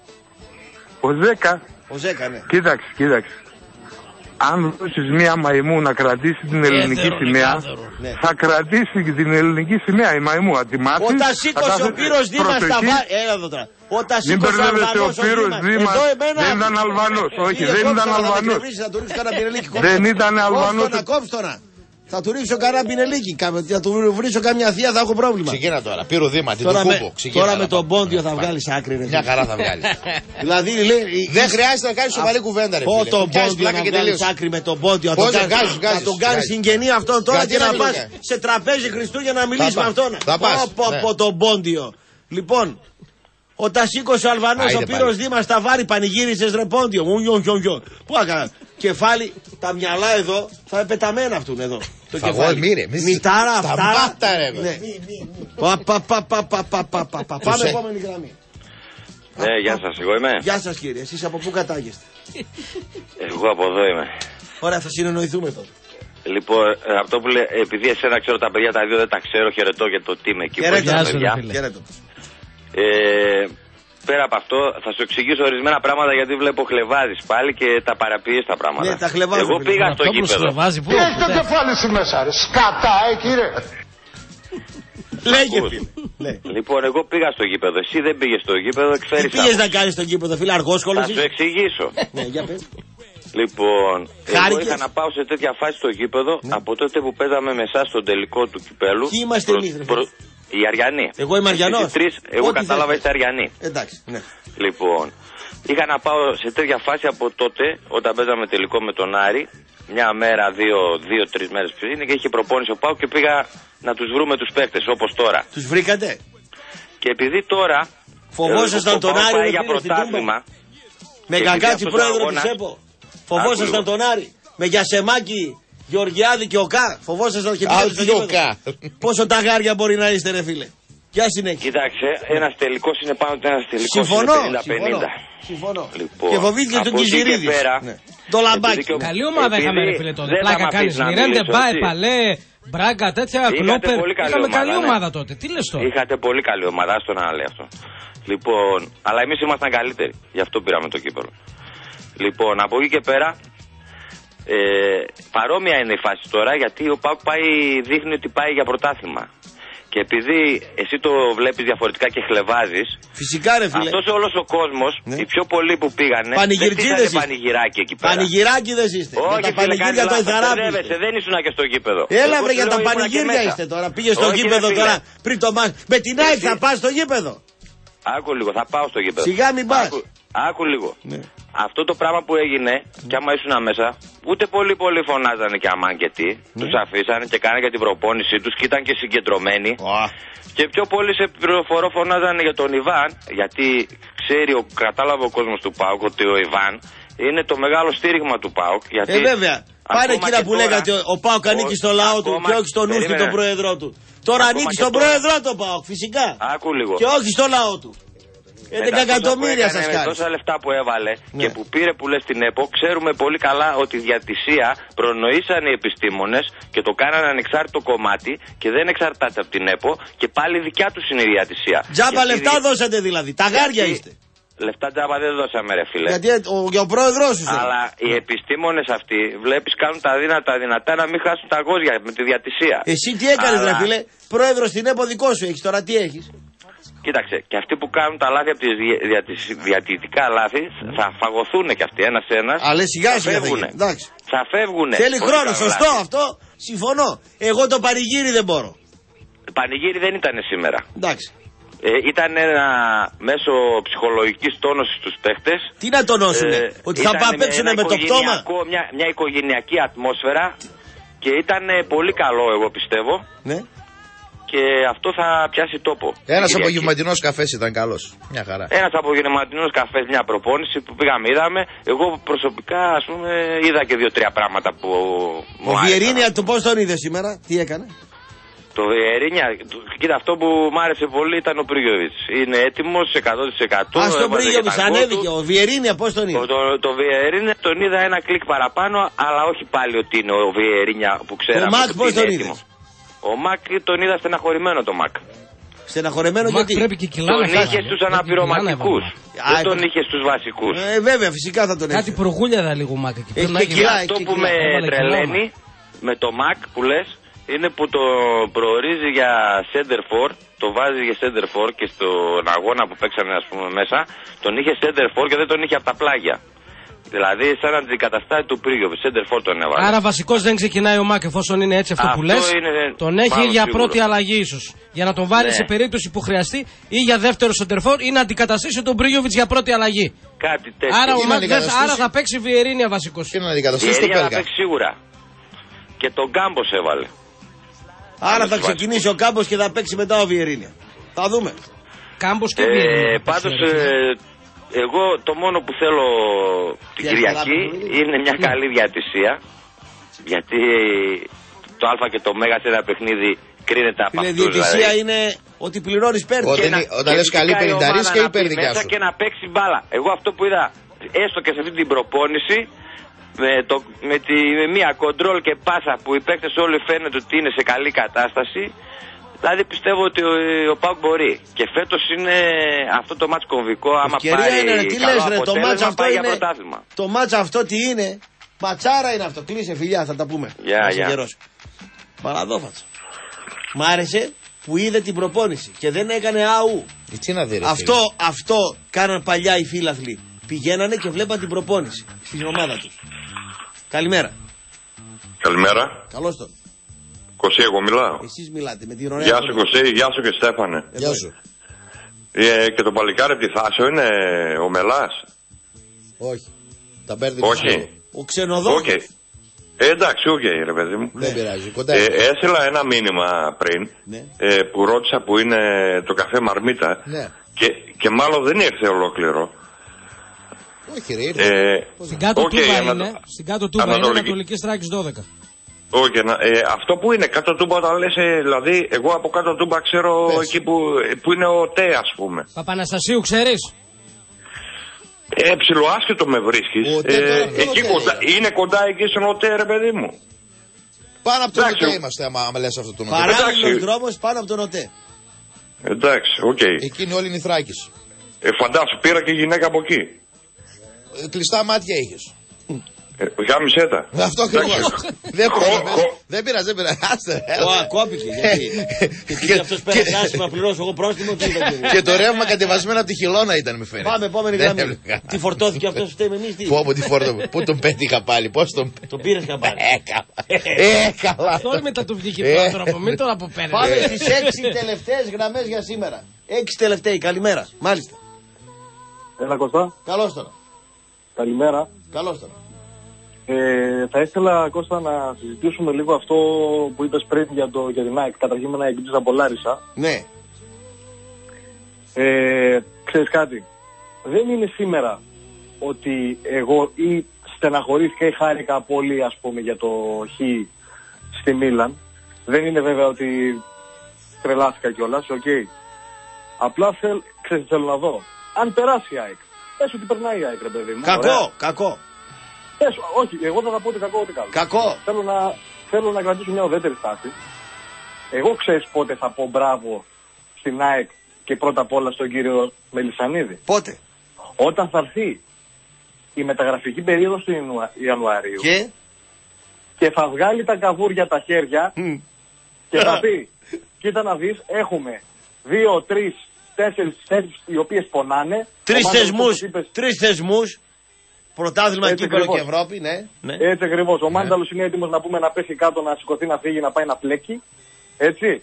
Ο Ζέκα, ναι. Κοίταξε. Αν δώσεις μία μαϊμού να κρατήσει την ελληνική σημαία, θα κρατήσει την ελληνική σημαία η μαϊμού. Όταν σήκωσε ο Πύρος Δήμας τα βάλει. Έλα εδώ τώρα. Όταν σήκωσε ο Αλβανός ο Δήμας. Δεν ήταν Αλβανός. Όχι, δεν ήταν Αλβανός. Δεν ήταν Αλβανός. Θα του ρίξω κανένα πινελίκι. Θα του βρίσω καμιά θεία, θα έχω πρόβλημα. Ξεκίνα τώρα. Πήρω Δήμα, την Κούμπο. Τώρα με τον Πόντιο θα βγάλει άκρη. Μια χαρά θα βγάλει. Δηλαδή δεν χρειάζεται να κάνει σοβαρή κουβέντα. Ό, τον Πόντιο να βγάλει άκρη με τον Πόντιο. Θα τον κάνει συγγενή αυτόν τώρα και να πα σε τραπέζι Χριστούγεννα να μιλήσει με αυτόν. Από τον Πόντιο. Λοιπόν. Όταν σήκωσε ο Αλβανός ο Πύρος Δήμας τα βάρη, πανηγύρισες ρε Πόντιο. Πού έκανα? Κεφάλι, τα μυαλά εδώ θα είναι πεταμένα αυτούν εδώ. Το κεφάλι. Μητάρα, αυτά. Πάμε επόμενη γραμμή. Ναι, γεια σας, εγώ είμαι. Γεια σας κύριε, εσείς από πού κατάγεστε? Εγώ από εδώ είμαι. Ωραία, θα συνεννοηθούμε τότε. Λοιπόν, αυτό που λέει, επειδή εσένα ξέρω τα παιδιά τα δύο δεν τα ξέρω, χαιρετώ για το team εκεί. Χαιρετώ. Πέρα από αυτό, θα σου εξηγήσω ορισμένα πράγματα γιατί βλέπω χλεβάζεις πάλι και τα παραποιείς τα πράγματα. Ναι, τα χλεβάζω. Εγώ πήγα στο γήπεδο. Τι έχει το κεφάλι σου μέσα, ρε? Σκατά, κύριε. Λέγε, Λοιπόν, εγώ πήγα στο γήπεδο. Εσύ δεν πήγες στο γήπεδο, εκφέρεις. Τι πήγες να κάνεις στο γήπεδο, φίλε, αργόσχολος? Θα σου εξηγήσω. Ναι, για πες. Λοιπόν, εγώ είχα να πάω σε τέτοια φάση στο γήπεδο από τότε που παίζαμε με εσάς στον τελικό του κυπέλου. Ποιοι είμαστε εμείς, οι Αριανοί. Εγώ είμαι Αριανός. Εγώ κατάλαβα είστε Αριανοί. Εντάξει, ναι. Λοιπόν, είχα να πάω σε τέτοια φάση από τότε όταν παίζαμε τελικό με τον Άρη. Μια μέρα, δύο-τρεις μέρες πριν και είχε προπόνηση ο ΠΑΟΚ και πήγα να τους βρούμε τους παίκτες όπως τώρα. Τους βρήκατε? Και επειδή τώρα φοβόσασταν τον Άρη για πρωτάθλημα. Με Κακάτσι πρόεδρο της ΕΠΟ. Φοβόσασταν τον Άρη. Με Γιασεμάκη, Γεωργιάδη και Οκά. Φοβόσασταν και πόσο ταγάρια μπορεί να είστε, ρε φίλε. Ποια συνέχεια? Κοίταξε, ένας τελικός είναι πάνω από ένας τελικός. Συμφωνώ. Λοιπόν, και φοβήθηκε τον Κιζηρίδη. Το λαμπάκι. Καλή ομάδα είχαμε, ρε φίλε, τότε. Πλάκα κάνεις. Μιρέντε, Μπάε, Παλέ, Μπράγκα, τέτοια Κλόπερ. Είχαμε καλή ομάδα τότε. Τι λες τώρα? Είχατε πολύ καλή ομάδα, άστο να λέει αυτό. Λοιπόν, αλλά εμείς ήμασταν καλύτεροι. Γι' αυτό πήραμε το κύπελλο. Λοιπόν, από εκεί και πέρα, παρόμοια είναι η φάση τώρα, γιατί ο ΠΑΟΚ δείχνει ότι πάει για πρωτάθλημα. Και επειδή εσύ το βλέπεις διαφορετικά και χλεβάζεις. Φυσικά, ρε φίλε. Αυτός όλος ο κόσμος, οι πιο πολλοί που πήγανε. Πανηγυρτζίδες είστε. Πανηγυράκι εκεί πέρα. Πανηγυράκηδες είστε. Όχι, τα πανηγύρια το Ιθαράπη. Δεν ήσουν και στο γήπεδο. Έλα, βρε, για τα πανηγύρια είστε τώρα. Πήγε στο γήπεδο τώρα πριν το μάτς. Με την ΑΕΚ θα πας στο γήπεδο. Άκου λίγο, θα πάω στο γήπεδο. Σιγά μην πας. Άκου λίγο. Αυτό το πράγμα που έγινε, κι άμα ήσουν μέσα, ούτε πολύ φωνάζανε και αμάν και τι. Τους αφήσανε και κάνανε για την προπόνησή τους και ήταν και συγκεντρωμένοι. Και πιο πολύ σε πληροφορώ φωνάζανε για τον Ιβάν, γιατί ξέρει, κατάλαβε ο κόσμος του ΠΑΟΚ ότι ο Ιβάν είναι το μεγάλο στήριγμα του ΠΑΟΚ. Γιατί βέβαια. Πάνε εκείνα που λέγατε ο ΠΑΟΚ ανήκει στο λαό του και όχι στον Ούρθι τον πρόεδρό του. Τώρα ανήκει στον πρόεδρό του ο ΠΑΟΚ, φυσικά. Άκου λίγο. Και όχι στο λαό του. 11 σας κάνει. Τόσα λεφτά που έβαλε και που πήρε που λες την ΕΠΟ, ξέρουμε πολύ καλά ότι η διατησία προνοήσαν οι επιστήμονες και το κάνανε ανεξάρτητο κομμάτι και δεν εξαρτάται από την ΕΠΟ και πάλι δικιά τους είναι η διατησία. Τζάμπα λεφτά δώσατε δηλαδή, τα γάρια είστε. Λεφτά τζάμπα δεν δώσαμε, ρε φίλε. Γιατί ο πρόεδρος σου. Αλλά οι επιστήμονες αυτοί, βλέπεις, κάνουν τα δυνατά να μην χάσουν τα αγόρια με τη διατησία. Εσύ τι έκανες, ρε φίλε? Πρόεδρος στην ΕΠΟ δικό σου έχεις, τώρα τι έχεις? Κοίταξε, και αυτοί που κάνουν τα λάθη από τις διατητικά λάθη θα φαγωθούν και αυτοί ένας-ένας. Αλλά σιγά σιγά θα φεύγουν. Θέλει χρόνο, σωστό αυτό, συμφωνώ. Εγώ το πανηγύρι δεν μπορώ. Το πανηγύρι δεν ήταν σήμερα. Εντάξει. Ήταν ένα μέσο ψυχολογικής τόνωσης στους παίχτες. Τι να τονώσουνε, ότι θα πάμε παίξουνε με το πτώμα. Μια οικογενειακή ατμόσφαιρα και ήταν πολύ καλό, εγώ πιστεύω. Ναι. Και αυτό θα πιάσει τόπο. Ένας απογευματινός καφές ήταν καλός. Μια χαρά. Ένας απογευματινός καφές, μια προπόνηση που πήγαμε, είδαμε. Εγώ προσωπικά, ας πούμε, είδα και 2-3 πράγματα που μου άρεσαν. Ο Βιερίνια, πώς τον είδε σήμερα, τι έκανε? Το Βιερίνια, κοίτα, αυτό που μου άρεσε πολύ ήταν ο Πρίγιοβιτς. Είναι έτοιμος 100%. Ας τον Πρίγιοβιτς ανέβηκε. Ο Βιερίνια πώς τον είδε? Το Βιερίνια τον είδα ένα κλικ παραπάνω, αλλά όχι πάλι ότι είναι ο Βιερίνια που ξέραμε. Ο Μακ πώς τον είδε? Ο Μακ τον είδα στεναχωρημένο το Μακ. Στεναχωρημένο γιατί? Τον είχε στους αναπληρωματικούς. Δεν τον είχε στους βασικούς. Βέβαια, φυσικά θα τον έχει. Κάτι προγούλιαδα λίγο Μακ εκεί. Αυτό που με τρελαίνει με το Μακ που λες είναι που το προορίζει για center for, το βάζει για center for και στον αγώνα που παίξανε, ας πούμε, μέσα τον είχε center for και δεν τον είχε από τα πλάγια. Δηλαδή, σαν να αντικαταστάει του Πρίγιοβιτς, center for τον έβαλε. Άρα, βασικός δεν ξεκινάει ο Μακ εφόσον είναι έτσι αυτό που λες. Τον έχει για πρώτη αλλαγή, ίσως. Για να τον βάλει σε περίπτωση που χρειαστεί ή για δεύτερο center for ή να αντικαταστήσει τον Πρίγιοβιτς για πρώτη αλλαγή. Κάτι τέτοιο. Άρα, ο Μακ θα παίξει Βιερίνια βασικός. Και να αντικαταστήσει το Πέλκα. Θα παίξει σίγουρα. Και τον Κάμπος έβαλε. Άρα θα ξεκινήσει ο Κάμπος και θα παίξει μετά ο Βιερίνια. Θα δούμε. Κάμπος και Βιερίνια. Πάντως, εγώ το μόνο που θέλω την Κυριακή είναι μια καλή διατησία. Γιατί το Α και το Μ σε ένα παιχνίδι κρίνεται από αυτούς. Η διατησία είναι ότι πληρώνεις παίρνει. Όταν λες καλή πενινταρίς και υπέρ δικιά σου. Και να παίξει μπάλα. Εγώ αυτό που είδα έστω και σε αυτή την προπόνηση με μία κοντρόλ και πάσα που οι παίκτες όλοι φαίνεται ότι είναι σε καλή κατάσταση. Δηλαδή πιστεύω ότι ο ΠΑΟΚ μπορεί. Και φέτος είναι αυτό το μάτς κομβικό. Άμα πάρει είναι, τι λες, ρε, το μάτς αυτό πάει είναι. Για πρωτάθλημα. Το μάτς αυτό τι είναι? Ματσάρα είναι αυτό. Κλείσε, φιλιά, θα τα πούμε. Γεια. Παραδόφατσα. Μ' άρεσε που είδε την προπόνηση και δεν έκανε αού. Αυτό κάναν παλιά οι φίλαθλοι. Πηγαίνανε και βλέπαν την προπόνηση στην ομάδα τους. Καλημέρα. Καλημέρα. Καλώς τον. Κωσή, εγώ μιλάω. Εσείς μιλάτε με την ωραία. Γεια σου Κωσή, γεια σου και Στέφανε. Γεια σου. Και το παλικάρι από τη Θάσο είναι ο Μελάς. Όχι. Τα μπέρδευε. Όχι. Ο ξενοδόχος. Okay. Εντάξει, ρε παιδί μου. Δεν πειράζει. Έστειλα ένα μήνυμα πριν που ρώτησα που είναι το καφέ Μαρμίτα και μάλλον δεν ήρθε ολόκληρο. Όχι ρε, στην κάτω Τούμπα είναι. Στην κάτω Τούμπα είναι Ανατολική Στράκης 12. Όχι, αυτό που είναι κάτω Τούμπα όταν λες, δηλαδή εγώ από κάτω Τούμπα ξέρω εκεί που είναι ο ΤΕ, ας πούμε. Παπαναστασίου ξέρεις? Ψιλοάσχετο με βρίσκεις. Εκεί είναι κοντά εκεί στον ΟΤΕ, ρε παιδί μου. Πάνω από τον ΟΤΕ είμαστε, άμα λες αυτό το ΟΤΕ. Παράλληλος δρόμος πάνω από τον ΟΤΕ. Εντάξει, οκ. Εκεί είναι όλη η Νηθράκης. Φαντάσου, πήρα και γυναίκα από εκεί. Κλειστά μάτια είχες. Γάμισέ τα. Αυτό ακριβώς. Δεν πειράζει, δεν πειράζει. Κόπηκε. Γιατί αυτός πέρασε άσχημα, πληρώσω εγώ πρόστιμο. Και το ρεύμα κατεβασμένο από τη χειλώνα ήταν, με φαίνεται. Πάμε, επόμενη γραμμή. Τι φορτώθηκε αυτός, φταίμε εμείς. Πω, τι φορτώθηκε. Πού τον πέτυχα πάλι, πώς τον. Τον πήρες καμπάρι. Καλά. Τώρα μετά του βγήκε το άνθρωπο, μην τον αποπέρνει. Πάμε στις 6 τελευταίες γραμμές για σήμερα. 6 τελευταίοι, καλημέρα. Μάλιστα. Έλα Κώστα. Καλώς τώρα. Καλημέρα. Καλώς τώρα. Θα ήθελα, Κώστα, να συζητήσουμε λίγο αυτό που είπες πριν για την ΑΕΚ. Καταρχήν με ένα εκκλήσεις από Λάρισα. Ναι. Ξέρεις κάτι, δεν είναι σήμερα ότι εγώ ή στεναχωρήθηκα ή χάρηκα πολύ, ας πούμε, για το Χ στη Μίλαν. Δεν είναι βέβαια ότι τρελάθηκα κιόλας, Απλά θέλω να δω αν περάσει η ΑΕΚ. Πες ότι περνάει η ΑΕΚ, ρε παιδί μου. Κακό. Όχι, εγώ δεν θα πω ότι κακό ούτε καλό. Κακό. Θέλω να κρατήσω μια ουδέτερη στάση. Εγώ ξέρεις πότε θα πω μπράβο στην ΑΕΚ και πρώτα απ' όλα στον κύριο Μελισσανίδη. Πότε? Όταν θα έρθει η μεταγραφική περίοδος του Ιανουαρίου και θα βγάλει τα καβούρια τα χέρια και θα πει, κοίτα να δεις, έχουμε 2, 3, 4 θέσεις οι οποίες πονάνε. Τρεις θεσμούς. Πρωτάθλημα, κύπελλο και Ευρώπη, ναι. Έτσι ακριβώς. Ο Μάνταλος είναι έτοιμος να πούμε να πέσει κάτω, να σηκωθεί, να φύγει, να πάει να πλέκει. Έτσι.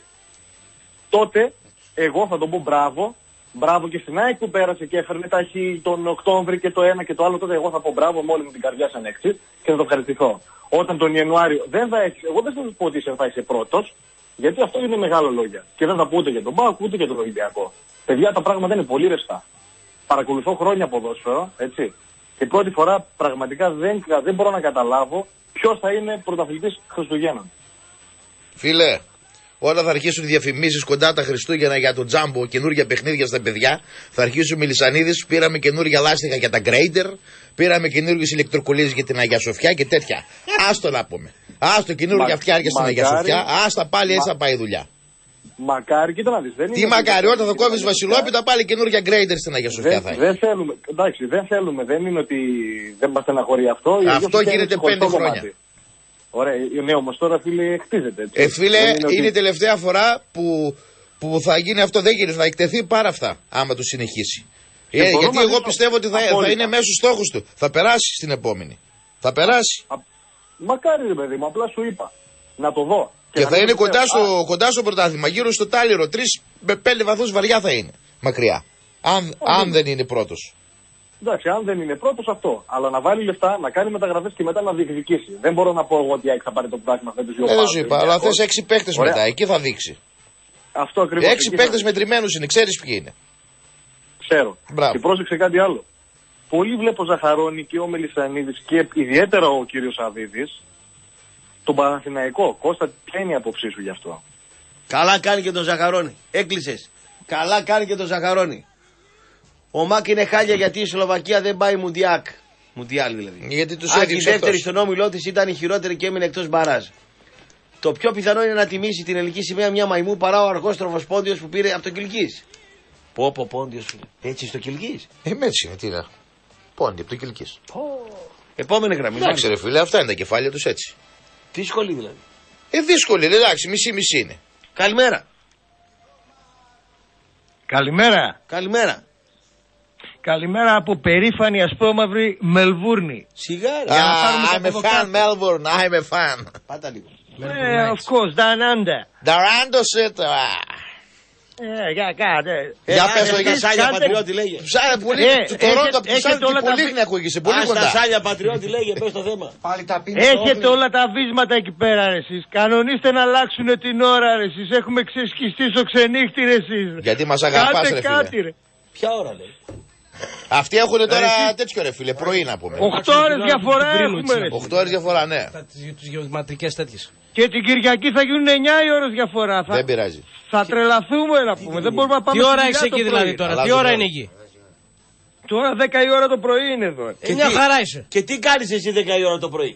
Τότε εγώ θα τον πω μπράβο. Μπράβο και στην ΑΕΚ που πέρασε και έφερνε τον Οκτώβρη και το ένα και το άλλο. Τότε εγώ θα πω μπράβο με όλη μου την καρδιά σαν έξι και θα το ευχαριστηθώ. Όταν τον Ιανουάριο δεν θα έχει, εγώ δεν θα σου πω ότι θα είσαι πρώτος, γιατί αυτό είναι μεγάλο λόγια. Και δεν θα πω ούτε για τον ΠΑΟΚ ούτε για τον Ολυμπιακό. Παιδιά, τα πράγματα είναι πολύ ρευστά. Παρακολουθώ χρόνια ποδόσφαιρο, έτσι. Και πρώτη φορά πραγματικά δεν μπορώ να καταλάβω ποιος θα είναι πρωταθλητής Χριστουγέννων. Φίλε, όταν θα αρχίσουν οι διαφημίσεις κοντά τα Χριστούγεννα για το τζάμπο, καινούργια παιχνίδια στα παιδιά, θα αρχίσουν Μελισσανίδης, πήραμε καινούργια λάστιχα για τα γκρέιντερ, πήραμε καινούργιες ηλεκτροκολλήσεις για την Αγία Σοφιά και τέτοια. Άστο να πούμε. Άστο καινούργια φτιάρια στην Αγία Σοφιά, άστα πάλι έτσι θα πάει η δουλειά. Μακάρι, κοίτα να δεις. Τι μακάρι, όταν θα κόβεις βασιλόπιτα πάλι καινούργια γκρέιντερ στην Αγία Σοφιά θα είναι. Δεν θέλουμε, εντάξει, δεν θέλουμε, δεν είναι ότι δεν μας στεναχωρεί αυτό. Αυτό γίνεται 5 χρόνια. Ωραία, ναι, όμως τώρα φίλε χτίζεται. Φίλε, είναι η τελευταία φορά που θα γίνει αυτό, δεν γίνει, θα εκτεθεί πάρα αυτά άμα το συνεχίσει. Γιατί εγώ πιστεύω ότι θα είναι μέσα στους στόχους του. Θα περάσει στην επόμενη. Θα περάσει. Μακάρι ρε παιδί μου, απλά σου είπα. Να το δω. Και θα είναι κοντά στο πρωτάθλημα, γύρω στο τάλιρο. 3 με 5 βαθμούς βαριά θα είναι. Μακριά. Αν δεν είναι πρώτος. Εντάξει, αν δεν είναι πρώτος αυτό. Αλλά να βάλει λεφτά, να κάνει μεταγραφές και μετά να διεκδικήσει. Δεν μπορώ να πω εγώ ότι θα πάρει το πρωτάθλημα φέτος. Δεν σου είπα, αλλά θες 6 παίκτες μετά. Εκεί θα δείξει. Αυτό ακριβώς. 6 παίκτες μετρημένους είναι, ξέρεις ποιοι είναι. Ξέρω. Μπράβο. Και πρόσεξε κάτι άλλο. Πολύ βλέπω Ζαχαρώνη και ο Μελισσανίδης και ιδιαίτερα ο κύριος Αβίδης. Τον Παναθηναϊκό. Κώστα, ποια είναι η άποψή σου γι' αυτό? Καλά κάνει και τον Ζαχαρώνη. Έκλεισες. Καλά κάνει και τον Ζαχαρώνη. Ο Μάκ είναι χάλια γιατί η Σλοβακία δεν πάει Μουντιάλ δηλαδή. Γιατί τους έδειξε η δεύτερη στον όμιλό της ήταν η χειρότερη και έμεινε εκτός μπαράζ. Το πιο πιθανό είναι να τιμήσει την ελληνική σημαία μια μαϊμού παρά ο αργόστροφος Πόντιος που πήρε από το Κιλκής. Πω Πόντιος, έτσι στο Κιλκής. Έτσι είναι, τι είναι. Πόντιο από το Κιλκής. Επόμενη γραμμή. Εντάξει ρε φίλε, αυτά είναι τα κεφάλια τους έτσι. Δύσκολη δηλαδή. Δύσκολη, εντάξει, μισή είναι. Καλημέρα. Καλημέρα. Καλημέρα. Καλημέρα από περήφανη ασπρόμαυρη Μελβούρνη. Σιγάρα. I'm a fan, Melbourne. I'm a fan. Πάτα λίγο. Of course, down under. Down under shit. Για πες το για Σάλια Πατριώτη λέγε. Του Τορόντο από τη Σάλια Πολύχνη ακούγεσαι. Πολύ κοντά. Στα Σάλια Πατριώτη λέγε, πες το θέμα. Έχετε όλα τα βίσματα εκεί πέρα ρε εσείς. Κανονίστε να αλλάξουν την ώρα ρε εσείς. Έχουμε ξεσχιστεί στο ξενύχτη ρε εσείς. Γιατί μας αγαπάς ρε φίλε. Ποια ώρα λέει. Αυτοί έχουν τώρα τέτοιο ρε φίλε, πρωί να πούμε. 8 ώρες διαφορά έχουμε ρε. 8 ώρες διαφορά, ναι. Τις γεωματρικές τέτοιες. Και την Κυριακή θα γίνουν 9 οι ώρες διαφορά. Δεν πειράζει. Θα τρελαθούμε να πούμε. Δεν μπορούμε να πάμε. Τι ώρα είσαι εκεί δηλαδή τώρα, τι ώρα είναι εκεί. Τώρα 10 η ώρα το πρωί είναι εδώ. Μια χαρά είσαι. Και τι κάνεις εσύ 10 η ώρα το πρωί.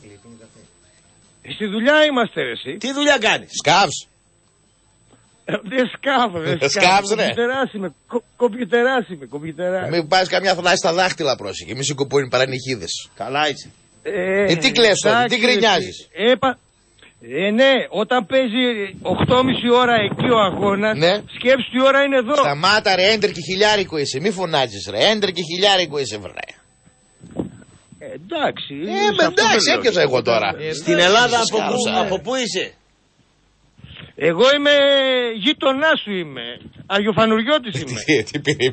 Στη δουλειά είμαστε ρε εσύ. Τι δουλειά κάνεις. Σκάβς. Δεν σκάβω, δεν σκάβς ρε. Κομπιουτεράς είμαι. Μην πάρεις καμιά θλάση στα δάχτυλα πρόσεχε. Μη σου κουπώνει παρανυχίδες. Καλά είσαι. Τι κλαις τώρα, τι γκρινιάζεις. Ναι, όταν παίζει 8,5 ώρα εκεί ο αγώνας, σκέψου τι ώρα είναι εδώ. Σταμάτα ρε, έντερ και χιλιάρικο είσαι, μη φωνάζεις ρε, έντερ και χιλιάρικο είσαι βρε. Εντάξει. Εντάξει, έπιασα εγώ τώρα. Στην Ελλάδα από πού είσαι. Εγώ είμαι γείτονά σου είμαι. Αγιοφανουριώτης είμαι. Τι πήρε.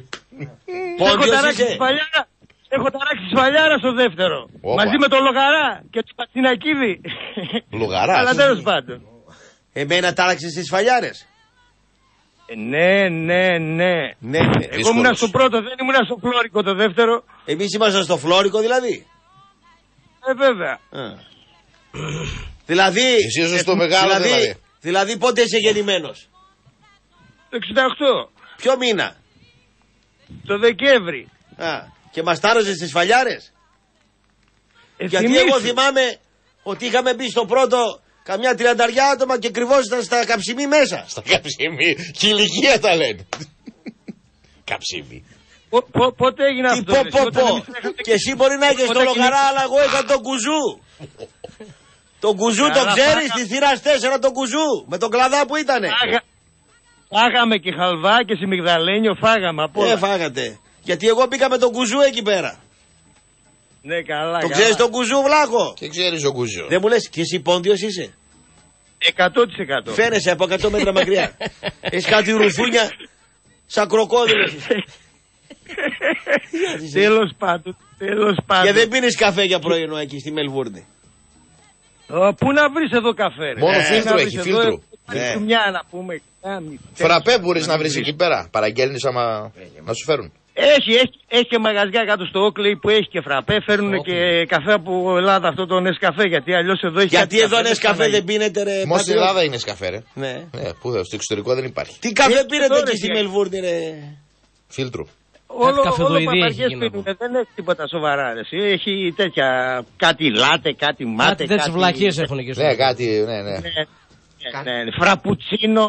Έχω ταράξει τη Σφαλιάρα στο δεύτερο. Μαζί με τον Λογαρά και τον Πατσινακίδη. Λογαρά. Αλλά τέλος πάντων. Εμένα τάραξες τις Σφαλιάρες. Ναι. Εγώ ήμουν στο πρώτο, δεν ήμουν στο φλόρικο το δεύτερο. Εμείς ήμασταν στο φλόρικο δηλαδή. Βέβαια. Δηλαδή. Εσύ είσαι στο μεγάλο δηλαδή. Δηλαδή πότε είσαι γεννημένος. Το 68. Ποιο μήνα. Το Δεκέμβρη. Και μας τάραζες στις Σφαλιάρες. Γιατί εγώ θυμάμαι ότι είχαμε μπει στο πρώτο καμιά 30 άτομα και κρυβόσασταν στα καψιμί μέσα. Στα καψιμί. Και η ηλικία τα λένε. Καψιμί. Πότε έγινε αυτό. Και εσύ μπορεί να έχεις το Λογαρά, αλλά εγώ είχα τον Κουζού. Τον Κουζού το ξέρεις, τη θύρας 4 τον Κουζού. Με τον κλαδά που ήτανε. Φάγαμε και χαλβά και σιμιγδαλένιο, φάγαμε από όλα. Φάγατε. Γιατί εγώ μπήκα με τον Κουζού εκεί πέρα. Ναι, καλά. Το ξέρεις τον Κουζού, Βλάχο. Και ξέρεις τον Κουζού. Δεν μου λες, και εσύ πόντιος είσαι. 100%. Φαίνεσαι από 100 μέτρα μακριά. Έχεις κάτι ρουθούνια σαν κροκόδιλος. Τέλος πάντων. Και δεν πίνεις καφέ για πρωινό εκεί στη Μελβούρνη. Πού να βρεις εδώ καφέ ρε. Μόνο φίλτρο έχει, φίλτρο. Μια να πούμε. Φραπέ μπορείς να βρεις εκεί πέρα. Παραγγέλνεις άμα να σου φέρουν. Έχει και μαγαζιά κάτω στο Όκλεϊ που έχει και φραπέ. Φέρνουν και καφέ από Ελλάδα, αυτό το Νεσκαφέ. Γιατί αλλιώς εδώ έχει. Γιατί εδώ Νεσκαφέ δεν πίνεται ρε. Μόνο στην Ελλάδα είναι Νεσκαφέ ρε. Ναι. Πού στο εξωτερικό δεν υπάρχει. Τι καφέ πίνετε εκεί στη Μελβούρνη ρε. Φίλτρο. Όλο παπαριές πίνουν, δεν έχει τίποτα σοβαρά ρε. Έχει τέτοια, κάτι λάτε, κάτι μάτε. Κάτι τέτοιες βλακίες έχουν εκεί. Ναι, κάτι, ναι. Φραπουτσίνο.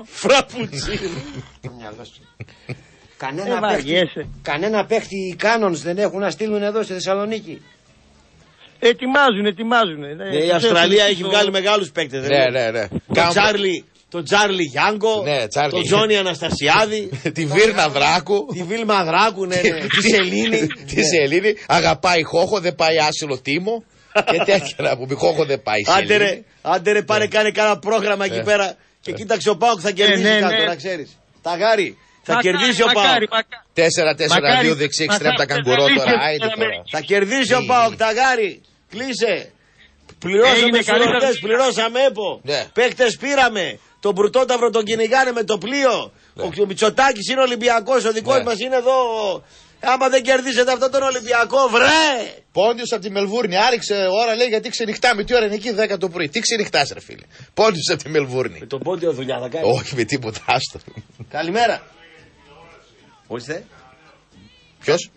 Κανένα παίχτη Κάνονς δεν έχουν να στείλουν εδώ στη Θεσσαλονίκη. Ετοιμάζουν. Η Αυστραλία έχει βγάλει μεγάλους παίκτες. Ναι. Τον Τσάρλι Γιάνγκο, τον Τζόνι Αναστασιάδη, τη Βίρνα Δράκου, τη Βίλμα Δράκου, τη Σελήνη. Τη Σελήνη, αγαπάει Χόχο, δεν πάει άσυλο Τίμο. Και τέτοια να πούμε, Χόχο δεν πάει Σελήνη. Άντε ρε, πάρε κάνε κάνα πρόγραμμα εκεί πέρα και κοίταξε ο Πάοκ θα κερδίσει κάτω, να ξέρεις. Ταγάρι, θα κερδίσει ο Πάοκ. 4-4-2 δεξί εξτρέμ τα καγκουρό τώρα. Θα κερδίσει ο Πάοκ, Ταγάρι. Κλείσε. Πληρώσαμε σωρευτές, πληρώσαμε ΕΠΟ. Παίκτες πήραμε. Τον Μπρουτόταυρο τον κυνηγάνε με το πλοίο. Ο Μητσοτάκης είναι Ολυμπιακός, ο δικός μας είναι εδώ. Άμα δεν κερδίσετε αυτόν τον Ολυμπιακό, βρε! Πόντιος από τη Μελβούρνη, άριξε ώρα λέει γιατί ξενυχτάμε. Τι ώρα είναι εκεί 10 το πρωί. Τι ξενυχτάς ρε φίλε. Πόντιος από τη Μελβούρνη. Με τον Πόντιο δουλειά θα κάνει. Όχι με τίποτα, άστο. Καλημέρα. Ορίστε. Ποιος?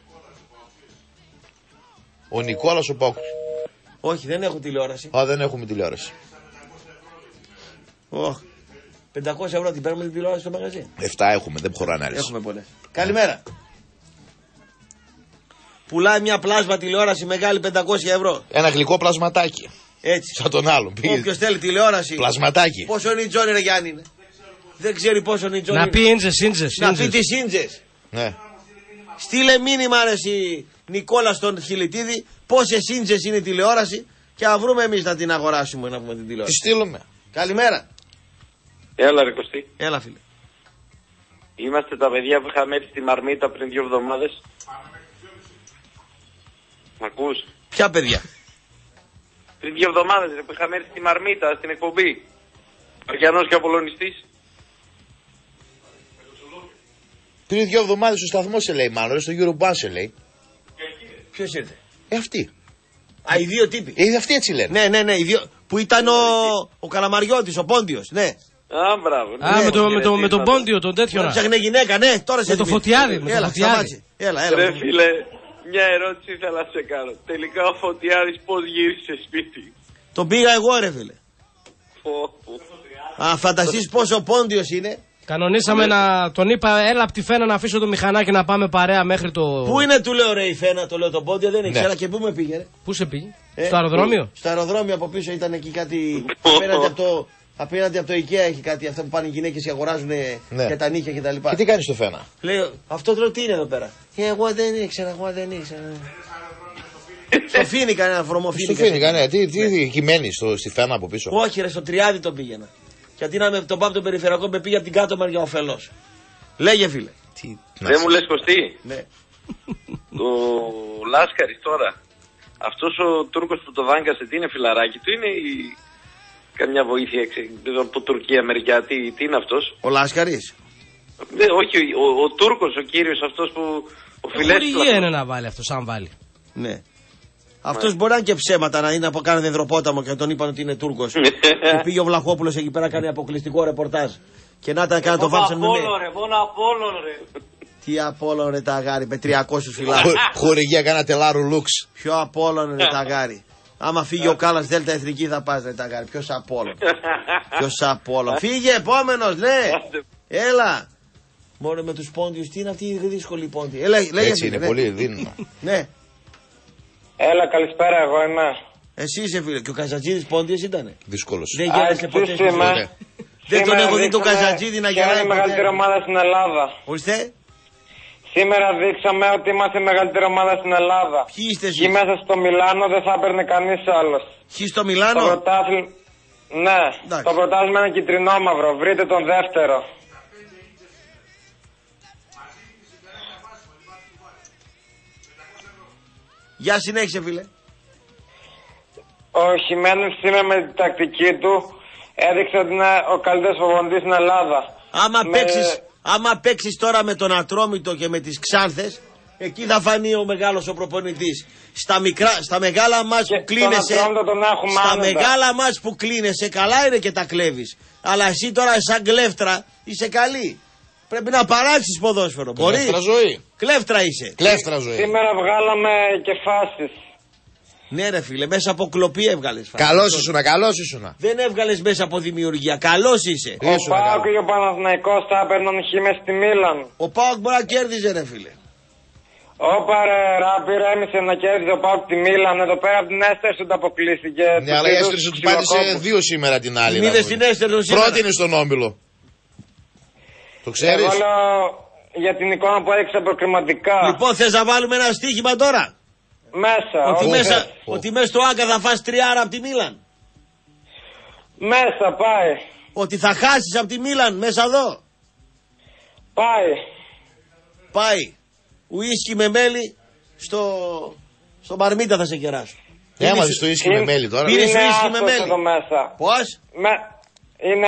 Ο Νικόλας ο Πόκος. Όχι, δεν έχω τηλεόραση. Δεν έχουμε τηλεόραση. 500 ευρώ την παίρνουμε την τηλεόραση στο μαγαζί. 7 έχουμε, δεν χωράνε άλλες. Έχουμε πολλές. Καλημέρα. Πουλάει μια πλάσμα τηλεόραση μεγάλη 500 ευρώ. Ένα γλυκό πλασματάκι. Έτσι. Σαν τον άλλον. Όποιος θέλει τηλεόραση. Πλασματάκι. Πόσο είναι η Τζόνι ρε Γιάννη. Δεν ξέρει πόσο είναι η Τζόνι. Να πει ίντζες. Να πει τις ίντζες. Ναι. Στείλε μήνυμα ρε εσύ Νικόλα στον Χιλιτίδη πόσες ίντσες είναι η τηλεόραση και να βρούμε εμείς να την αγοράσουμε να πούμε την τηλεόραση. Τη στείλουμε. Καλημέρα. Έλα ρε Κωστή. Έλα φίλε. Είμαστε τα παιδιά που είχαμε έρθει στη Μαρμίτα πριν 2 εβδομάδες. Μ' ακούς? Ποια παιδιά? Πριν 2 εβδομάδες που είχαμε έρθει στη Μαρμίτα στην εκπομπή. Αριανός και Απολωνιστής. Πριν 2 εβδομάδες στο σταθμό σε λέει μάλλον, στο Eurobus σε λέει. Ποιος ήρθε? Αυτή. Α, οι δύο τύποι. Αυτοί έτσι λένε. Ναι, οι δύο. Που ήταν ο Καλαμαριώτης, ο Πόντιος, ναι. Α, μπράβο. Με τον Πόντιο, τον τέτοιο. Ψάχνε γυναίκα, ναι, τώρα σε το Φωτιάδη. Έλα. Ρε φίλε, μια ερώτηση ήθελα να σε κάνω. Τελικά ο Φωτιάδης πώς γύρισε σπίτι? Τον πήγα εγώ ρε φίλε. Α, φανταστείς πόσο ο Πόντιος είναι. Κανονίσαμε να τον είπα, έλα από τη Φένα να αφήσω το μηχανάκι να πάμε παρέα μέχρι το. Πού είναι, του λέω ρε η Φένα, το λέω τον Πόντιο, δεν ήξερα και πού με πήγε ρε. Πού σε πήγε? Στο αεροδρόμιο? Στο αεροδρόμιο από πίσω ήταν εκεί κάτι. Απέναντι από το IKEA έχει κάτι αυτό που πάνε οι γυναίκες και αγοράζουν για τα νύχια κτλ. Και τι κάνει στο Φένα? Λέω, αυτό λέω τι είναι εδώ πέρα. Εγώ δεν ήξερα. Στο Φίνικα, ένα βρωμοφίνικα. Στο Φίνικα, ναι. Τι κειμένει στη Φένα από πίσω? Όχι, ρε, στο Τριάδι τον πήγαινα. Γιατί να με τον πάω τον περιφερειακό με πήγε από την κάτω μεριά ωφελός. Λέγε φίλε. Δεν μου λες Κωστή? Ναι. Το Λάσκαρης τώρα. Αυτός ο Τούρκος που το δάγκασε, τι είναι, φιλαράκι του είναι ή καμιά βοήθεια από Τουρκία, Αμερικά, τι είναι αυτός? Ο Λάσκαρης. Ναι, όχι, ο Τούρκος, ο κύριος αυτός που ο φιλέστης. Χορηγία είναι να βάλει αυτός, αν βάλει. Ναι. Αυτός μπορεί να είναι και ψέματα να είναι από κάνανε υδροπόταμο και τον είπαν ότι είναι Τούρκος. Και πήγε ο Βλαχόπουλος εκεί πέρα, κάνει αποκλειστικό ρεπορτάζ. Και να ήταν το βάψαν με μόνο Απόλλων ρε. Τι Απόλλων ρε τα αγάρι, με 300 φυλάκια. Χορηγία κάνα τελάρου λουξ. Ποιο Απόλλων ρε τα αγάρι. Άμα φύγει ο Κάλλας Δέλτα Εθνική θα πας ρε τα αγάρι. Ποιος Απόλλων. Φύγε επόμενος, ναι. Έλα. Μόνο με τους Πόντιους, τι είναι αυτή η δύσκολη πόντι. Έτσι είναι, πολύ δίνουμε. Ναι. Έλα, καλησπέρα, εγώ είμαι. Εσύ είσαι φίλε. Και ο Καζατζίδης Πόντιος ήτανε. Δύσκολος. Δεν γέλασε ποτέ στη ζωή. Δεν τον έχω δει τον Καζατζίδη να γελάει. Είναι η μεγαλύτερη ομάδα στην Ελλάδα. Ορίστε. Σήμερα δείξαμε ότι είμαστε η μεγαλύτερη ομάδα στην Ελλάδα. Ποιοι είστε εσείς? Και μέσα στο Μιλάνο δεν θα έπαιρνε κανείς άλλος. Ποιοι στο Μιλάνο? Ναι, το πρωτάθλημα είναι κυτρινόμαυρο. Βρείτε τον δεύτερο. Γεια συνέχισε φίλε. Ο Χιμένες σήμερα με την τακτική του έδειξε ότι είναι ο καλύτερος προπονητής στην Ελλάδα. Άμα παίξεις τώρα με τον Ατρόμητο και με τις Ξάνθες, εκεί θα φανεί ο μεγάλος ο προπονητής. Στα μεγάλα μας που κλείνεσαι, που κλείνεσαι, καλά είναι και τα κλέβεις. Αλλά εσύ τώρα σαν κλέφτρα είσαι καλή. Πρέπει να παράξεις ποδόσφαιρο. Κλέφτρα ζωή. Κλέφτρα είσαι. Κλέφτρα ζωή. Σήμερα βγάλαμε και φάσεις. Ναι ρε φίλε, μέσα από κλοπή έβγαλες φάσεις. Καλός ήσουνα. Δεν έβγαλες μέσα από δημιουργία. Καλός είσαι. Ο Πάοκ και ο Παναθηναϊκός θα έπαιρναν χ στη Μίλαν. Ο Πάοκ μπορεί να κέρδιζε ρε φίλε. Όπα ρε ράπη ρέμισε να κέρδιζε ο Πάοκ τη Μίλαν. Εδώ πέρα από την Έστερ σου τα αποκλείστηκε. Ναι, αλλά η Έστερ σου του πάτησε 2 σήμερα την άλλη. Είδες την Έστερ σήμερα. Πρώτη είναι στον όμιλο. Το ξέρεις? Εγώ λέω για την εικόνα που έδειξε προκριματικά. Λοιπόν, θες να βάλουμε ένα στοίχημα τώρα? Ότι μέσα στο Άγκα θα φας 3 από τη Μίλαν. Μέσα πάει. Ότι θα χάσεις από τη Μίλαν μέσα εδώ. Πάει. Ουίσκι με μέλι στο Μαρμίτα θα σε κεράσω. Έμαθες το ουίσκι με μέλι τώρα. Πήρες ουίσκι με μέλι. Πώς? Είναι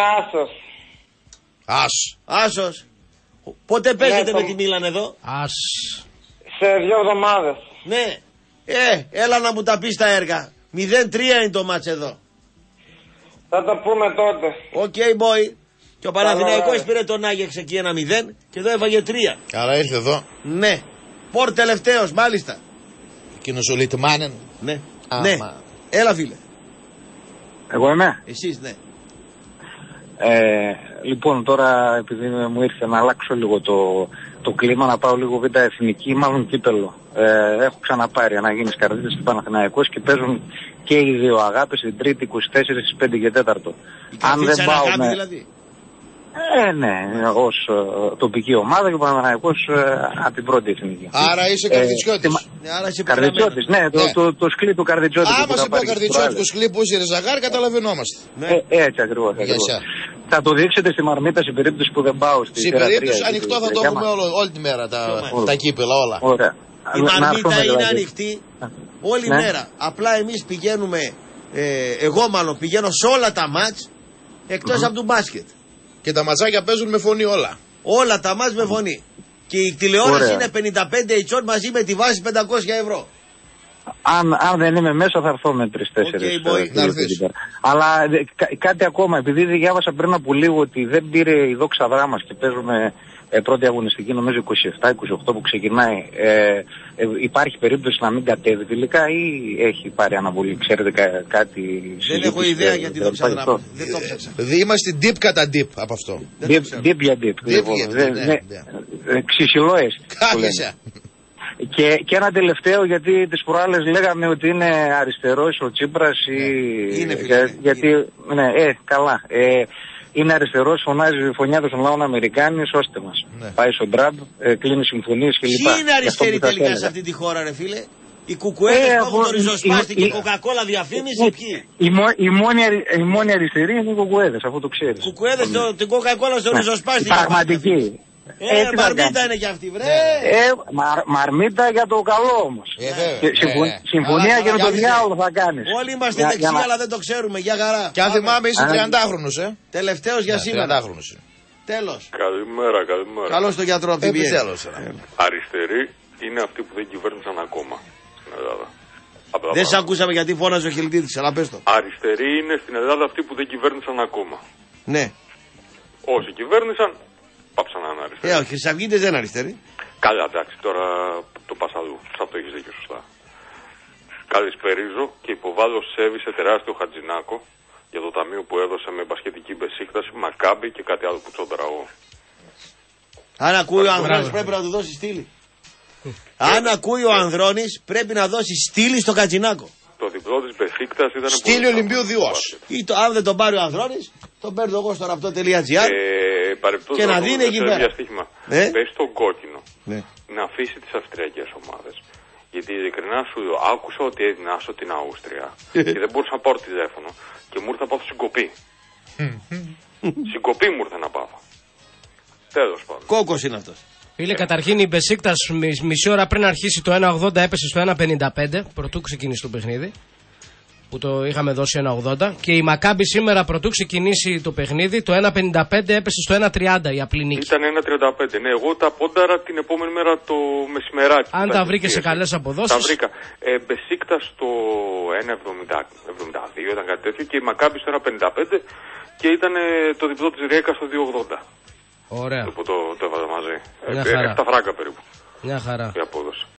Άσος. Πότε παίζετε με τη Μίλαν εδώ? Σε 2 εβδομάδες. Ναι. Έλα να μου τα πεις τα έργα. 0-3 είναι το μάτς εδώ. Θα τα πούμε τότε. Οκ, boy. Και ο Παναθηναϊκός πήρε τον Άγιαξ εκεί 1-0 και εδώ έφαγε 3. Άρα ήρθε εδώ. Ναι. Πορ τελευταίος, μάλιστα. Εκείνος ο Λιτμάνεν. Ναι. Ναι. Έλα φίλε. Εγώ είμαι. Εσείς ναι. Λοιπόν, τώρα επειδή μου ήρθε να αλλάξω λίγο το κλίμα, να πάω λίγο β' εθνική, μάλλον κύπελο. Έχω ξαναπάρει Αναγίνης Καρδίτης και Παναθηναϊκός και παίζουν και οι δύο αγάπες, την Τρίτη 24 στις 5 και 4. Αν δεν πάω με... δηλαδή. Ναι, ως τοπική ομάδα και ο Παναθηναϊκός από την πρώτη εθνική. Άρα είσαι Καρδιτσιώτης. Καρδιτσιώτης, ναι, το σκλί του Καρδιτσιώτη. Άμα σε πω Καρδιτσιώτη του σκλί που είσαι Ρεζαγάρ, καταλαβαίνόμαστε. Έτσι ακριβώς. Θα το δείξετε στη Μαρμίτα σε περίπτωση που δεν πάω στη Θέρα 3. Σε περίπτωση ανοιχτό θα το έχουμε όλη τη μέρα τα κύπελα όλα. Ωραία. Η Μαρμίτα είναι ανοιχτή όλη μέρα. Απλά εμείς πηγαίνουμε, εγώ μάλλον πηγαίνω σε όλα τα μάτς εκτός από του μπάσκετ. Και τα ματσάκια παίζουν με φωνή όλα. Όλα τα μάτς με φωνή. Και η τηλεόραση είναι 55 ιτσών μαζί με τη βάση 500 ευρώ. Αν δεν είμαι μέσα θα έρθω με 3-4. Αλλά κάτι ακόμα, επειδή διάβασα πριν από λίγο ότι δεν πήρε η Δόξα Δράμας και παίζουμε πρώτη αγωνιστική νομίζω 27-28 που ξεκινάει, υπάρχει περίπτωση να μην κατέβει τελικά ή έχει πάρει αναβολή, ξέρετε κάτι? Δεν έχω ιδέα για τη Δόξα Δράμας. Είμαστε deep κατά deep από αυτό. Deep για deep. Ξυσιλόες. Και ένα τελευταίο, γιατί τις προάλλες λέγαμε ότι είναι αριστερός ο Τσίπρας γιατί, καλά. Είναι αριστερός, φωνάζει φωνιάδος των λαών Αμερικάνης, ώστε μας. Πάει στον Τραμπ, κλείνει συμφωνίες κλπ. Ποιοι είναι αριστεροί τελικά σε αυτή τη χώρα, ρε φίλε? Οι κουκουέδες που έχουν το ριζοσπάστη και η Coca-Cola διαφήμιση, ποιοι? Οι μόνοι αριστεροί είναι οι κουκουέδες, αφού το ξέρεις. Κουκουέδες, την Coca-Cola στο ριζοσπάστη. Πραγματική. Μαρμίτα είναι κι αυτή, βρε. Μαρμίτα για το καλό όμως. Συμφωνία και με τον διάολο θα κάνεις. Όλοι είμαστε δεξιοί, αλλά δεν το ξέρουμε. Για χαρά. Και αν θυμάμαι είσαι 30χρονος, Τελευταίος για σήμερα. Τέλος. Καλημέρα. Καλώς τον γιατρό από την Πιέση. Αριστεροί είναι αυτοί που δεν κυβέρνησαν ακόμα στην Ελλάδα. Δεν σε ακούσαμε γιατί φώναζε ο Χιλτίδης, αλλά πες το. Αριστεροί είναι στην Ελλάδα αυτοί που δεν κυβέρνησαν ακόμα. Ναι. Όσοι κυβέρνησαν, πάψαν να είναι αριστεροί. Οι χρυσαυγίτες δεν είναι αριστεροί. Καλά, εντάξει, τώρα το πας αλλού. Θα το έχεις δίκιο, σωστά. Καλησπερίζω και υποβάλλω σέβη σε τεράστιο Χατζηνάκο για το ταμείο που έδωσε με μπασκετική Μπεσίκταση, Μακάμπι και κάτι άλλο που τσόνταρα εγώ. Αν ακούει ο Ανδρώνης πρέπει να του δώσει στήλη. Αν ακούει ο Ανδρώνης πρέπει να δώσει στήλη στο Χατζηνάκο. Το διπλό της Μπεσίκτας ήταν στήλη Ολυμπίου Διός. Ή αν δεν τον πάρει ο Ανδρώνης, τον παίρνω εγώ στο ραπτό.gr και να δίνει εκεί πέρα. Πες στον κόκκινο να αφήσει τις αυστριακές ομάδες. Γιατί ειλικρινά σου άκουσα ότι έδινάσω την Αούστρια και δεν μπορούσα να πάρω τηλέφωνο και μου ήρθε να πάθω συγκοπή. Συγκοπή μου ήρθε να πάθω. Τέλος πάντων. Κόκκος είναι αυτός. Φίλε, καταρχήν η Μπεσίκτας μισή ώρα πριν αρχίσει το 1.80 έπεσε στο 1.55 πρωτού ξεκινήσει το παιχνίδι. Που το είχαμε δώσει 1.80 και η Μακάμπι σήμερα πρωτού ξεκινήσει το παιχνίδι το 1.55 έπεσε στο 1.30 η απλή νίκη. Ήταν 1.35, ναι, εγώ τα πόνταρα την επόμενη μέρα το μεσημεράκι. Αν τα βρήκε σε καλές αποδόσεις. Τα βρήκα. Μπεσίκτα στο 1.72 ήταν κάτι τέτοιο και η Μακάμπι στο 1.55 και ήταν το διπλό της Ριέκα στο 2.80. Ωραία. Που το έβαζα μαζί. Μια χαρά. 7 φράγκα περίπου. Μια χαρά. Η απόδοση.